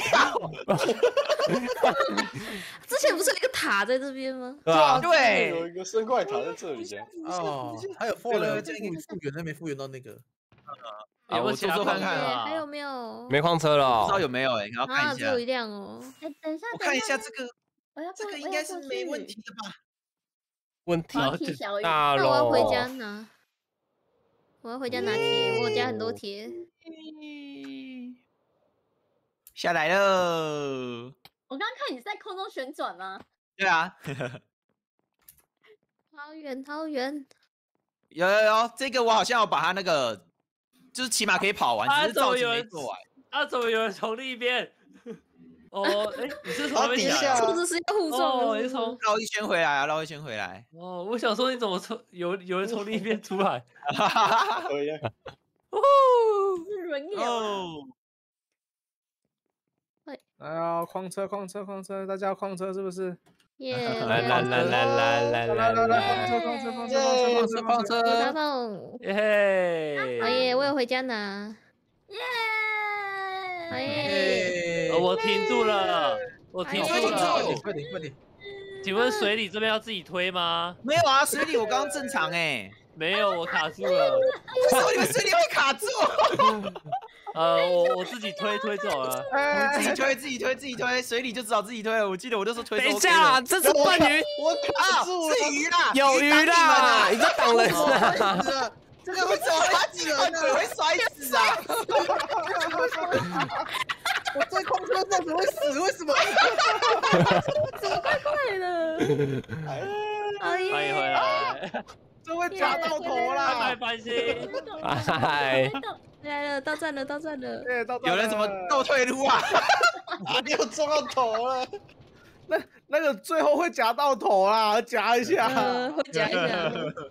之前不是有一个塔在这边吗？ 对啊， 对， 有一个生怪塔在这里的。 哦，还有复原，复原还没复原到那个。 啊，我坐坐看看啊，还有没有？ 没矿车了， 不知道有没有哎，你要看一下。 只有一辆哦。 哎，等一下， 我看一下这个， 我要这个应该是没问题的吧？ 问题那大喽！ 我要回家拿，我要回家拿铁，我家很多铁。 下来了。 我刚刚看你在空中旋转吗？ 对啊。 好远好远。 有有有，这个我好像要把它那个。就是起码可以跑完，只是造型没做完。 啊，怎么有人从另一边？哦，哎，你是从底下？ 是不是要互撞？ 哦，你从绕一圈回来啊，绕一圈回来。 哦，我想说你怎么从有有人从另一边出来？ 可以啊。 哦，是轮流。 哎呀，矿车矿车矿车，大家矿车是不是？ 耶！ 来来来来来来来来， 矿车矿车矿车矿车矿车， 大棒！ 耶！ 好耶，我有回家拿。 耶！ 好耶！ 我停住了，我停住了。 快点快点！ 请问水里这边要自己推吗？ 没有啊，水里我刚刚正常哎。 没有，我卡住了。 为什么你们水里会卡住？ 呃，我我自己推推走了， 自己推自己推自己推，水里就只好自己推了。我记得我那时候推。 等一下，这是笨鱼， 我卡住了， 是鱼啦， 有鱼啦，你在挡人啊！这个会摔死人的，会摔死啊！ 我在空车上怎么会死？为什么？ 怎么快快的？ 欢迎回来， 这会夹到头啦！ 拜拜，繁星。 嗨， 来了，到站了，到站了。 对，到有人怎么倒退路啊？ 又撞到头了。 那那个最后会夹到头啦，夹一下， 会夹一下。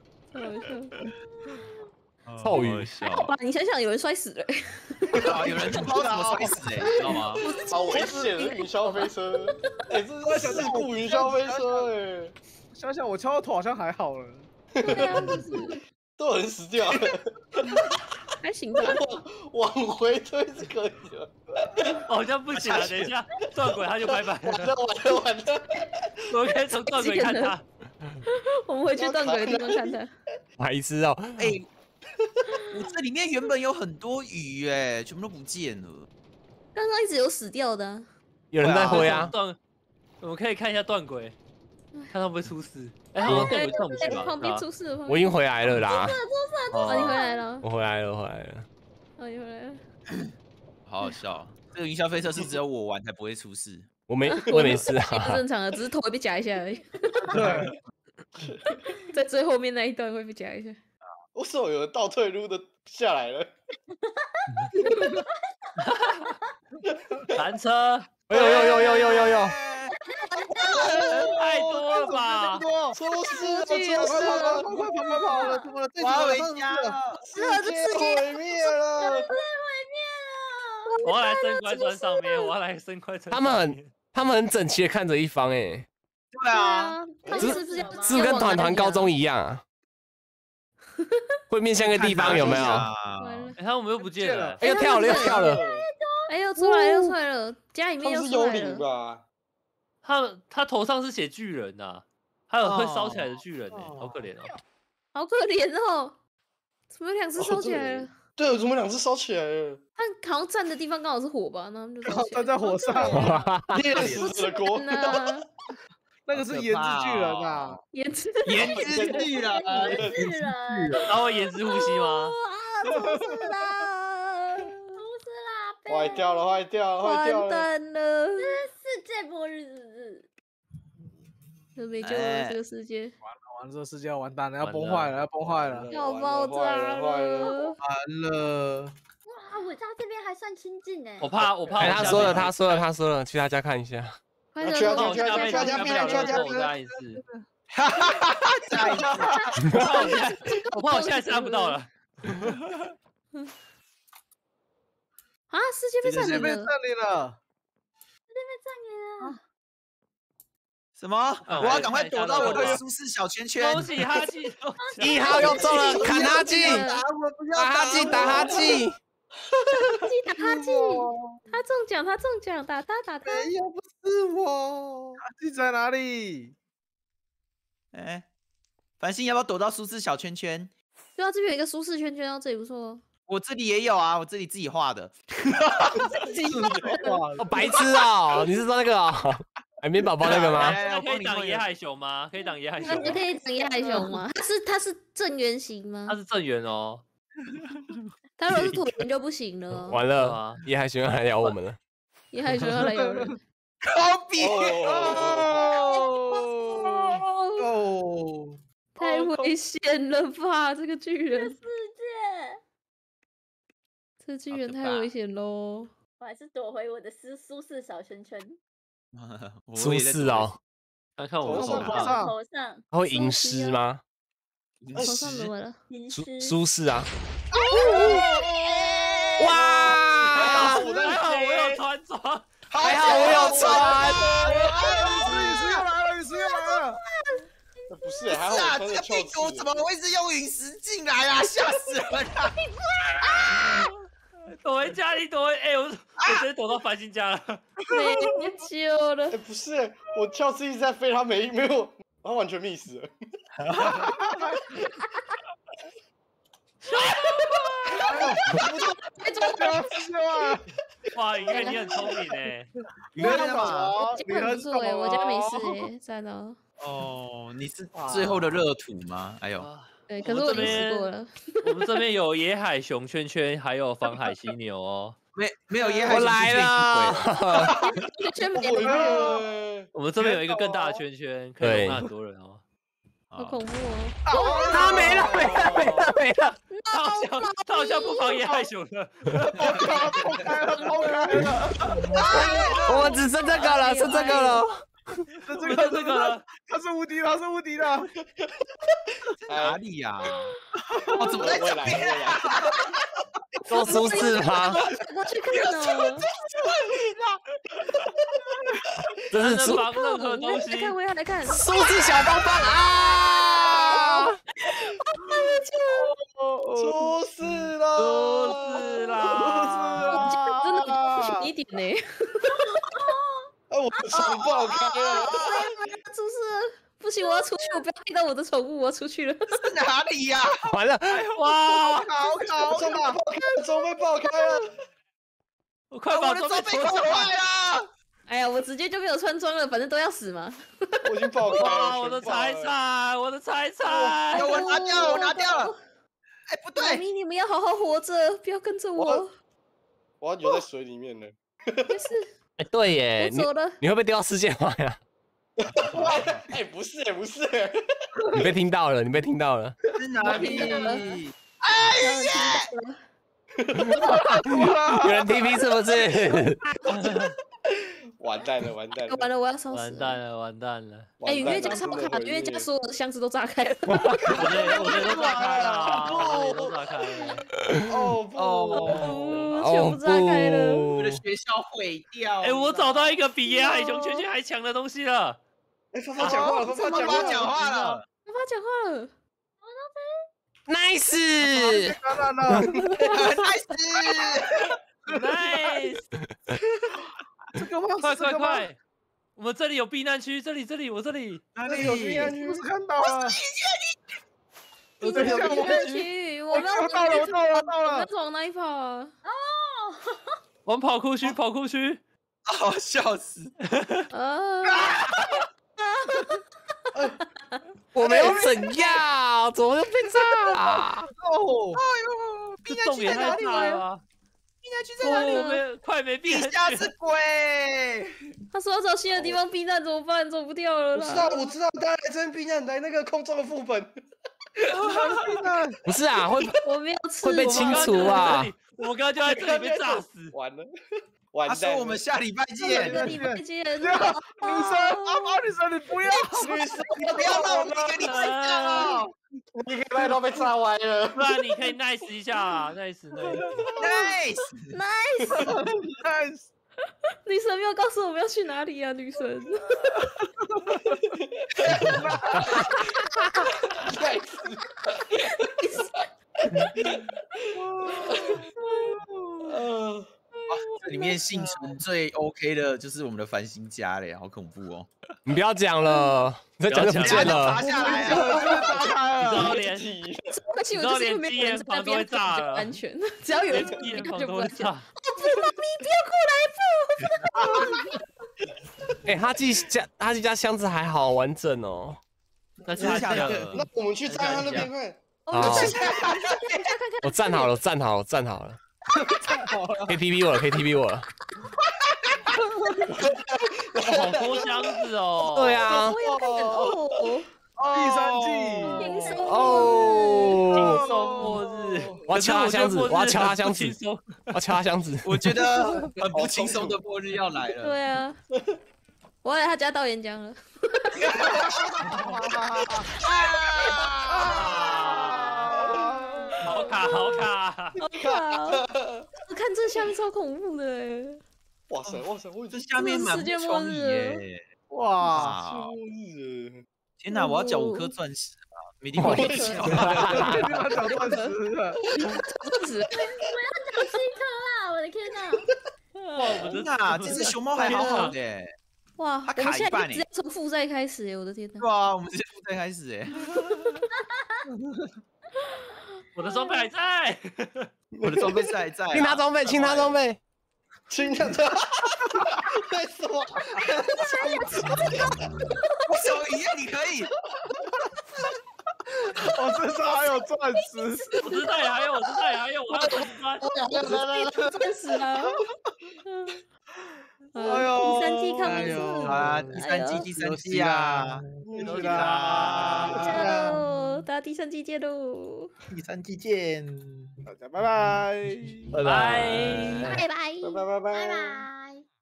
臭鱼， 好吧，你想想，有人摔死了。 有人不知道怎么摔死哎，你知道吗？ 好危险的云霄飞车！哎，这是在想事故云霄飞车哎。 想想我敲到头好像还好了。 对啊，就是都有人死掉了。 还行吧。 往回推是可以的。 好像不行了，等一下断轨他就拜拜。 完了完了完了！ 我们可以从断轨看他。 我们回去断轨的地方看他。 白痴哦！ 哎。我这里面原本有很多鱼哎，全部都不见了。 刚刚一直有死掉的， 有人在挥啊。 断，我们可以看一下断轨，看他会不会出事。哎，好像断轨上不去吧？ 旁边出事了。 我已经回来了啦。 出事了，出事了！哦，你回来了。 我回来了，回来了。 哦，你回来了。 好好笑，这个云霄飞车是只有我玩才不会出事。 我没，我也没事啊。 不正常的，只是头会被夹一下而已。 对， 在最后面那一段会被夹一下。 为什么有人倒退路的下来了？ 拦车！ 呦呦呦呦呦呦呦！ 太多了吧？ 出事了，出快事了， 快快跑跑跑了，怎么了？ 我要回家了， 世界毁灭了！ 我要来升快砖上面，我要来升快砖。 他们很他们很整齐的看着一方，哎， 对啊， 他们是不是要是不是跟团团高中一样啊？会面向个地方有没有？ 哎，他们又不见了， 哎，又跳了又跳了， 哎呦出来又出来了，家里面又他们是幽出来了。 灵吧？ 他他头上是写巨人呐，还有会烧起来的巨人呢，好可怜哦。 好可怜哦，怎么有两只烧起来了？ 对，怎么两只烧起来了？ 他好像站的地方刚好是火吧，然后他们就烧起来站在火上， 烈死的锅。 那个是颜值巨人啊， 颜值颜值巨人， 颜值人， 他会颜值呼吸吗？ 啊，出事啦！ 出事啦！ 坏掉了，坏掉了，坏掉完了！ 蛋了， 世界末日， 都没救了，这个世界完了，这个世界要完蛋了，要崩坏了，要崩坏了， 要爆炸了， 完了。 哇，我家这边还算清静呢。 我怕，我怕。 哎，他说了，他说了，他说了，去他家看一下。 快点， 去啊快去啊点， 去啊去啊去啊去啊去啊我再按一次。 哈哈哈哈！再一次， 我怕我现在，我怕我现在是按不到了。 啊！世界被占领被占了， 领了， 什么？ 嗯我要赶快躲到我的舒适小圈圈。 恭喜哈基， 一号又中了，砍哈基， 打我不要打哈基，打哈基。 打哈基，他中奖，他中奖，打他，打他。 没有，不是我，哈基在哪里？ 哎，繁星要不要躲到舒适小圈圈？ 对啊，这边有一个舒适圈圈哦，这里不错哦。 我这里也有啊，我这里自己画的。 哦，白痴哦，你是说那个哦，海绵宝宝那个吗？ 那可以挡野海熊吗？可以挡野海熊？ 你可以挡野海熊吗？它是它是正圆形吗？ 它是正圆哦。 它如果是椭圆就不行了。 完了，野海熊要来咬我们了。 野海熊要来咬人。 科比哦， 太危险了吧！这个巨人， 世界， 这巨人太危险喽！ 我还是躲回我的舒舒适小圈圈。 舒适哦， 看看我的头手上头上头上， 他会吟诗吗？ 头上怎么了？ 舒吟诗， 舒适啊！ 还哇！ 好我有穿装， 还好我有穿。 陨石又来了，陨石又来了。 不是，还好我啊， 穿这个着翘子屁股怎。么会是用陨石进来啊？吓死人了！ 躲回家里，躲回哎，我我直接躲到繁星家了。 没救了哎，！不是，我跳次一直在飞，他没没有，他完全 miss 了。 哇，因为你很聪明哎。 你在干嘛？ 我家很不错哎，我家没事哎。 哎，赞哦。 哦，你是最后的热土吗？哎呦， 对，可是我已经死过了。 我们这边有野海熊圈圈，还有防海犀牛哦。 没没有野海我来了。 圈没毁了， 灭！ 我们这边有一个更大的圈圈，可以容纳很多人哦。 好恐怖哦！ 他没了，没了，没了，没了。 他好像他好像不防野海熊了。 破开了，破开了！ 我们只剩这个了，剩这个了。 这这个这个了， 他是无敌的，他是无敌的。 哪里呀？哦，怎么在这边啊？ 够舒适吗？ 我去看哦。 这是舒防任何东西来。看，我要来看。 舒适小帮帮啊！ 出事出了！ 事啦！ 真的不行一点呢。 哎，我的手爆开了！ 出事！不行，我要出去，我不要看到我的宠物，我要出去了。 是哪里呀？ 完了， 哇！ 好烤手被爆开了，手被爆开了！ 我快把我的装备破坏了！ 哎呀，我直接就没有穿装了，反正都要死嘛。 我已经爆开了！ 哇！我的财产，我的财产！ 我拿掉了，我拿掉了。哎，不对， 妈咪，你们要好好活着，不要跟着我。 我要游在水里面了。 没事， 哎，对耶，你我走了。 你会不会丢到世界外啊？ 哎，不是，不是， 你被听到了，你被听到了。 是哪里？ 哎有人 T P 是不是？ 完蛋了，完蛋了， 完了，我要烧死。 完蛋了，完蛋了。 哎，岳家超卡，岳家所有的箱子都炸开了。 我的我的都炸开了，我的都炸开了。 哦哦，全部炸开了， 我的学校毁掉。 哎，我找到一个比野海熊圈圈还强的东西了。 哎，发发讲话了，发发讲话讲话了， 发发讲话了。 Nice， Nice， 这个吗？ 快快快！我们这里有避难区，这里这里我这里哪里有避难区？我看到了。 我这里有避难区，我们我到了，我到了，我到了。 我们往哪里跑啊？ 哦， 我们跑库区，跑库区。 哦，笑死！ 啊！ 我没有怎样，怎么又被炸了？ 哦， 哎呦，避难区在哪里？避难区在哪里？ 我们快没避难区， 地下是鬼！ 他说要找新的地方避难，怎么办？走不掉了啦！ 我知道，我知道，大家来这边避难，来那个空中的副本。 避难？ 不是啊，会我没有吃， 会被清除啊！ 我们刚刚就在这里被炸死， 完了。他说我们下礼拜见， 下礼拜见。 女生，阿宝女生，你不要， 女生， 你不要让我们跟你分享哦。 你个麦都被炸歪了， 不然你可以 nice 一下啊 ，nice nice nice nice。 女神没有告诉我们要去哪里啊，女神。 呃。 这里面幸存最 OK 的就是我们的繁星家嘞，好恐怖哦！ 你不要讲了，你再讲就不见了。 砸下来啊！ 你知道连， 你知道连机研房都会炸了， 安全，只要有人机研房都会炸。 哦不，妈咪不要过来不！ 哎，哈基家哈基家箱子还好完整哦。 那下下了，那我们去炸他那边看。 好，我站好了，站好了，站好了。可以 T P 我了，可以 T P 我了。 好多箱子哦。 对啊。 第三季。 轻松哦。 轻松末日。 我要敲他箱子，我要敲他箱子，我要敲他箱子。 我觉得很不轻松的末日要来了。 对啊。我要来他家道岩浆了。 好卡，好卡， 好卡！我看这下面超恐怖的哎！ 哇塞，哇塞，我这下面蛮不创意耶！ 哇， 末日！ 天哪，我要缴五颗钻石啊！没地方缴， 没地方缴钻石了， 钻石！ 我要缴七颗啦！我的天哪！ 哇，我真的，这只熊猫还好好的。 哇， 它卡一半直接从负债开始哎！我的天哪！ 对啊，我们直接负债开始哎！ 我的装备还在， 我的装备是还在。 清他装备，清他装备， 清他装备。为什么？ 我手一样，你可以。 我身上还有钻石， 我身上也还有，我身上也还有，我还有钻石吗？ 来来来，钻石啊！ 哎呦， 第三季看不好啊，第三季，第三季啊！ 恭喜啦！ 加喽，大家第三季见喽！ 第三季见， 大家拜拜， 拜拜， 拜拜， 拜拜拜拜拜拜。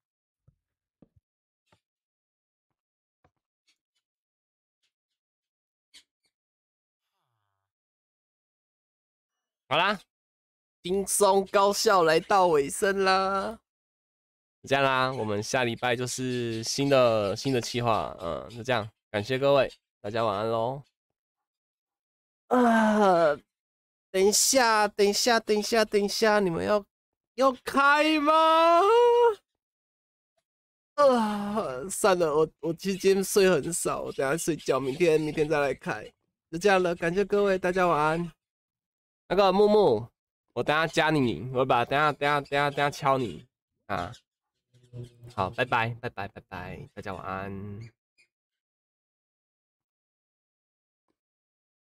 好啦，轻松高效来到尾声啦。这样啦，我们下礼拜就是新的新的企划，嗯，就这样，感谢各位，大家晚安喽。啊，等一下，等一下，等一下，等一下，你们要要开吗？啊，算了，我我其实今天睡很少，我等下睡觉，明天明天再来开，就这样了，感谢各位，大家晚安。那个木木，我等下加你，我把等下等下等下等下敲你啊。好，拜拜拜拜拜拜，大家晚安。